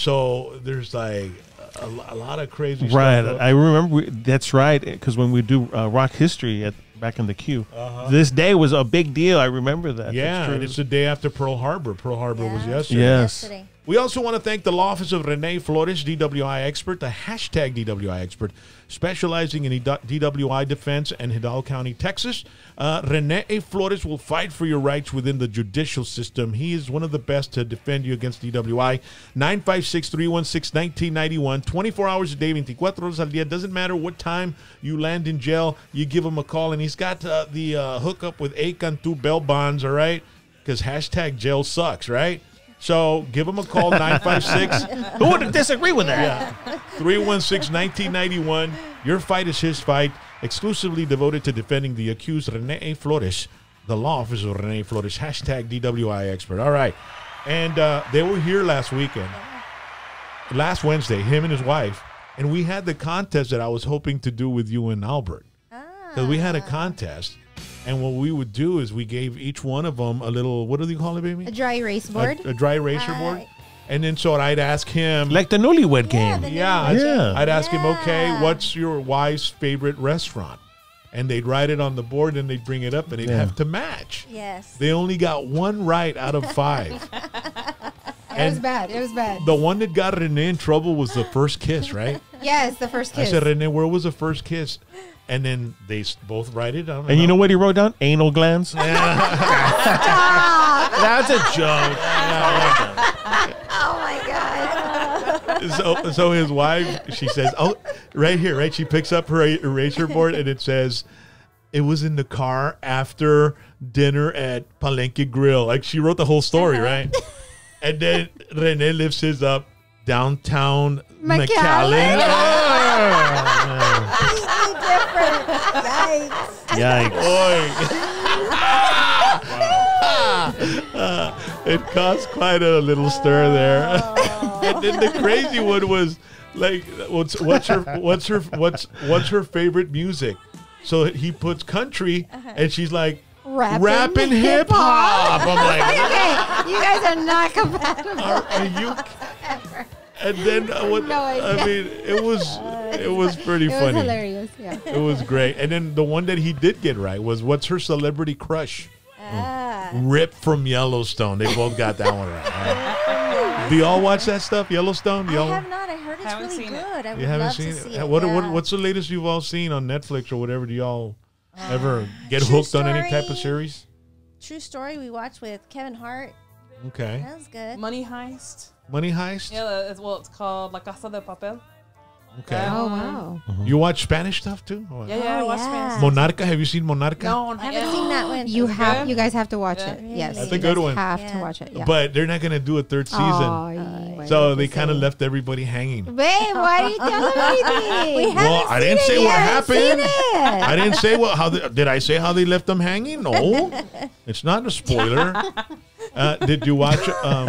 [SPEAKER 1] So there's like a, a lot of crazy
[SPEAKER 3] Right.
[SPEAKER 1] stuff.
[SPEAKER 3] I remember we, that's right because when we do uh, rock history at back in the queue, this day was a big deal. I remember that.
[SPEAKER 1] Yeah,
[SPEAKER 3] That's
[SPEAKER 1] and
[SPEAKER 3] true.
[SPEAKER 1] it's the day after Pearl Harbor. Pearl Harbor was
[SPEAKER 2] Yeah.
[SPEAKER 1] yesterday.
[SPEAKER 3] Yes.
[SPEAKER 2] Yesterday.
[SPEAKER 1] We also want to thank the law office of Rene Flores, D W I expert, the hashtag D W I expert, specializing in D W I defense in Hidalgo County, Texas. Uh, Rene Flores will fight for your rights within the judicial system. He is one of the best to defend you against D W I. nine five six, three one six, one nine nine one, twenty-four hours a day, twenty-four horas al día. Doesn't matter what time you land in jail, you give him a call, and he's got uh, the uh, hookup with A Cantu bail bonds, all right? Because hashtag jail sucks, right? So give him a call, nine five six,
[SPEAKER 3] Who would disagree with that?
[SPEAKER 1] three one six, one nine nine one. Your fight is his fight, exclusively devoted to defending the accused Rene Flores, the law office of Rene Flores, hashtag D W I expert. All right. And uh, they were here last weekend, last Wednesday, him and his wife, and we had the contest that I was hoping to do with you and Albert. Because we had a contest, and what we would do is we gave each one of them a little, what do you call it, baby?
[SPEAKER 5] A dry erase board.
[SPEAKER 1] A, a dry eraser board.
[SPEAKER 2] Right.
[SPEAKER 1] And then so I'd ask him,
[SPEAKER 3] Like the newlywed
[SPEAKER 2] Yeah,
[SPEAKER 3] game.
[SPEAKER 2] the
[SPEAKER 1] yeah,
[SPEAKER 2] new
[SPEAKER 1] I'd,
[SPEAKER 2] one.
[SPEAKER 3] Yeah.
[SPEAKER 1] I'd ask him, okay,
[SPEAKER 2] Yeah.
[SPEAKER 1] what's your wife's favorite restaurant? And they'd write it on the board and they'd bring it up and they'd
[SPEAKER 3] Yeah.
[SPEAKER 1] have to match.
[SPEAKER 2] Yes.
[SPEAKER 1] They only got one right out of five.
[SPEAKER 5] It was
[SPEAKER 1] and
[SPEAKER 5] bad. It was bad.
[SPEAKER 1] the one that got Rene in trouble was the first kiss, right?
[SPEAKER 5] Yes, the first
[SPEAKER 1] I
[SPEAKER 5] kiss.
[SPEAKER 1] said, Rene, where was the first kiss? And then they s- both write it down.
[SPEAKER 3] And you know what he wrote down? Anal glands. That's a joke.
[SPEAKER 5] Oh my god.
[SPEAKER 1] so, so his wife, she says, oh, right here, right? She picks up her e- eraser board and it says, it was in the car after dinner at Palenque Grill. Like she wrote the whole story, right? And then Rene lifts his up, downtown
[SPEAKER 5] McAllen.
[SPEAKER 1] McAllen.
[SPEAKER 2] Completely different. Yikes.
[SPEAKER 3] Yikes.
[SPEAKER 1] Uh, it caused quite a little stir there. And then the crazy one was like, what's what's her what's her what's what's her favorite music? So he puts country, and she's like,
[SPEAKER 5] Rapping,
[SPEAKER 1] rapping hip hop. I'm like,
[SPEAKER 5] Okay, you guys are not compatible.
[SPEAKER 1] are, are you? And then uh, what?
[SPEAKER 5] No idea.
[SPEAKER 1] I mean, it was it was pretty
[SPEAKER 5] It was
[SPEAKER 1] funny.
[SPEAKER 5] hilarious. Yeah.
[SPEAKER 1] It was great. And then the one that he did get right was, what's her celebrity crush?
[SPEAKER 2] Ah.
[SPEAKER 1] Rip from Yellowstone. They both got that one right. Right. Do y'all watch that stuff, Yellowstone? Do
[SPEAKER 2] I
[SPEAKER 1] y'all?
[SPEAKER 2] have not. I heard it's
[SPEAKER 4] Haven't
[SPEAKER 2] really
[SPEAKER 4] seen it.
[SPEAKER 2] good. I would
[SPEAKER 1] You haven't
[SPEAKER 2] love
[SPEAKER 1] seen
[SPEAKER 2] to see
[SPEAKER 1] it?
[SPEAKER 2] it.
[SPEAKER 1] What,
[SPEAKER 2] yeah.
[SPEAKER 1] what What's the latest you've all seen on Netflix or whatever? Do y'all ever get
[SPEAKER 2] True
[SPEAKER 1] hooked on any type of
[SPEAKER 2] story.
[SPEAKER 1] series?
[SPEAKER 2] True story we watched with Kevin Hart.
[SPEAKER 1] Okay.
[SPEAKER 2] That was good.
[SPEAKER 4] Money Heist.
[SPEAKER 1] Money Heist.
[SPEAKER 4] Yeah, it's, well, it's called La Casa de Papel.
[SPEAKER 1] Okay.
[SPEAKER 5] Oh wow.
[SPEAKER 1] You watch Spanish stuff too? Or what?
[SPEAKER 4] Yeah, yeah, I
[SPEAKER 2] Oh,
[SPEAKER 4] watched
[SPEAKER 2] yeah.
[SPEAKER 4] Spanish.
[SPEAKER 1] Monarca. Have you seen Monarca?
[SPEAKER 4] No,
[SPEAKER 2] I
[SPEAKER 4] not
[SPEAKER 2] haven't
[SPEAKER 4] yet.
[SPEAKER 2] seen that one.
[SPEAKER 5] You have
[SPEAKER 4] good?
[SPEAKER 5] you guys have to watch
[SPEAKER 4] Yeah.
[SPEAKER 5] it. Yes.
[SPEAKER 2] That's
[SPEAKER 1] a
[SPEAKER 5] you
[SPEAKER 1] good
[SPEAKER 5] guys
[SPEAKER 1] one.
[SPEAKER 5] Have
[SPEAKER 2] Yeah.
[SPEAKER 5] to watch it. Yeah.
[SPEAKER 1] But they're not gonna do a third season,
[SPEAKER 5] Aw,
[SPEAKER 1] so
[SPEAKER 5] you
[SPEAKER 1] they
[SPEAKER 5] say.
[SPEAKER 1] kind of left everybody hanging.
[SPEAKER 5] Babe, why are you telling me
[SPEAKER 2] We
[SPEAKER 5] this?
[SPEAKER 2] haven't
[SPEAKER 1] Well, I
[SPEAKER 2] seen
[SPEAKER 1] didn't
[SPEAKER 2] it
[SPEAKER 1] say what
[SPEAKER 2] yet.
[SPEAKER 1] happened.
[SPEAKER 5] It.
[SPEAKER 1] I didn't say what. How they, did I say how they left them hanging? No, it's not a spoiler. Uh, did you watch? Um,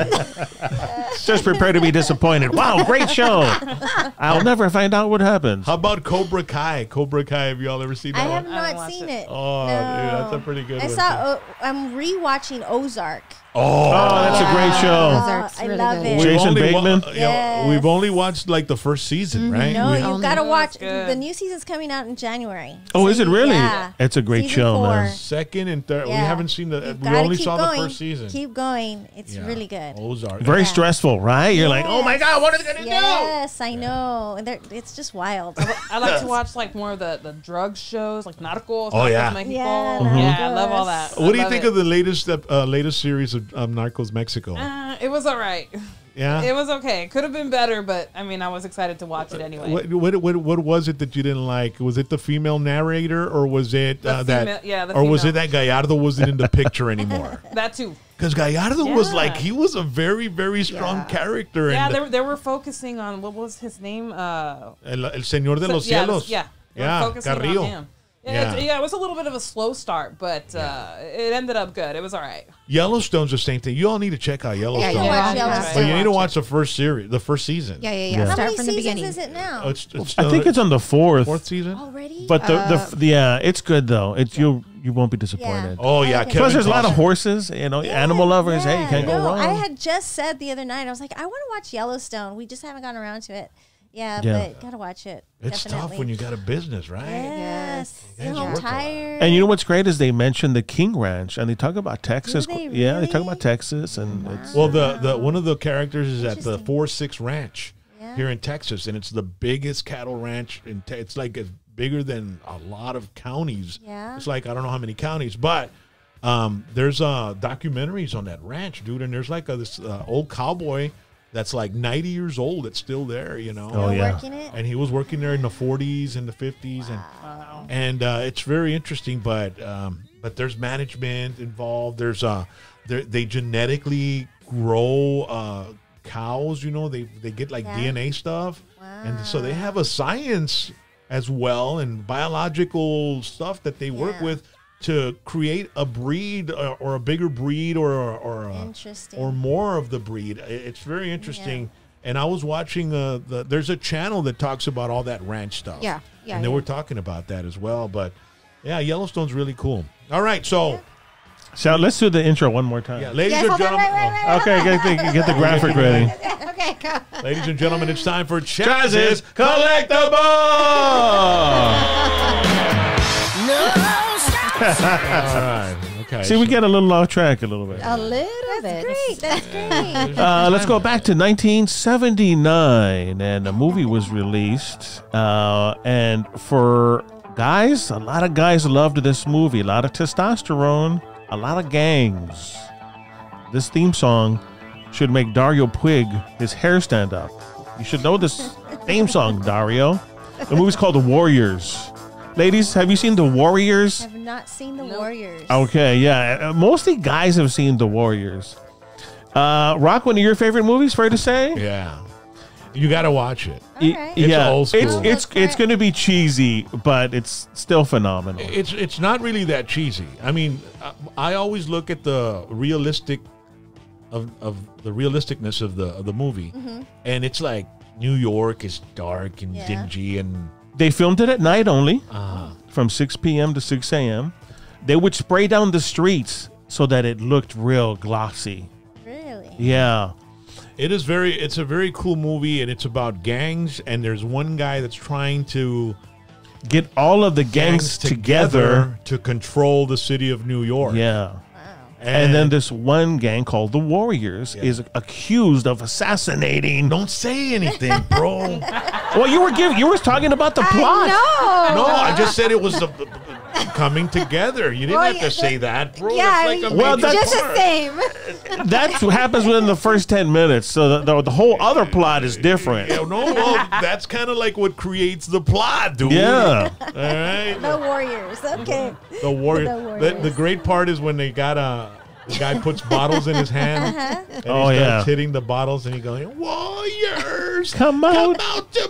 [SPEAKER 3] Just prepare to be disappointed. Wow, great show. I'll never find out what happens.
[SPEAKER 1] how about Cobra Kai? Cobra Kai. Have y'all ever seen
[SPEAKER 2] I
[SPEAKER 1] that
[SPEAKER 2] have
[SPEAKER 1] one?
[SPEAKER 4] I haven't
[SPEAKER 2] not
[SPEAKER 4] watched
[SPEAKER 2] seen
[SPEAKER 4] it.
[SPEAKER 2] it.
[SPEAKER 1] Oh,
[SPEAKER 2] no.
[SPEAKER 1] dude, that's a pretty good
[SPEAKER 2] I
[SPEAKER 1] one.
[SPEAKER 2] saw. Uh, I'm rewatching Ozark.
[SPEAKER 1] Oh,
[SPEAKER 3] Oh, that's a great show.
[SPEAKER 2] Oh,
[SPEAKER 5] Ozark's
[SPEAKER 2] I
[SPEAKER 5] really
[SPEAKER 2] love
[SPEAKER 5] good.
[SPEAKER 2] it.
[SPEAKER 1] We've
[SPEAKER 3] Jason
[SPEAKER 1] only wa-
[SPEAKER 3] Bateman?
[SPEAKER 1] uh, yeah,
[SPEAKER 2] Yes.
[SPEAKER 1] we've only watched like the first season, right?
[SPEAKER 2] No,
[SPEAKER 1] We-
[SPEAKER 2] you
[SPEAKER 5] Only-
[SPEAKER 2] gotta watch.
[SPEAKER 4] That's good.
[SPEAKER 2] The new season's coming out in January.
[SPEAKER 3] Oh,
[SPEAKER 2] So
[SPEAKER 3] is it
[SPEAKER 2] you-
[SPEAKER 3] really?
[SPEAKER 2] Yeah.
[SPEAKER 3] It's a great
[SPEAKER 2] Season
[SPEAKER 3] show,
[SPEAKER 2] four.
[SPEAKER 3] man.
[SPEAKER 1] second and third. We
[SPEAKER 2] Yeah.
[SPEAKER 1] haven't seen the.
[SPEAKER 2] You've
[SPEAKER 1] We
[SPEAKER 2] gotta
[SPEAKER 1] only
[SPEAKER 2] keep
[SPEAKER 1] saw
[SPEAKER 2] going.
[SPEAKER 1] the first season.
[SPEAKER 2] Keep going. It's
[SPEAKER 1] Yeah.
[SPEAKER 2] really good.
[SPEAKER 1] Ozark.
[SPEAKER 3] Very
[SPEAKER 2] Yeah.
[SPEAKER 3] stressful, right? You're like, oh my God, what are they going to
[SPEAKER 2] Yes, I know. And they're- It's just wild.
[SPEAKER 4] I like to watch like more of the, the drug shows, like Narcos.
[SPEAKER 1] Oh, yeah.
[SPEAKER 4] Narcos Mexico.
[SPEAKER 2] Yeah,
[SPEAKER 4] yeah, I
[SPEAKER 2] Narcos.
[SPEAKER 4] love all that.
[SPEAKER 1] do? What do you
[SPEAKER 4] I love
[SPEAKER 1] think
[SPEAKER 4] it.
[SPEAKER 1] of the latest uh, latest series of um, Narcos Mexico?
[SPEAKER 4] Uh, it was all right.
[SPEAKER 1] yeah.
[SPEAKER 4] It was okay. It could have been better, but I mean, I was excited to watch it anyway.
[SPEAKER 1] What, what what what was it that you didn't like? Was it the female narrator, or was it
[SPEAKER 4] The
[SPEAKER 1] uh,
[SPEAKER 4] female-
[SPEAKER 1] that?
[SPEAKER 4] yeah, the
[SPEAKER 1] or was it
[SPEAKER 4] female.
[SPEAKER 1] that Gallardo wasn't in the picture anymore?
[SPEAKER 4] That too.
[SPEAKER 1] Because Gallardo was
[SPEAKER 4] Yeah.
[SPEAKER 1] like he was a very very strong
[SPEAKER 4] Yeah.
[SPEAKER 1] character.
[SPEAKER 4] Yeah,
[SPEAKER 1] and
[SPEAKER 4] they were, they were focusing on what was his name? Uh,
[SPEAKER 1] el, el Señor de los
[SPEAKER 4] yeah,
[SPEAKER 1] Cielos.
[SPEAKER 4] yeah, they were
[SPEAKER 1] yeah,
[SPEAKER 4] focusing
[SPEAKER 1] Carrillo.
[SPEAKER 4] on him. Yeah,
[SPEAKER 1] Yeah.
[SPEAKER 4] It, yeah, it was a little bit of a slow start, but uh, it ended up good. It was all right.
[SPEAKER 1] Yellowstone's the same thing. You all need to check out Yellowstone.
[SPEAKER 5] Yeah,
[SPEAKER 2] Watch
[SPEAKER 5] yeah.
[SPEAKER 2] Yellowstone.
[SPEAKER 1] But you need to
[SPEAKER 4] Watch
[SPEAKER 1] watch the first series, the first season.
[SPEAKER 5] Yeah, yeah, yeah.
[SPEAKER 3] Yeah.
[SPEAKER 2] How
[SPEAKER 5] Start
[SPEAKER 2] many
[SPEAKER 5] from the
[SPEAKER 2] seasons
[SPEAKER 5] beginning.
[SPEAKER 2] is it now?
[SPEAKER 1] Oh, it's, it's
[SPEAKER 3] I think it's on the fourth.
[SPEAKER 1] fourth season.
[SPEAKER 2] Already?
[SPEAKER 3] But the,
[SPEAKER 5] Uh,
[SPEAKER 3] the yeah, it's good though. It's you you won't be disappointed.
[SPEAKER 1] Oh yeah,
[SPEAKER 2] Okay.
[SPEAKER 1] Kevin
[SPEAKER 3] Plus, there's a lot of
[SPEAKER 1] Costner.
[SPEAKER 3] horses. You know, animal lovers. Hey, you can't go
[SPEAKER 2] no,
[SPEAKER 3] wrong.
[SPEAKER 2] I had just said the other night, I was like, I want to watch Yellowstone. We just haven't gotten around to it. Yeah,
[SPEAKER 3] Yeah.
[SPEAKER 2] but gotta watch it.
[SPEAKER 1] It's
[SPEAKER 2] Definitely.
[SPEAKER 1] tough when you got a business, right?
[SPEAKER 2] Yes.
[SPEAKER 1] You
[SPEAKER 2] You're
[SPEAKER 1] guys
[SPEAKER 2] home
[SPEAKER 1] work a lot.
[SPEAKER 2] tired.
[SPEAKER 3] And you know what's great is they mention the King Ranch and they talk about Texas.
[SPEAKER 2] they
[SPEAKER 3] Yeah, they talk
[SPEAKER 2] really?
[SPEAKER 3] about Texas and it's
[SPEAKER 1] Well, the, the one of the characters is at the
[SPEAKER 2] Interesting.
[SPEAKER 1] Four Six Ranch
[SPEAKER 2] Yeah.
[SPEAKER 1] here in Texas, and it's the biggest cattle ranch in. Te- it's like it's bigger than a lot of counties.
[SPEAKER 2] Yeah.
[SPEAKER 1] It's like I don't know how many counties, but um, there's uh, documentaries on that ranch, dude. And there's like a, this uh, old cowboy that's like ninety years old that's still there. You know.
[SPEAKER 3] Oh,
[SPEAKER 2] Still
[SPEAKER 3] yeah.
[SPEAKER 2] working it?
[SPEAKER 1] And he was working there in the forties and the fifties, and and uh, it's very interesting. But um, but there's management involved. There's uh, there- they genetically grow uh, cows. You know, they they get like
[SPEAKER 2] Yeah.
[SPEAKER 1] D N A stuff, and so they have a science as well and biological stuff that they work
[SPEAKER 2] Yeah.
[SPEAKER 1] with to create a breed or, or a bigger breed or or uh,
[SPEAKER 2] Interesting.
[SPEAKER 1] or more of the breed. I- It's very interesting. And I was watching uh, the. There's a channel that talks about all that ranch stuff.
[SPEAKER 5] Yeah, yeah,
[SPEAKER 1] And they
[SPEAKER 5] yeah.
[SPEAKER 1] were talking about that as well. But yeah, Yellowstone's really cool. All right, so
[SPEAKER 3] So let's do the intro one more time.
[SPEAKER 1] yeah, ladies
[SPEAKER 5] Yes,
[SPEAKER 1] and
[SPEAKER 5] hold on,
[SPEAKER 1] gentlemen,
[SPEAKER 5] wait, wait, wait.
[SPEAKER 3] Okay, get the, get the graphic ready.
[SPEAKER 5] Okay, go.
[SPEAKER 1] oh, ladies and gentlemen, it's time for
[SPEAKER 3] Chaz's
[SPEAKER 1] Chaz's
[SPEAKER 3] Collectible!
[SPEAKER 1] All right, okay.
[SPEAKER 3] See, we get a little off track a little bit.
[SPEAKER 5] A little
[SPEAKER 2] That's
[SPEAKER 5] bit.
[SPEAKER 2] great. That's great.
[SPEAKER 3] Uh, let's go back to nineteen seventy-nine, and the movie was released. Uh, and for guys, a lot of guys loved this movie. A lot of testosterone, a lot of gangs. This theme song should make Dario Puig his hair stand up. You should know this theme song, Dario. The movie's called The Warriors. Ladies, have you seen The Warriors?
[SPEAKER 2] I've not seen the
[SPEAKER 4] Nope.
[SPEAKER 2] Warriors.
[SPEAKER 3] Okay, yeah. Uh, Mostly guys have seen The Warriors. Uh, Rock, one of your favorite movies, fair to say?
[SPEAKER 1] Yeah, you got to watch it.
[SPEAKER 2] All
[SPEAKER 3] Y-
[SPEAKER 2] right.
[SPEAKER 1] It's
[SPEAKER 3] yeah,
[SPEAKER 1] old school.
[SPEAKER 3] it's
[SPEAKER 2] I'll
[SPEAKER 3] it's
[SPEAKER 2] look for
[SPEAKER 3] it's
[SPEAKER 2] it.
[SPEAKER 3] going to be cheesy, but it's still phenomenal.
[SPEAKER 1] It's it's not really that cheesy. I mean, I, I always look at the realistic of of the realisticness of the of the movie, and it's like New York is dark and
[SPEAKER 2] Yeah.
[SPEAKER 1] dingy and
[SPEAKER 3] They filmed it at night only,
[SPEAKER 1] uh,
[SPEAKER 3] from six p.m. to six a.m. They would spray down the streets so that it looked real glossy.
[SPEAKER 2] Really?
[SPEAKER 3] Yeah.
[SPEAKER 1] it is very it's a very cool movie, and it's about gangs, and there's one guy that's trying to
[SPEAKER 3] Get all of the gangs, together.
[SPEAKER 1] to control the city of New York.
[SPEAKER 3] Yeah. And, then this one gang called the Warriors
[SPEAKER 1] Yeah.
[SPEAKER 3] is accused of assassinating.
[SPEAKER 1] don't say anything, bro.
[SPEAKER 3] Well, you were giving, you were talking about the plot.
[SPEAKER 5] No.
[SPEAKER 1] No, I just said it was the coming together. You didn't
[SPEAKER 2] Well,
[SPEAKER 1] have to
[SPEAKER 2] yeah,
[SPEAKER 1] say that, bro.
[SPEAKER 5] Yeah,
[SPEAKER 1] That's
[SPEAKER 5] I
[SPEAKER 1] like a
[SPEAKER 5] mean,
[SPEAKER 3] Well,
[SPEAKER 1] major
[SPEAKER 3] that's-
[SPEAKER 5] just
[SPEAKER 1] part.
[SPEAKER 5] the same.
[SPEAKER 3] That's what happens within the first ten minutes. So the, the, the whole other plot is different.
[SPEAKER 1] Yeah, no, well, that's kind of like what creates the plot, dude.
[SPEAKER 3] Yeah.
[SPEAKER 1] All right.
[SPEAKER 2] The Warriors. Okay.
[SPEAKER 1] The warrior.
[SPEAKER 2] The
[SPEAKER 1] The,
[SPEAKER 2] Warriors.
[SPEAKER 1] the great part is when they got a the guy puts bottles in his hand and he
[SPEAKER 3] Oh,
[SPEAKER 1] starts
[SPEAKER 3] yeah.
[SPEAKER 1] hitting the bottles and he going, "Warriors,
[SPEAKER 3] Come
[SPEAKER 1] come
[SPEAKER 3] out.
[SPEAKER 1] out to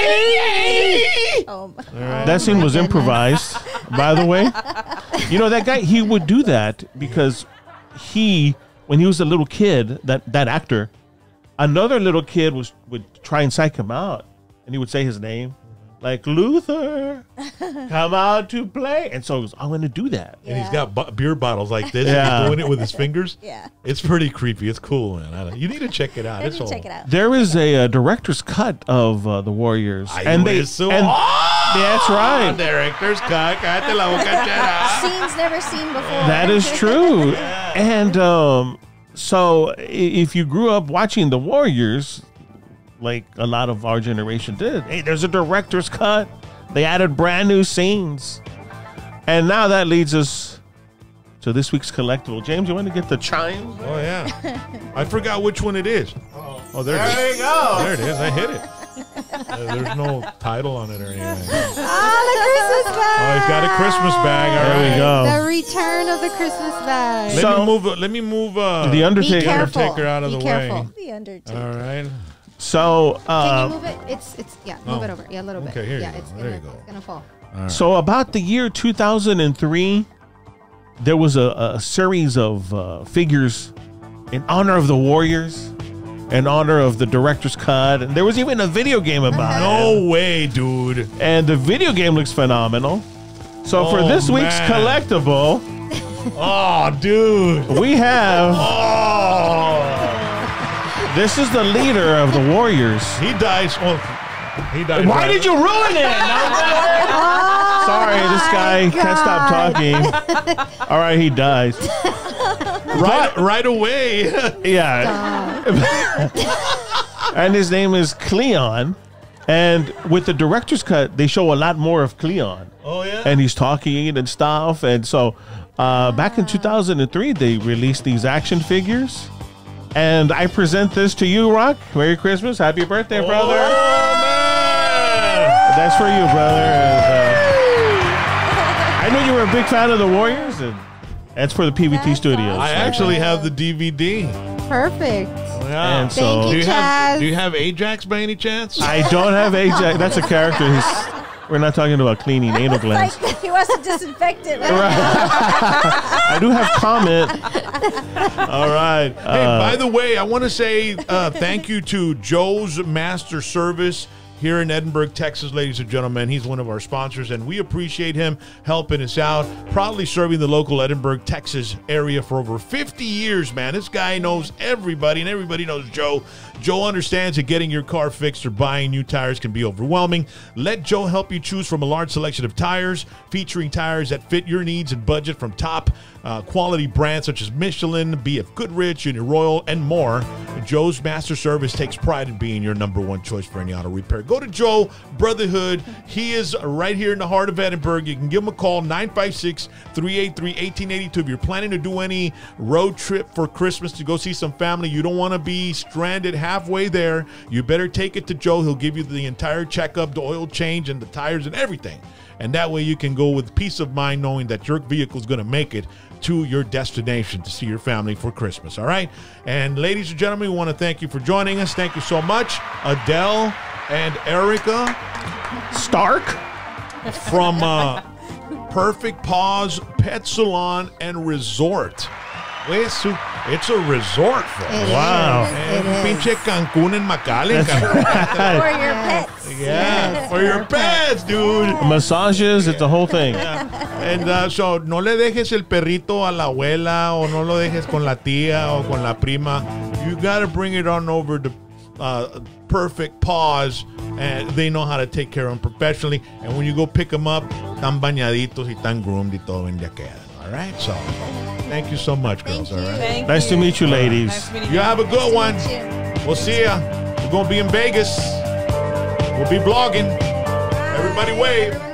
[SPEAKER 1] play!"
[SPEAKER 2] Oh,
[SPEAKER 3] That scene was improvised, by the way. You know, that guy, he would do that because he, when he was a little kid, that, that actor, another little kid was would try and psych him out. And he would say his name, like, "Luther, come out to play." And so he goes, "I'm going to do that."
[SPEAKER 1] And he's
[SPEAKER 2] Yeah.
[SPEAKER 1] got bu- beer bottles like this.
[SPEAKER 3] Yeah.
[SPEAKER 1] He's doing it with his fingers.
[SPEAKER 2] Yeah.
[SPEAKER 1] It's pretty creepy. It's cool, man. I don't, you need to check it out.
[SPEAKER 2] I
[SPEAKER 1] It's
[SPEAKER 2] need to
[SPEAKER 1] all,
[SPEAKER 2] check it out.
[SPEAKER 3] There is a, uh director's cut of uh, the Warriors.
[SPEAKER 1] Ay,
[SPEAKER 3] and they,
[SPEAKER 1] eso.
[SPEAKER 3] and
[SPEAKER 1] Oh!
[SPEAKER 3] that's right.
[SPEAKER 1] Director's cut. Cállate la boca, chera.
[SPEAKER 2] Scenes never seen before.
[SPEAKER 3] That is true. And um, so i- if you grew up watching the Warriors, like a lot of our generation did, hey, there's a director's cut. They added brand new scenes. And now that leads us to this week's collectible. James, you want to get the chimes?
[SPEAKER 1] Oh, yeah. I forgot which one it is. Oh, there, it is.
[SPEAKER 3] There you go.
[SPEAKER 1] There it is. I hit it. Uh, there's no title on it or anything.
[SPEAKER 5] Oh, the Christmas bag.
[SPEAKER 1] Oh, he's got a Christmas bag. All
[SPEAKER 3] There we
[SPEAKER 1] right.
[SPEAKER 3] go.
[SPEAKER 5] The return of the Christmas bag.
[SPEAKER 1] Let
[SPEAKER 3] So-
[SPEAKER 1] me move. Let me move. Uh,
[SPEAKER 3] The
[SPEAKER 5] Be
[SPEAKER 3] Undertaker.
[SPEAKER 5] careful.
[SPEAKER 1] Undertaker out of
[SPEAKER 5] Be
[SPEAKER 1] the
[SPEAKER 5] careful.
[SPEAKER 1] way.
[SPEAKER 2] The Undertaker.
[SPEAKER 1] All right.
[SPEAKER 3] So,
[SPEAKER 5] Can
[SPEAKER 3] uh,
[SPEAKER 5] you move it? It's it's yeah. Move
[SPEAKER 1] Oh.
[SPEAKER 5] it over. Yeah, a little bit.
[SPEAKER 1] Okay, here you
[SPEAKER 5] yeah,
[SPEAKER 1] go.
[SPEAKER 5] it's
[SPEAKER 1] There
[SPEAKER 5] gonna,
[SPEAKER 1] you go.
[SPEAKER 5] It's gonna fall.
[SPEAKER 3] so about the year two thousand three, there was a, a series of uh, figures in honor of the Warriors, in honor of the director's cut, and there was even a video game about it.
[SPEAKER 1] No way, dude.
[SPEAKER 3] And the video game looks phenomenal. So for
[SPEAKER 1] Oh,
[SPEAKER 3] this week's
[SPEAKER 1] man.
[SPEAKER 3] collectible,
[SPEAKER 1] Oh, dude.
[SPEAKER 3] we have
[SPEAKER 1] Oh.
[SPEAKER 3] this is the leader of the Warriors.
[SPEAKER 1] He dies. Oh, he died.
[SPEAKER 3] Why
[SPEAKER 1] right-
[SPEAKER 3] did you ruin it? Sorry, this guy can't stop talking. All right, he dies.
[SPEAKER 1] right right away?
[SPEAKER 3] Yeah. And his name is Cleon. And with the director's cut, they show a lot more of Cleon.
[SPEAKER 1] Oh yeah.
[SPEAKER 3] And he's talking and stuff. And so uh, back in two thousand three, they released these action figures. And I present this to you, Rock. Merry Christmas. Happy birthday, brother.
[SPEAKER 1] Oh, man.
[SPEAKER 3] That's for you, brother. And, uh, I knew you were a big fan of the Warriors. And that's for the P V T
[SPEAKER 2] That's
[SPEAKER 3] Studios.
[SPEAKER 1] I actually have the D V D.
[SPEAKER 5] Perfect.
[SPEAKER 1] Yeah.
[SPEAKER 3] And so
[SPEAKER 5] Thank
[SPEAKER 1] do
[SPEAKER 5] you,
[SPEAKER 1] you have
[SPEAKER 5] Chaz.
[SPEAKER 1] Do you have Ajax by any chance?
[SPEAKER 3] I don't have Ajax. That's a character. He's, we're not talking about cleaning anal glands.
[SPEAKER 2] Like he wants to disinfect it. Right?
[SPEAKER 3] I do have Comet.
[SPEAKER 1] All right. Hey,
[SPEAKER 3] Uh,
[SPEAKER 1] by the way, I want to say uh, thank you to Joe's Master Service here in Edinburgh, Texas, ladies and gentlemen. He's one of our sponsors, and we appreciate him helping us out. Proudly serving the local Edinburgh, Texas area for over fifty years, man. This guy knows everybody, and everybody knows Joe. Joe understands that getting your car fixed or buying new tires can be overwhelming. Let Joe help you choose from a large selection of tires, featuring tires that fit your needs and budget from top uh, quality brands such as Michelin, B F Goodrich, Union Royal, and more. Joe's Master Service takes pride in being your number one choice for any auto repair. Go to Joe Brotherhood. He is right here in the heart of Edinburgh. You can give him a call, nine five six, three eight three, one eight eight two. If you're planning to do any road trip for Christmas to go see some family, you don't want to be stranded halfway there, you better take it to Joe. He'll give you the entire checkup, the oil change, and the tires and everything. And that way you can go with peace of mind knowing that your vehicle is going to make it to your destination to see your family for Christmas. All right. And ladies and gentlemen, we want to thank you for joining us. Thank you so much, Adele and Erica
[SPEAKER 3] Stark.
[SPEAKER 1] from uh, Perfect Paws Pet Salon and Resort. It's a, it's a resort for us.
[SPEAKER 5] It is.
[SPEAKER 3] Wow.
[SPEAKER 5] It
[SPEAKER 1] Eh,
[SPEAKER 5] is.
[SPEAKER 1] Pinche Cancún en McAllen.
[SPEAKER 2] For your pets.
[SPEAKER 1] Yeah,
[SPEAKER 5] Yes,
[SPEAKER 1] for your pets, dude.
[SPEAKER 3] Massages, it's the whole thing.
[SPEAKER 1] And uh, so, no le dejes el perrito a la abuela o no lo dejes con la tía o con la prima. You got to bring it on over to uh, Perfect Paws, and they know how to take care of them professionally. And when you go pick them up, tan bañaditos y tan groomed y todo en ya quedan. All right? So, thank you so much, girls.
[SPEAKER 2] Thank
[SPEAKER 1] All right?
[SPEAKER 4] Thank
[SPEAKER 3] Nice to
[SPEAKER 4] you.
[SPEAKER 3] meet you, ladies.
[SPEAKER 4] Nice meeting
[SPEAKER 1] You
[SPEAKER 4] you.
[SPEAKER 1] have a good one.
[SPEAKER 2] Thank you.
[SPEAKER 1] We'll see ya. We're going to be in Vegas. We'll be vlogging. Everybody wave.